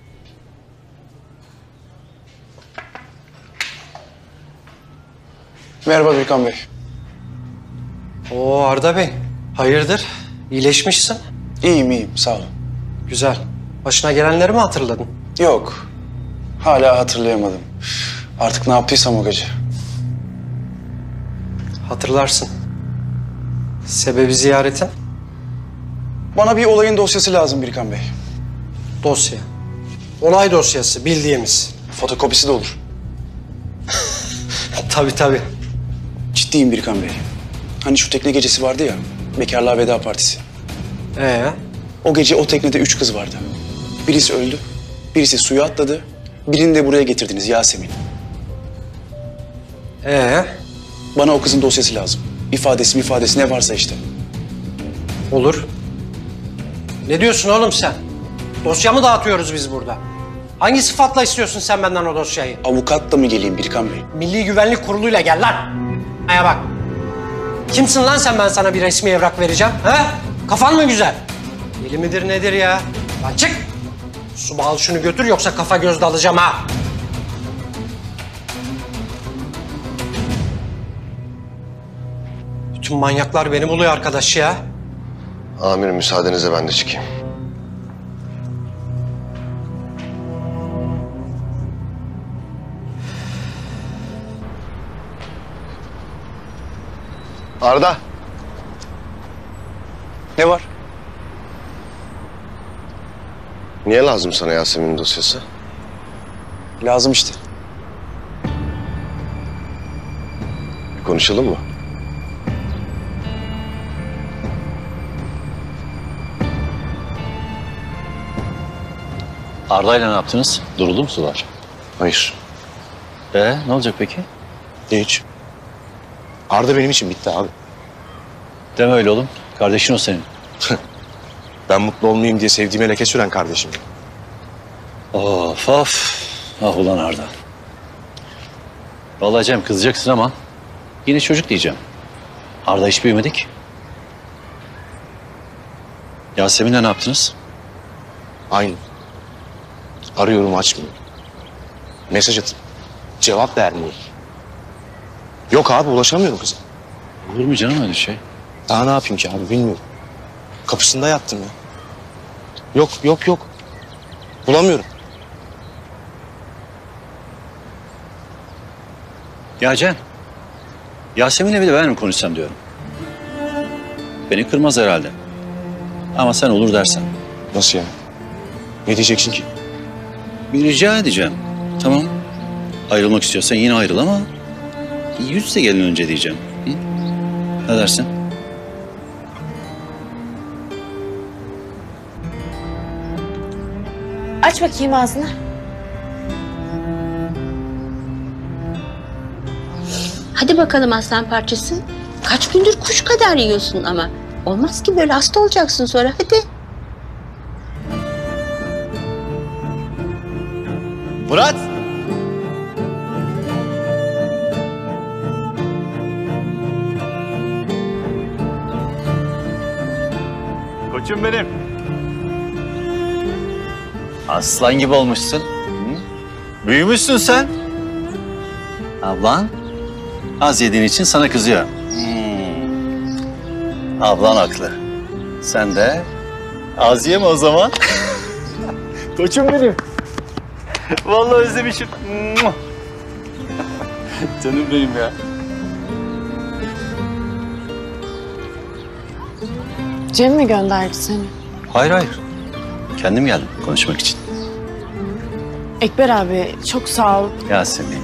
Merhaba Birkan Bey. Oo Arda Bey, hayırdır? İyileşmişsin. İyiyim, sağ olun. Güzel. Başına gelenleri mi hatırladın? Yok, hala hatırlayamadım. Artık ne yaptıysam o gece. Hatırlarsın. Sebebi ziyaretin? Bana bir olayın dosyası lazım Birkan Bey. Dosya. Olay dosyası, bildiğimiz. Fotokopisi de olur. Tabii. Ciddiyim Birkan Bey. Hani şu tekne gecesi vardı ya, bekarlığa veda partisi. O gece o teknede 3 kız vardı. Birisi öldü, birisi suya atladı, birini de buraya getirdiniz, Yasemin. Bana o kızın dosyası lazım. İfadesi ne varsa işte. Olur. Ne diyorsun oğlum sen? Dosya mı dağıtıyoruz biz burada? Hangi sıfatla istiyorsun sen benden o dosyayı? Avukatla mı geleyim Birkan Bey? Milli Güvenlik Kurulu'yla gel lan. Aya bak. Kimsin lan sen, ben sana bir resmi evrak vereceğim? He? Kafan mı güzel? Deli midir nedir ya? Lan çık! Suba al şunu götür, yoksa kafa göz dalacağım ha. Bütün manyaklar beni buluyor arkadaş ya. Amirim müsaadenizle ben de çıkayım. Arda. Ne var? Niye lazım sana Yasemin'in dosyası? Lazım işte. Bir konuşalım mı? Arda'yla ne yaptınız? Duruldu mu sular? Hayır. Ne olacak peki? Hiç. Arda benim için bitti abi. Deme öyle oğlum. Kardeşin o senin. Ben mutlu olmayayım diye sevdiğime leke süren kardeşim. Of of. Ah ulan Arda. Vallahi Cem, kızacaksın ama yine çocuk diyeceğim. Arda hiç büyümedi ki. Yasemin'le ne yaptınız? Aynı. Arıyorum, açmıyor. Mesaj atın. Cevap vermiyor. Yok abi, ulaşamıyorum kıza. Olur mu canım öyle şey? Daha ne yapayım ki abi, bilmiyorum. Kapısında yattım ya. Yok. Bulamıyorum. Ya Cem, Yasemin'le bile ben mi konuşsam diyorum. Beni kırmaz herhalde. Ama sen olur dersen. Nasıl yani? Ne diyeceksin ki? Bir rica edeceğim. Tamam. Ayrılmak istiyorsan yine ayrıl ama yüz yüze gelin önce diyeceğim. Hı? Ne dersin? Aç bakayım ağzını. Hadi bakalım aslan parçası. Kaç gündür kuş kadar yiyorsun ama. Olmaz ki böyle, hasta olacaksın sonra. Hadi. Murat! Koçum benim. Aslan gibi olmuşsun. Hı? Büyümüşsün sen. Ablan az yediğin için sana kızıyor. Ablan haklı. Sen de az yeme o zaman. Koçum benim. Vallahi özlemişim. Canım benim ya. Cem mi gönderdi seni? Hayır. Kendim geldim konuşmak için. Ekber abi çok sağ ol. Yasemin.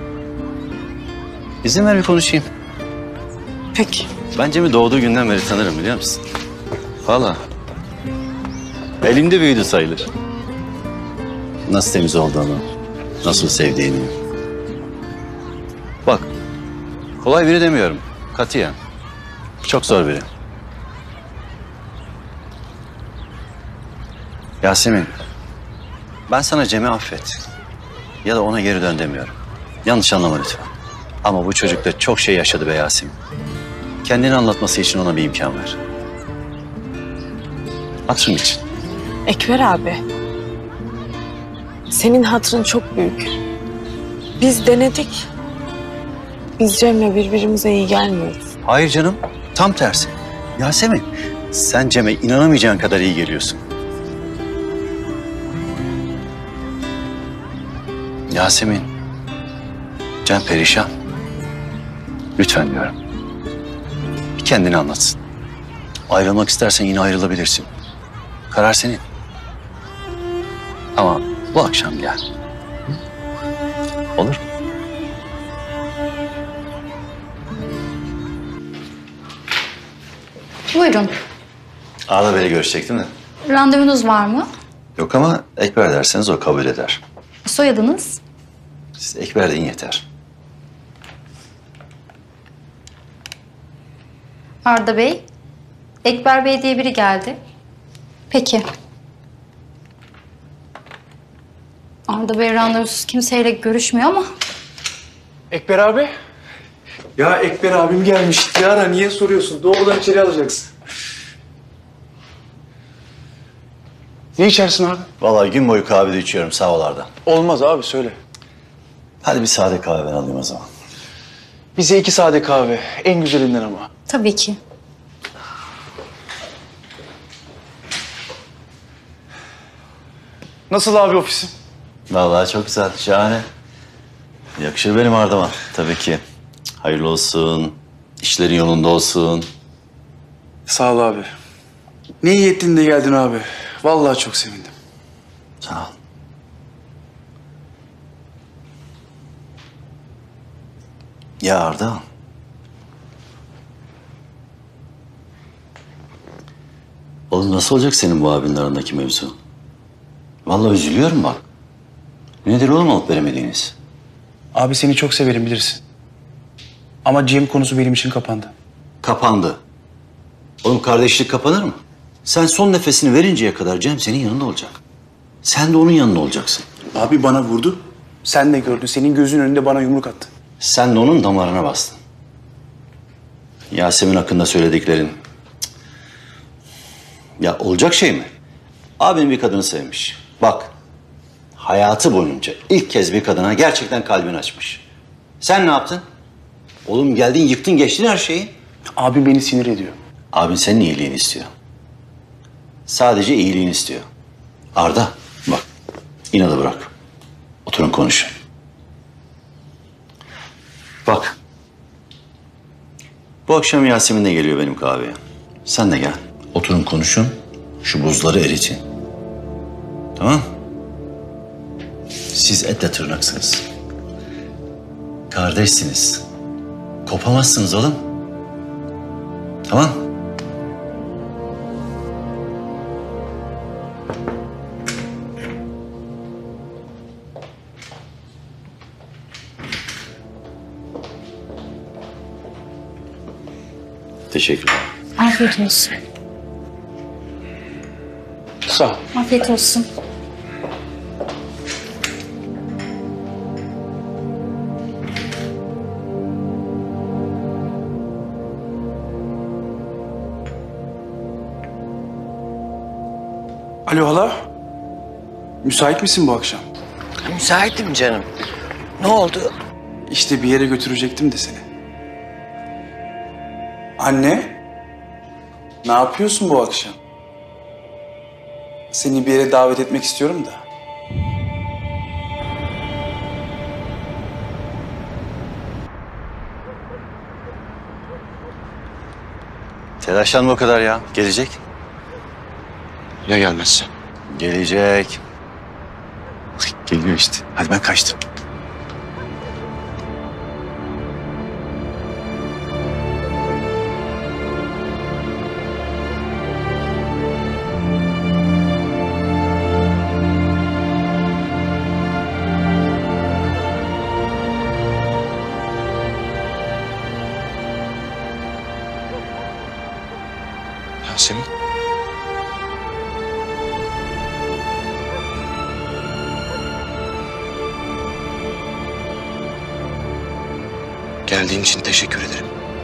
İzin ver bir konuşayım. Peki. Ben Cem'i doğduğu günden beri tanırım, biliyor musun? Vallahi. Elimde büyüdü sayılır. Nasıl temiz olduğunu, nasıl sevdiğini. Bak, kolay biri demiyorum. Katiyen. Çok zor biri. Yasemin, ben sana Cem'i affet ya da ona geri dön demiyorum. Yanlış anlama lütfen. Ama bu çocuk da çok şey yaşadı be Yasemin. Kendini anlatması için ona bir imkan ver. Hatırın için. Ekber abi. Senin hatırın çok büyük. Biz denedik. Biz Cem'le birbirimize iyi gelmiyoruz. Hayır canım, tam tersi. Yasemin, sen Cem'e inanamayacağın kadar iyi geliyorsun. Yasemin, Cem perişan. Lütfen diyorum. Bir kendini anlatsın. Ayrılmak istersen yine ayrılabilirsin. Karar senin. Ama bu akşam gel. Hı? Olur mu? Buyurun. Arda Bey'le görüşecek değil mi? Randevunuz var mı? Yok ama Ekber derseniz o kabul eder. Soyadınız? Siz Ekber deyin yeter. Arda Bey. Ekber Bey diye biri geldi. Peki. Arda Bey randevusuz kimseyle görüşmüyor ama Ekber abi. Ya Ekber abim gelmiş. Dilara niye soruyorsun? Doğrudan içeri alacaksın. Ne içersin abi? Vallahi gün boyu kahvede içiyorum, sağ ol Arda. Olmaz abi, söyle. Hadi bir sade kahve ben alayım o zaman. Bize 2 sade kahve. En güzelinden ama. tabii ki. Nasıl abi ofisin? Vallahi çok güzel, şahane. Yakışır benim Arda'ma tabii ki. Hayırlı olsun, işlerin yolunda olsun. Sağ ol abi. Ne iyi ettin de geldin abi. Vallahi çok sevindim. Sağ ol. Ya Arda. Oğlum nasıl olacak senin bu abinin arasındaki mevzu? Vallahi üzülüyorum bak. Nedir oğlum alıp veremediğiniz? Abi seni çok severim bilirsin. Ama Cem konusu benim için kapandı. Kapandı. Oğlum kardeşlik kapanır mı? Sen son nefesini verinceye kadar Cem senin yanında olacak. Sen de onun yanında olacaksın. Abi bana vurdu. Sen de gördün. Senin gözün önünde bana yumruk attı. Sen de onun damarına bastın. Yasemin hakkında söylediklerin... Cık. Ya olacak şey mi? Abim bir kadını sevmiş. Bak, hayatı boyunca ilk kez bir kadına gerçekten kalbini açmış. Sen ne yaptın? Oğlum geldin, yıktın, geçtin her şeyi. Abim beni sinir ediyor. Abin senin iyiliğini istiyor. Sadece iyiliğini istiyor. Arda, bak, inadı bırak. Oturun konuşun. Bak, bu akşam Yasemin de geliyor benim kahveye. Sen de gel. Oturun konuşun, şu buzları eritin. Tamam? Siz etle tırnaksınız. Kardeşsiniz. Kopamazsınız oğlum. Tamam? Teşekkürler. Afiyet olsun. Sağ ol. Afiyet olsun. Alo hala. Müsait misin bu akşam? Müsaitim canım. Ne oldu? İşte bir yere götürecektim de seni. Anne. Ne yapıyorsun bu akşam? Seni bir yere davet etmek istiyorum da. Telaşlanma o kadar ya. Gelecek. Ya gelmezse? Gelecek. Geliyor işte. Hadi ben kaçtım. Yasemin. Geldiğin için teşekkür ederim.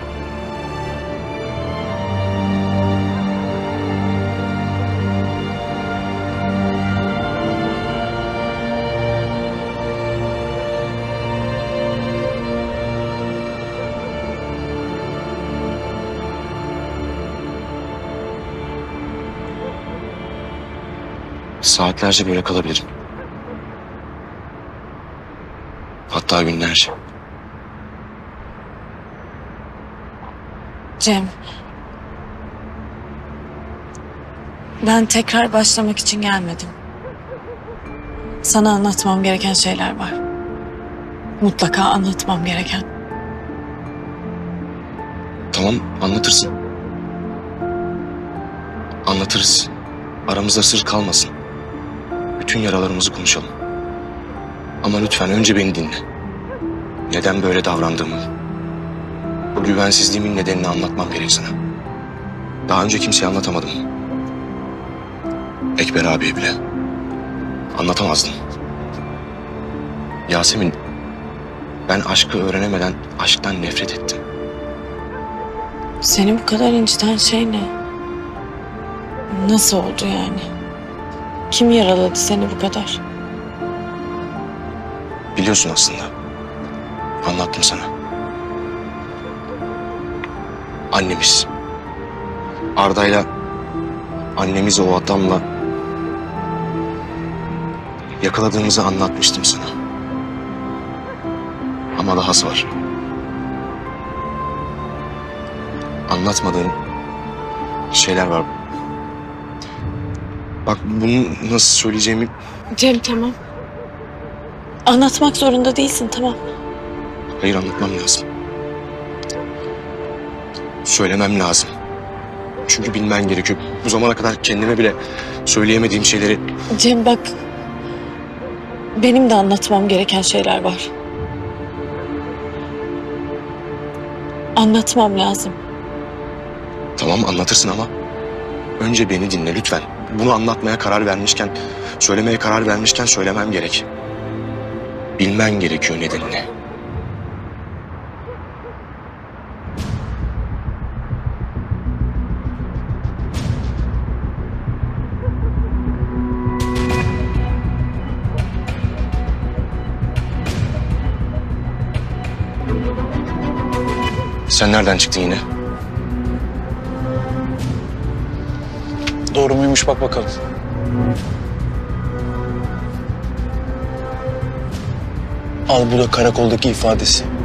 Saatlerce böyle kalabilirim. Hatta günlerce. Cem. Ben tekrar başlamak için gelmedim. Sana anlatmam gereken şeyler var. Mutlaka anlatmam gereken. Tamam, anlatırsın. Anlatırız. Aramızda sır kalmasın. Bütün yaralarımızı konuşalım. Ama lütfen önce beni dinle. Neden böyle davrandığımı, bu güvensizliğimin nedenini anlatmam gerek sana. Daha önce kimseye anlatamadım. Ekber abiye bile. Anlatamazdım. Yasemin, ben aşkı öğrenemeden aşktan nefret ettim. Seni bu kadar inciten şey ne? Nasıl oldu yani? Kim yaraladı seni bu kadar? Biliyorsun aslında. Anlattım sana. Annemiz. Arda'yla annemizi o adamla yakaladığımızı anlatmıştım sana. Ama dahası var. Anlatmadığım şeyler var. Bak bunu nasıl söyleyeceğimi... Cem tamam. Anlatmak zorunda değilsin tamam. Hayır, anlatmam lazım. Söylemem lazım. Çünkü bilmen gerekiyor. Bu zamana kadar kendime bile söyleyemediğim şeyleri... Cem bak. Benim de anlatmam gereken şeyler var. Anlatmam lazım. Tamam, anlatırsın ama önce beni dinle lütfen. Bunu anlatmaya karar vermişken, söylemeye karar vermişken söylemem gerek. Bilmen gerekiyor nedenini. Sen nereden çıktın yine? Doğru muymuş bak bakalım. Al bu da karakoldaki ifadesi.